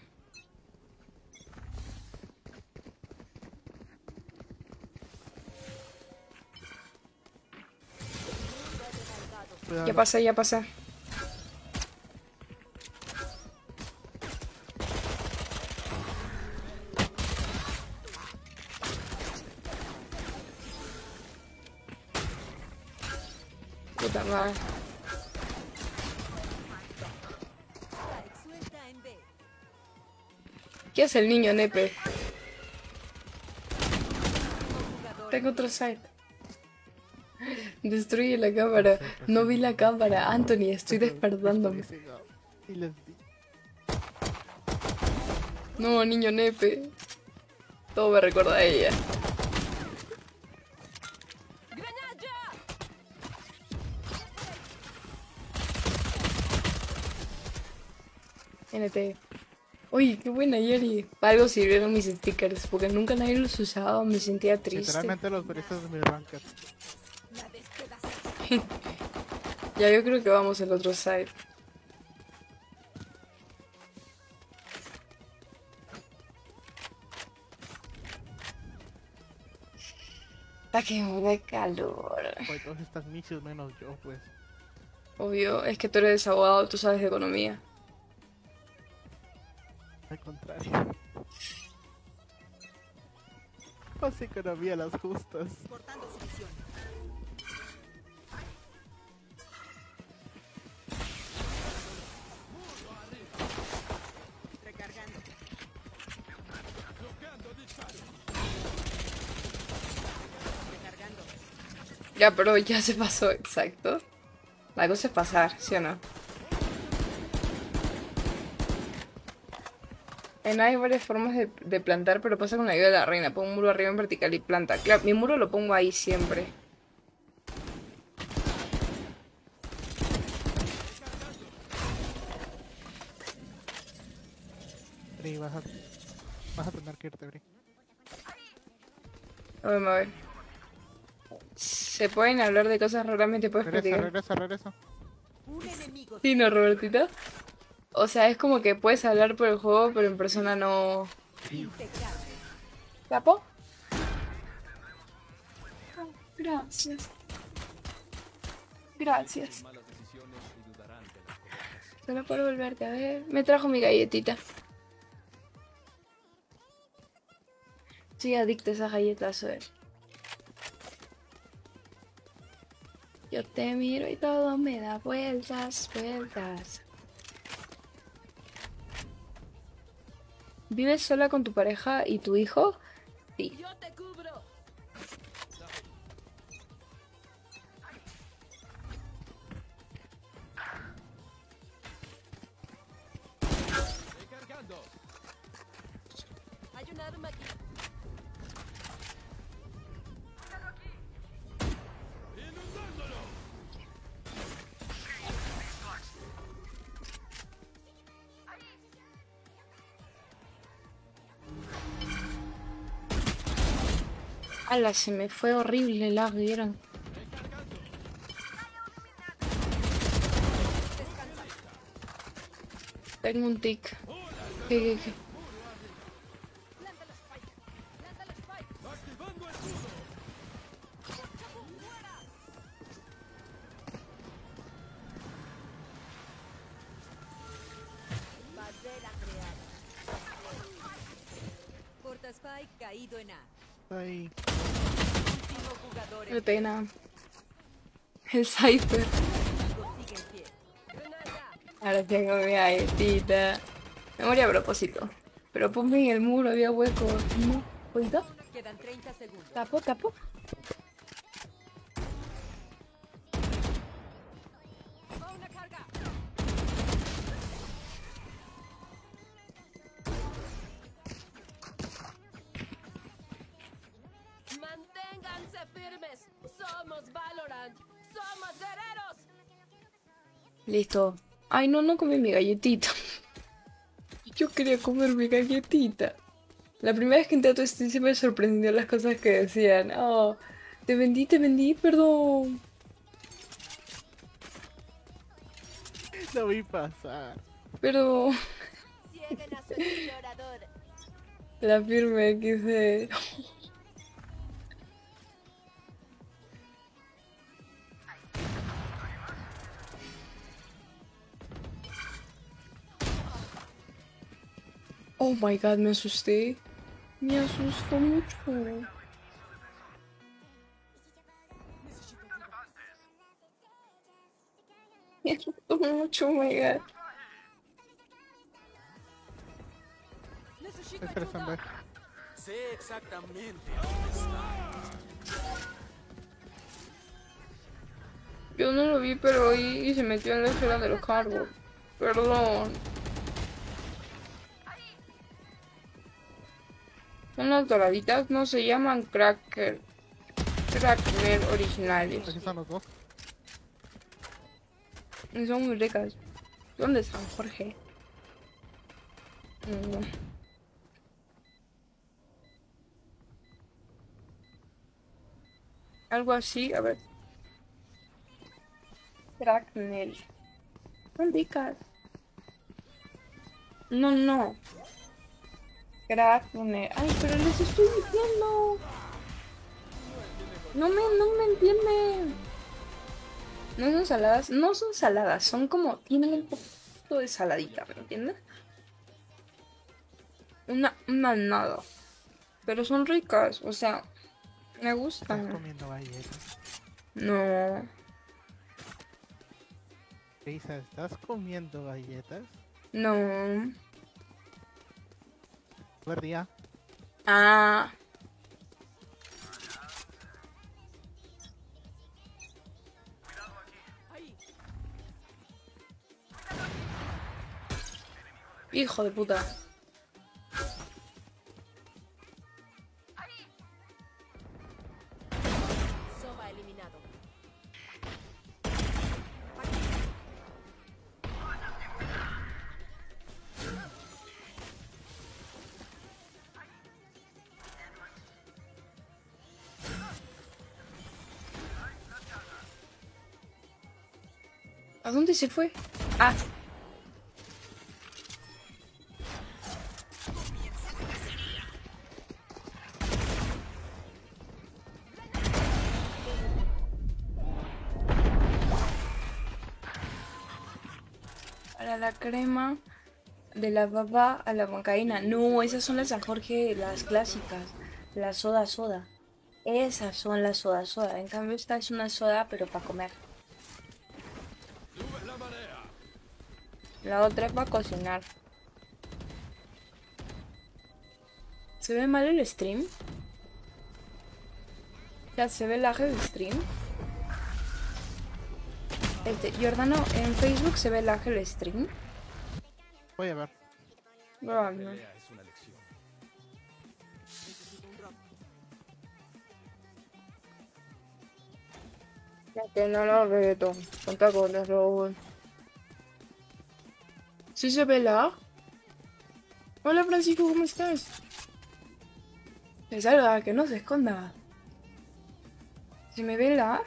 Cuidado. Ya pasé, ya pasé. Puta madre. Spike, suelta en B. ¿Qué hace el niño, Nepe? Jugador Tengo en otro pie. site. Destruye la cámara. No vi la cámara. Anthony, estoy despertándome. Y les di. No, niño Nepe. Todo me recuerda a ella. N T. Uy, qué buena, Yeri. Para algo sirvieron mis stickers, porque nunca nadie los usaba, me sentía triste. Literalmente los veristas de mi ranked. La despedazaré. Ya yo creo que vamos al otro side. Está que me da calor. Pues todos están misios menos yo, pues. Obvio, es que tú eres abogado, tú sabes de economía. Al contrario. Hace economía las justas. Cortando su visión. Recargando. Recargando. Ya, pero ya se pasó, exacto. La cosa es pasar, ¿sí o no? En hay varias formas de, de plantar, pero pasa con la ayuda de la reina. Pon un muro arriba en vertical y planta. Claro, mi muro lo pongo ahí siempre. Bri, vas a, vas a tener que irte, Bri. A ver, a ver. Se pueden hablar de cosas raramente puedes Regresa, platicar. regresa, regresa. Un enemigo. Sí, ¿no, Robertito? O sea, es como que puedes hablar por el juego, pero en persona no. ¿Capo? Oh, gracias. Gracias. Malas decisiones y dudarán de las correctas. Solo por volverte a ver. Me trajo mi galletita. Soy adicta a esas galletas, a ver. Yo te miro y todo me da vueltas, vueltas. ¿Vives sola con tu pareja y tu hijo? Sí. Yo te cubro. Recargando. Hay un arma aquí. Ala, se me fue horrible el lag, ¿vieron? Tengo un tic. ¿Qué, qué, qué? Bandera creada. Porta Spike caído en A. Ay, Último jugador No en le pegué nada. El Cypher. Sigue en pie. granada. Ahora tengo mi galletita. Me morí a propósito. Pero ponme en el muro, había hueco. No, ¿oído? Quedan treinta segundos. Tapo, tapo. Va una carga. Manténganse firmes. Somos Valorant. Somos guerreros. Listo. Ay, no, no comí mi galletita. Yo quería comer mi galletita. La primera vez que entré a tu stream se me sorprendió las cosas que decían. Oh, te vendí, te vendí, perdón. lo vi pasar. Pero Cieguen a su explorador. la firme quise. Oh my god, me asusté. Me asustó mucho. Me asustó mucho, oh my god. Necesito Espera, están ayuda. B. Sé exactamente dónde está. Yo no lo vi, pero oí y se metió en la esfera de los cargos. Perdón. Son las doraditas, no se llaman cracker. Cracker originales. Aquí están los dos. Y son muy ricas. ¿Dónde están, Jorge? Mm. Algo así, a ver. Cracknell. Son ricas. No, no. Cracknell. Ay, pero les estoy diciendo. No me, no me entienden. No son saladas, no son saladas, son como, tienen un poquito de saladita, ¿me entiendes? Una, una nada. Pero son ricas, o sea, me Estás gustan. comiendo galletas. No, Lisa, ¿estás comiendo galletas? no. Buen día. Ah, hijo de puta. Sova eliminado. ¿A dónde se fue? Ah, Para la crema de la baba a la bancaína. No, esas son las San Jorge, las clásicas. La soda soda. Esas son las soda soda. En cambio esta es una soda pero para comer. La otra es para cocinar. ¿Se ve mal el stream? Ya se ve el lag del stream. Este, Jordano, en Facebook se ve el lag del stream. Voy a ver. Bueno. Pelea es una lección. Ya que no lo reto. Cuenta con los robos. ¿Sí se ve lag? Hola Francisco, ¿cómo estás? Se salga, que no se esconda. ¿Se me ve lag?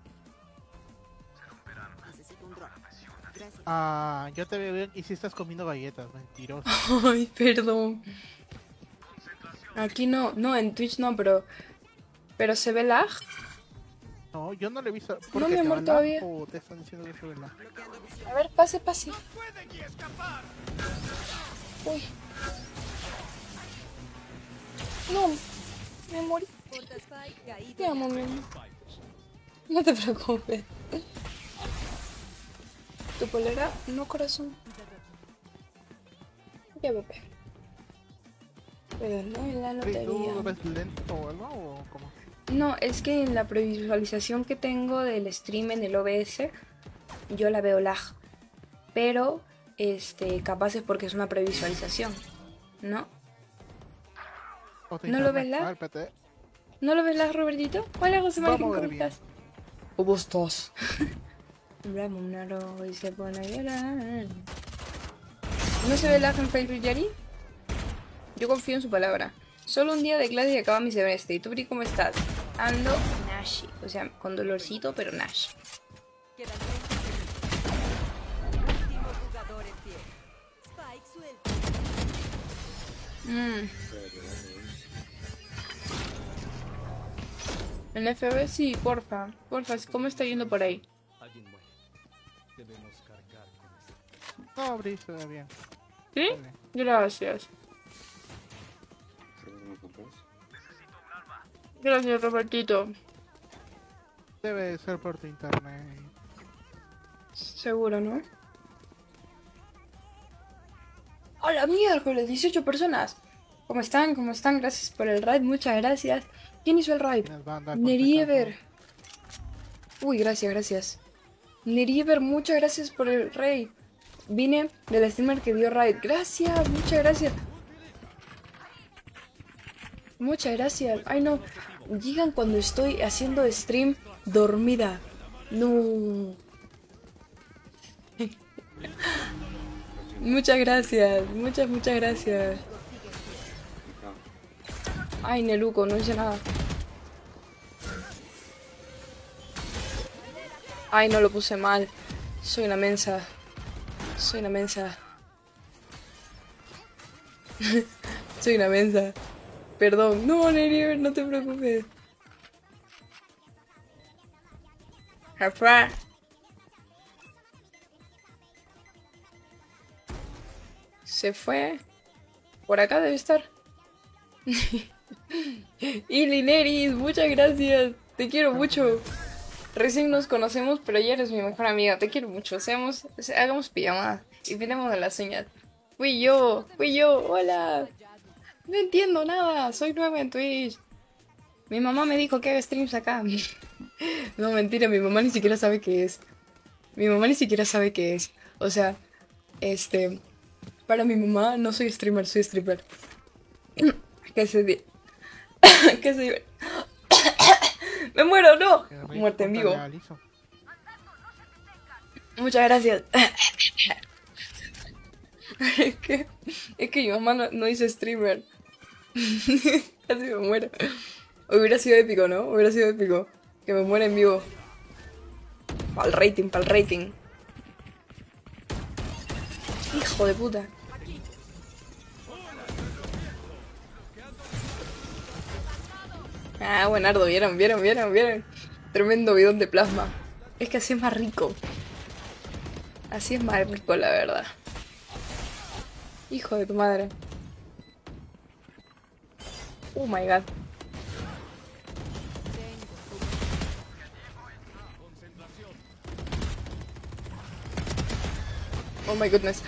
Ah, yo te veo bien y si estás comiendo galletas, mentiroso. Ay, perdón. Aquí no, no, en Twitch no, pero... ¿Pero se ve lag? No, yo no le he visto. ¿Por No, qué mi te amor, va lag todavía. o te están diciendo que se ve lag? A ver, pase, pase. Uy. No, me morí. Porta Spike caído Te en amo, A. mi amor. No te preocupes. Tu polera, no corazón. Ya bebé. Pero no en la ¿Tú lotería. lo ves lento o algo o cómo? No, es que en la previsualización que tengo del stream en el O B S, yo la veo lag. Pero, este, capaz es porque es una previsualización, ¿no? ¿O tu ¿No lo internet? ves lag? Ah, espérate. ¿No lo ves lag, Robertito? Hola, José María, Vamos a ¿cómo ver bien. estás? ¿Cómo estás? Hablamos un aro y se pone a llorar. ¿No se ve lag en Facebook, Yari? Yo confío en su palabra. Solo un día de clase y acaba mi semestre. ¿Y tú, Bri, cómo estás? Ando Nash. O sea, con dolorcito, pero Nash. Quedan treinta segundos. Último jugador en pie. Spike suelto. Mm. En F B sí, porfa. Porfa, ¿cómo está yendo por ahí? Alguien muere. Debemos cargar con esto. No, Bri, se ve bien. ¿Sí? Gracias. Gracias, Robertito. Debe ser por tu internet. Seguro, ¿no? ¡Hola, miércoles! dieciocho personas. ¿Cómo están? ¿Cómo están? Gracias por el raid. Muchas gracias. ¿Quién hizo el raid? Tienes banda, Neriever. Uy, gracias, gracias. Neriever, muchas gracias por el raid. Vine del streamer que dio raid. Gracias, muchas gracias. Muchas gracias. Ay, no. Llegan cuando estoy haciendo stream dormida. No. Muchas gracias. Muchas, muchas gracias. Ay, Neluco, no hice nada. Ay, no lo puse mal. Soy una mensa. Soy una mensa. Soy una mensa. Perdón. No, Neriver, no te preocupes. Jafra. Se fue. Por acá debe estar. Y Lineris, muchas gracias. Te quiero mucho. Recién nos conocemos, pero ya eres mi mejor amiga. Te quiero mucho. Seamos, hagamos pijamadas y pintemos de las uñas. Fui yo, fui yo. Hola. No entiendo nada. Soy nueva en Twitch. Mi mamá me dijo que haga streams acá. No, mentira. Mi mamá ni siquiera sabe qué es. Mi mamá ni siquiera sabe qué es. O sea, este... Para mi mamá no soy streamer, soy stripper. Que se... di- que se... ¡Me muero, no! Muerte en vivo. Muchas gracias. Es que, es que mi mamá no, no dice streamer. Casi me muero. Hubiera sido épico, ¿no? Hubiera sido épico. Que me muera en vivo. Para el rating, para el rating. Hijo de puta. Ah, buenardo, vieron, vieron, vieron, vieron. Tremendo bidón de plasma. Es que así es más rico. Así es más rico, la verdad. Hijo de tu madre. Oh my god. Oh my goodness.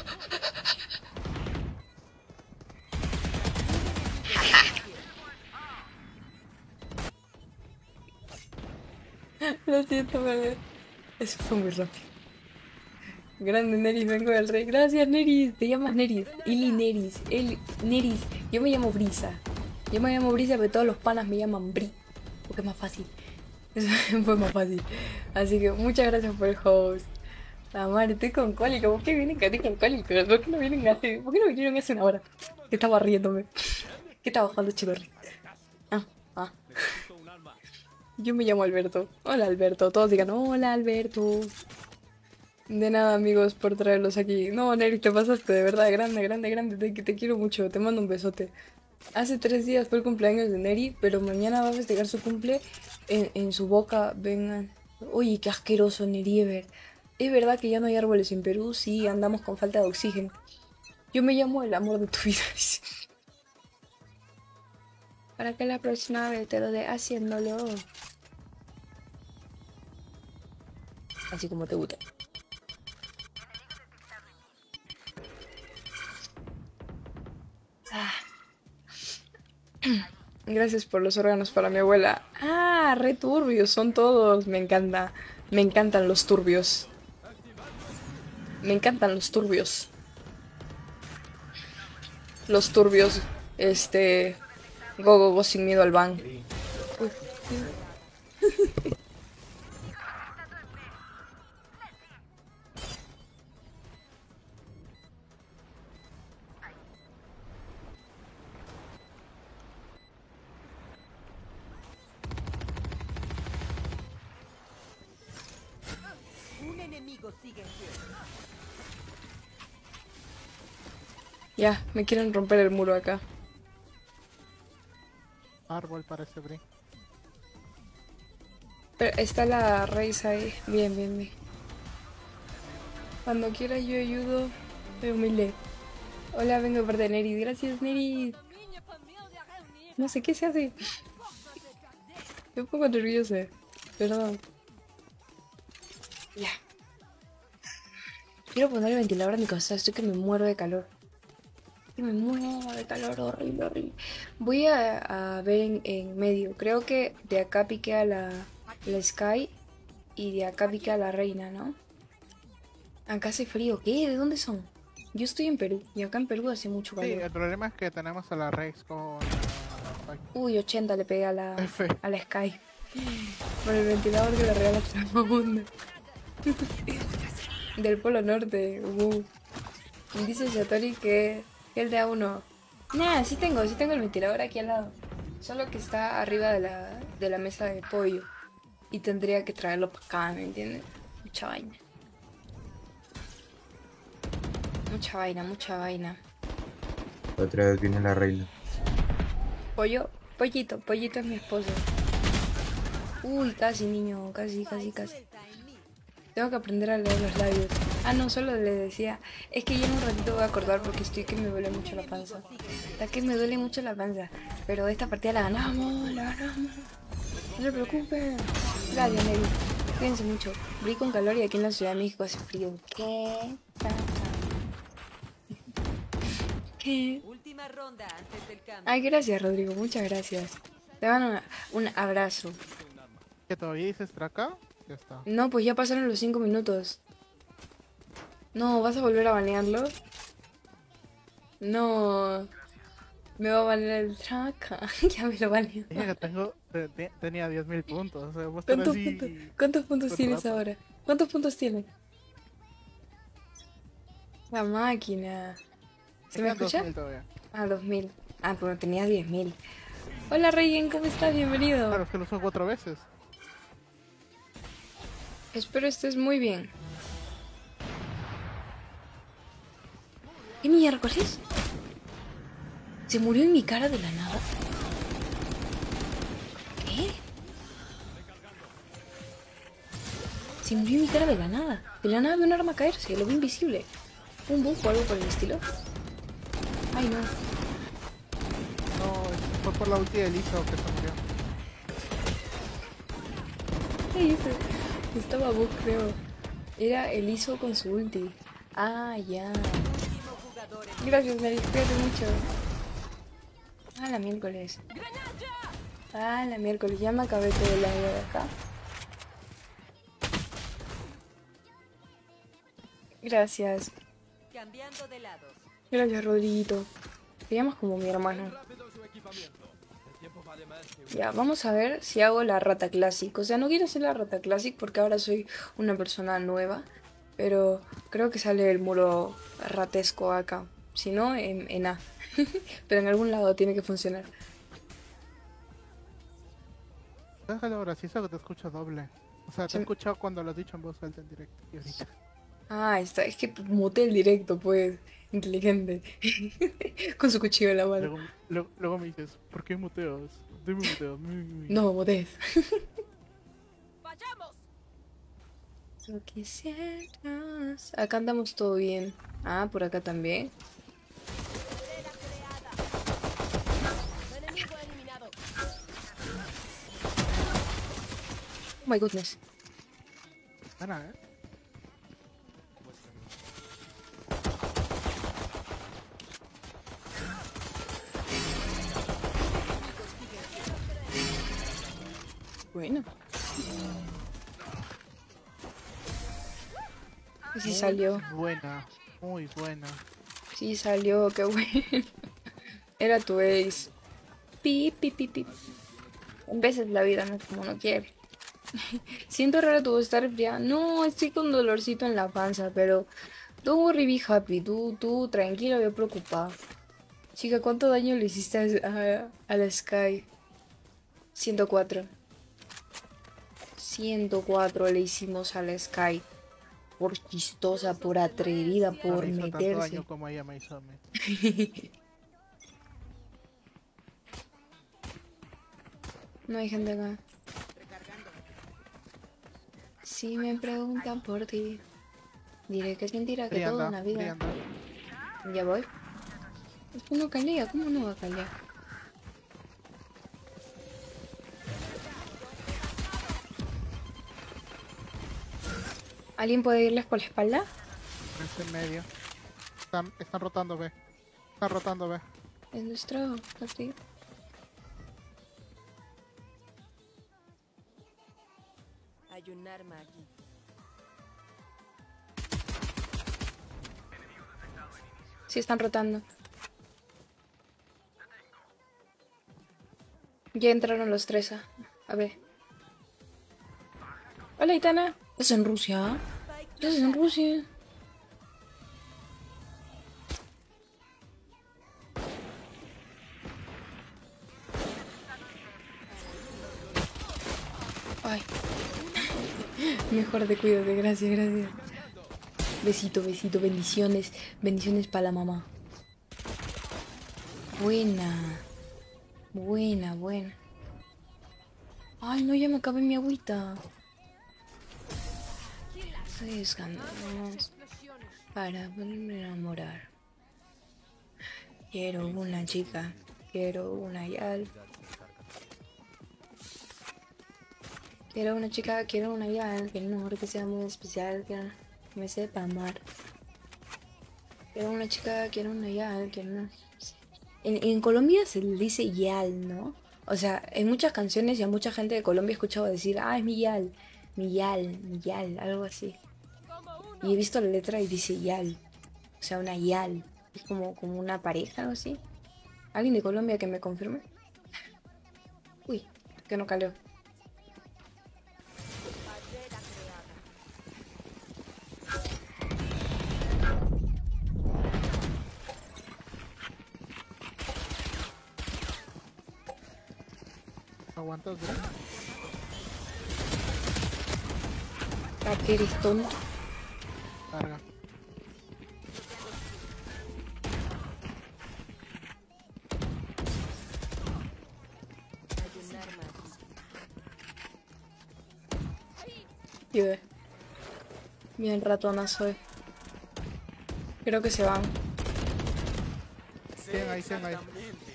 Lo siento, bebé. Eso fue muy rápido. Grande Neris, vengo del rey. Gracias, Neris. Te llamas Neris. Ili Neris. Eli Neris. Yo me llamo Brisa. Yo me llamo Brisa, pero todos los panas me llaman Bri. Porque es más fácil. Eso fue más fácil. Así que muchas gracias por el host. La madre, estoy con cólico. ¿Por qué vienen que con cólico? ¿Por qué no vienen hace? ¿Por qué no vinieron hace una hora? Que estaba riéndome. Que estaba bajando chilorri. Ah, ah. Yo me llamo Alberto. Hola, Alberto. Todos digan, hola, Alberto. De nada, amigos, por traerlos aquí. No, Neri, te pasaste, de verdad, grande, grande, grande. Te, te quiero mucho, te mando un besote. Hace tres días fue el cumpleaños de Neri, pero mañana va a festejar su cumple en, en su boca. Vengan. Oye, qué asqueroso, Neri Ever. ¿Es verdad que ya no hay árboles en Perú? Sí, andamos con falta de oxígeno. Yo me llamo el amor de tu vida. Para que la próxima vez te lo dé haciéndolo. Así como te gusta. Ah. Gracias por los órganos para mi abuela. Ah, re turbios son todos. Me encanta. Me encantan los turbios. Me encantan los turbios. Los turbios. Este... Go, go, go, sin miedo al ban. Un enemigo sigue en pie. Ya, me quieren romper el muro acá. Árbol parece Bri. Pero está la raíz ahí. Bien, bien, bien. Cuando quiera yo ayudo. Soy humilde. Hola, vengo por de Neris. Gracias, Neris. No sé qué se hace. Estoy un poco nerviosa. Perdón. Ya. Quiero poner el ventilador a mi casa. Estoy que me muero de calor. Que me muero de calor. Horrible, horrible. Voy a, a ver en, en medio. Creo que de acá piqué a la, la Sky. Y de acá piqué a la reina, ¿no? Acá hace frío. ¿Qué? ¿De dónde son? Yo estoy en Perú. Y acá en Perú hace mucho Sí, calor. el problema es que tenemos a la Rex con... Uy, ochenta le pegué a la, F. a la Sky. Por el ventilador que le regala Tramabunda. Del Polo Norte. Uh. Dice Satori que el de A uno. Nah, sí tengo, sí tengo el ventilador aquí al lado. Solo que está arriba de la, de la mesa de pollo. Y tendría que traerlo para acá, ¿me entiendes? Mucha vaina. Mucha vaina, mucha vaina. Otra vez viene la reina. Pollo, pollito, pollito es mi esposo. Uy, casi niño, casi, casi, casi. Tengo que aprender a leer los labios. Ah, no, solo le decía. Es que yo en un ratito voy a acordar porque estoy que me duele mucho la panza. Está que me duele mucho la panza. Pero esta partida la ganamos, la ganamos. No se preocupen. Gracias, Neri. Cuídense mucho. Brí con calor y aquí en la Ciudad de México hace frío. ¿Qué? ¿Qué? Última ronda antes del cambio. Ay, gracias, Rodrigo. Muchas gracias. Te van una- un abrazo. ¿Que todavía dices acá? Ya está. No, pues ya pasaron los cinco minutos. No, ¿vas a volver a banearlo? No. Me va a banear el traca. Ya me lo baneó. Dije que tengo, te- te- tenía diez mil puntos. O sea, vos estar ¿Cuántos así... puntos, ¿cuántos puntos todo tienes rato. ahora? ¿Cuántos puntos tienes? La máquina. ¿Se me Tenía dos escucha? mil todavía. Ah, dos mil. Ah, pero tenías diez mil. Hola, Reyen, ¿cómo estás? Bienvenido. Claro, es que lo uso cuatro veces. Espero estés muy bien. ¿Qué miércoles? ¿Se murió en mi cara de la nada? ¿Qué? Se murió en mi cara de la nada. De la nada veo un arma caerse, lo vi invisible. Un bug o algo por el estilo. Ay, no. No, fue por la ulti del ISO que se murió. ¿Qué hice? Estaba bug, creo. Era el I S O con su ulti. Ah, ya. Gracias, Mary. Cuídate mucho. Ah, la miércoles. Ah, la miércoles. Ya me acabé todo el aire de acá. Gracias. Cambiando de lados. Gracias, Rodriguito. Te llamas como mi hermano. Ya, vamos a ver si hago la rata classic. O sea, no quiero hacer la rata classic porque ahora soy una persona nueva. Pero creo que sale el muro ratesco acá. Si no, en, en A. Pero en algún lado tiene que funcionar. Déjalo gracioso que te escucho doble. O sea, te Sí. he escuchado cuando lo has dicho en voz alta en directo. Y ahorita. Ah, está. Es que muteé el directo, pues. Inteligente. Con su cuchillo en la mano. Luego, luego, luego me dices, ¿por qué muteos? Dime muteos. No, mutees. ¡Vayamos! Lo quisieras. Acá andamos todo bien. Ah, por acá también. Enemigo eliminado. Oh my goodness. Ana, ¿eh? Bueno. Sí salió. Muy buena, muy buena. Sí salió, qué bueno. Era tu ace. Pi, pi, pi, pi. En veces la vida no es como uno quiere. Siento raro tu voz estar fría. No, estoy con dolorcito en la panza, pero... Don't worry, be happy. Tú, tú, tranquilo, yo preocupada. Chica, ¿cuánto daño le hiciste a, a la Sky? ciento cuatro. ciento cuatro le hicimos a la Sky. Por chistosa, por atrevida, No por me hizo tanto meterse. daño como ella me hizo a mí. No hay gente acá. Si me preguntan por ti, diré que es mentira, que toda una vida. Brianda. Ya voy. Es que no calea, ¿cómo no va a calear? ¿Alguien puede irles por la espalda? Este en medio. Están, están rotando B. Están rotando B. Es nuestro partido. Hay un arma aquí. Sí, están rotando. Ya entraron los tres a... A ver. Hola, Itana. ¿Es en Rusia? ¿Es en Rusia? Ay. Mejor te cuido, de gracias, gracias. Besito, besito, bendiciones. Bendiciones para la mamá. Buena. Buena, buena. Ay, no, ya me acabé mi agüita. Estoy escándalos para poderme enamorar. Quiero una chica. Quiero una yal. Quiero una chica, quiero una yal. Quiero un amor que sea muy especial. Quiero que me sepa amar. Quiero una chica, quiero una yal. Quiero una... En, en Colombia se le dice yal, ¿no? O sea, en muchas canciones y a mucha gente de Colombia he escuchado decir, ah, es mi yal, mi yal, mi yal, algo así. Y he visto la letra y dice yal. O sea, una yal. Es como, como una pareja, algo así. ¿Alguien de Colombia que me confirme? Uy, que no caleo. ¿Aguantas, bro? Ah, que eres tonto. Carga. Hay un arma aquí. Ayuda. Bien ratona soy. Creo que se van. Cien ahí, cien ahí.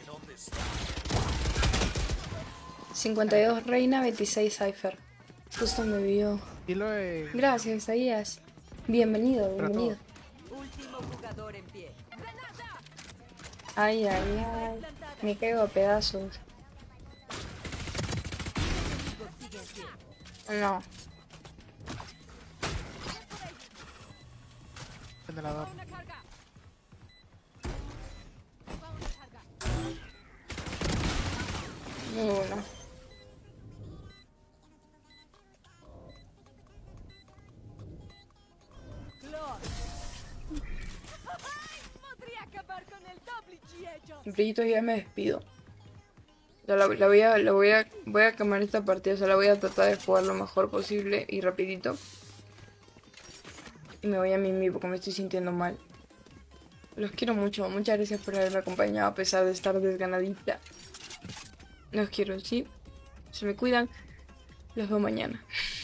cincuenta y dos Reina, veintiséis Cypher. Justo me vio. Y lo de... Gracias, Isaías. Bienvenido, bienvenido. Último jugador en pie. Ay, ay, ay. Me caigo a pedazos. Sigue en pie. No. Generador. Una carga. Uno. Podría acabar con el doble G. Brillito, ya me despido. O sea, la, la voy a, la voy a, voy a quemar esta partida, o sea, la voy a tratar de jugar lo mejor posible y rapidito. Y me voy a mimir porque me estoy sintiendo mal. Los quiero mucho, muchas gracias por haberme acompañado a pesar de estar desganadita. Los quiero, sí. Se me cuidan. Los veo mañana.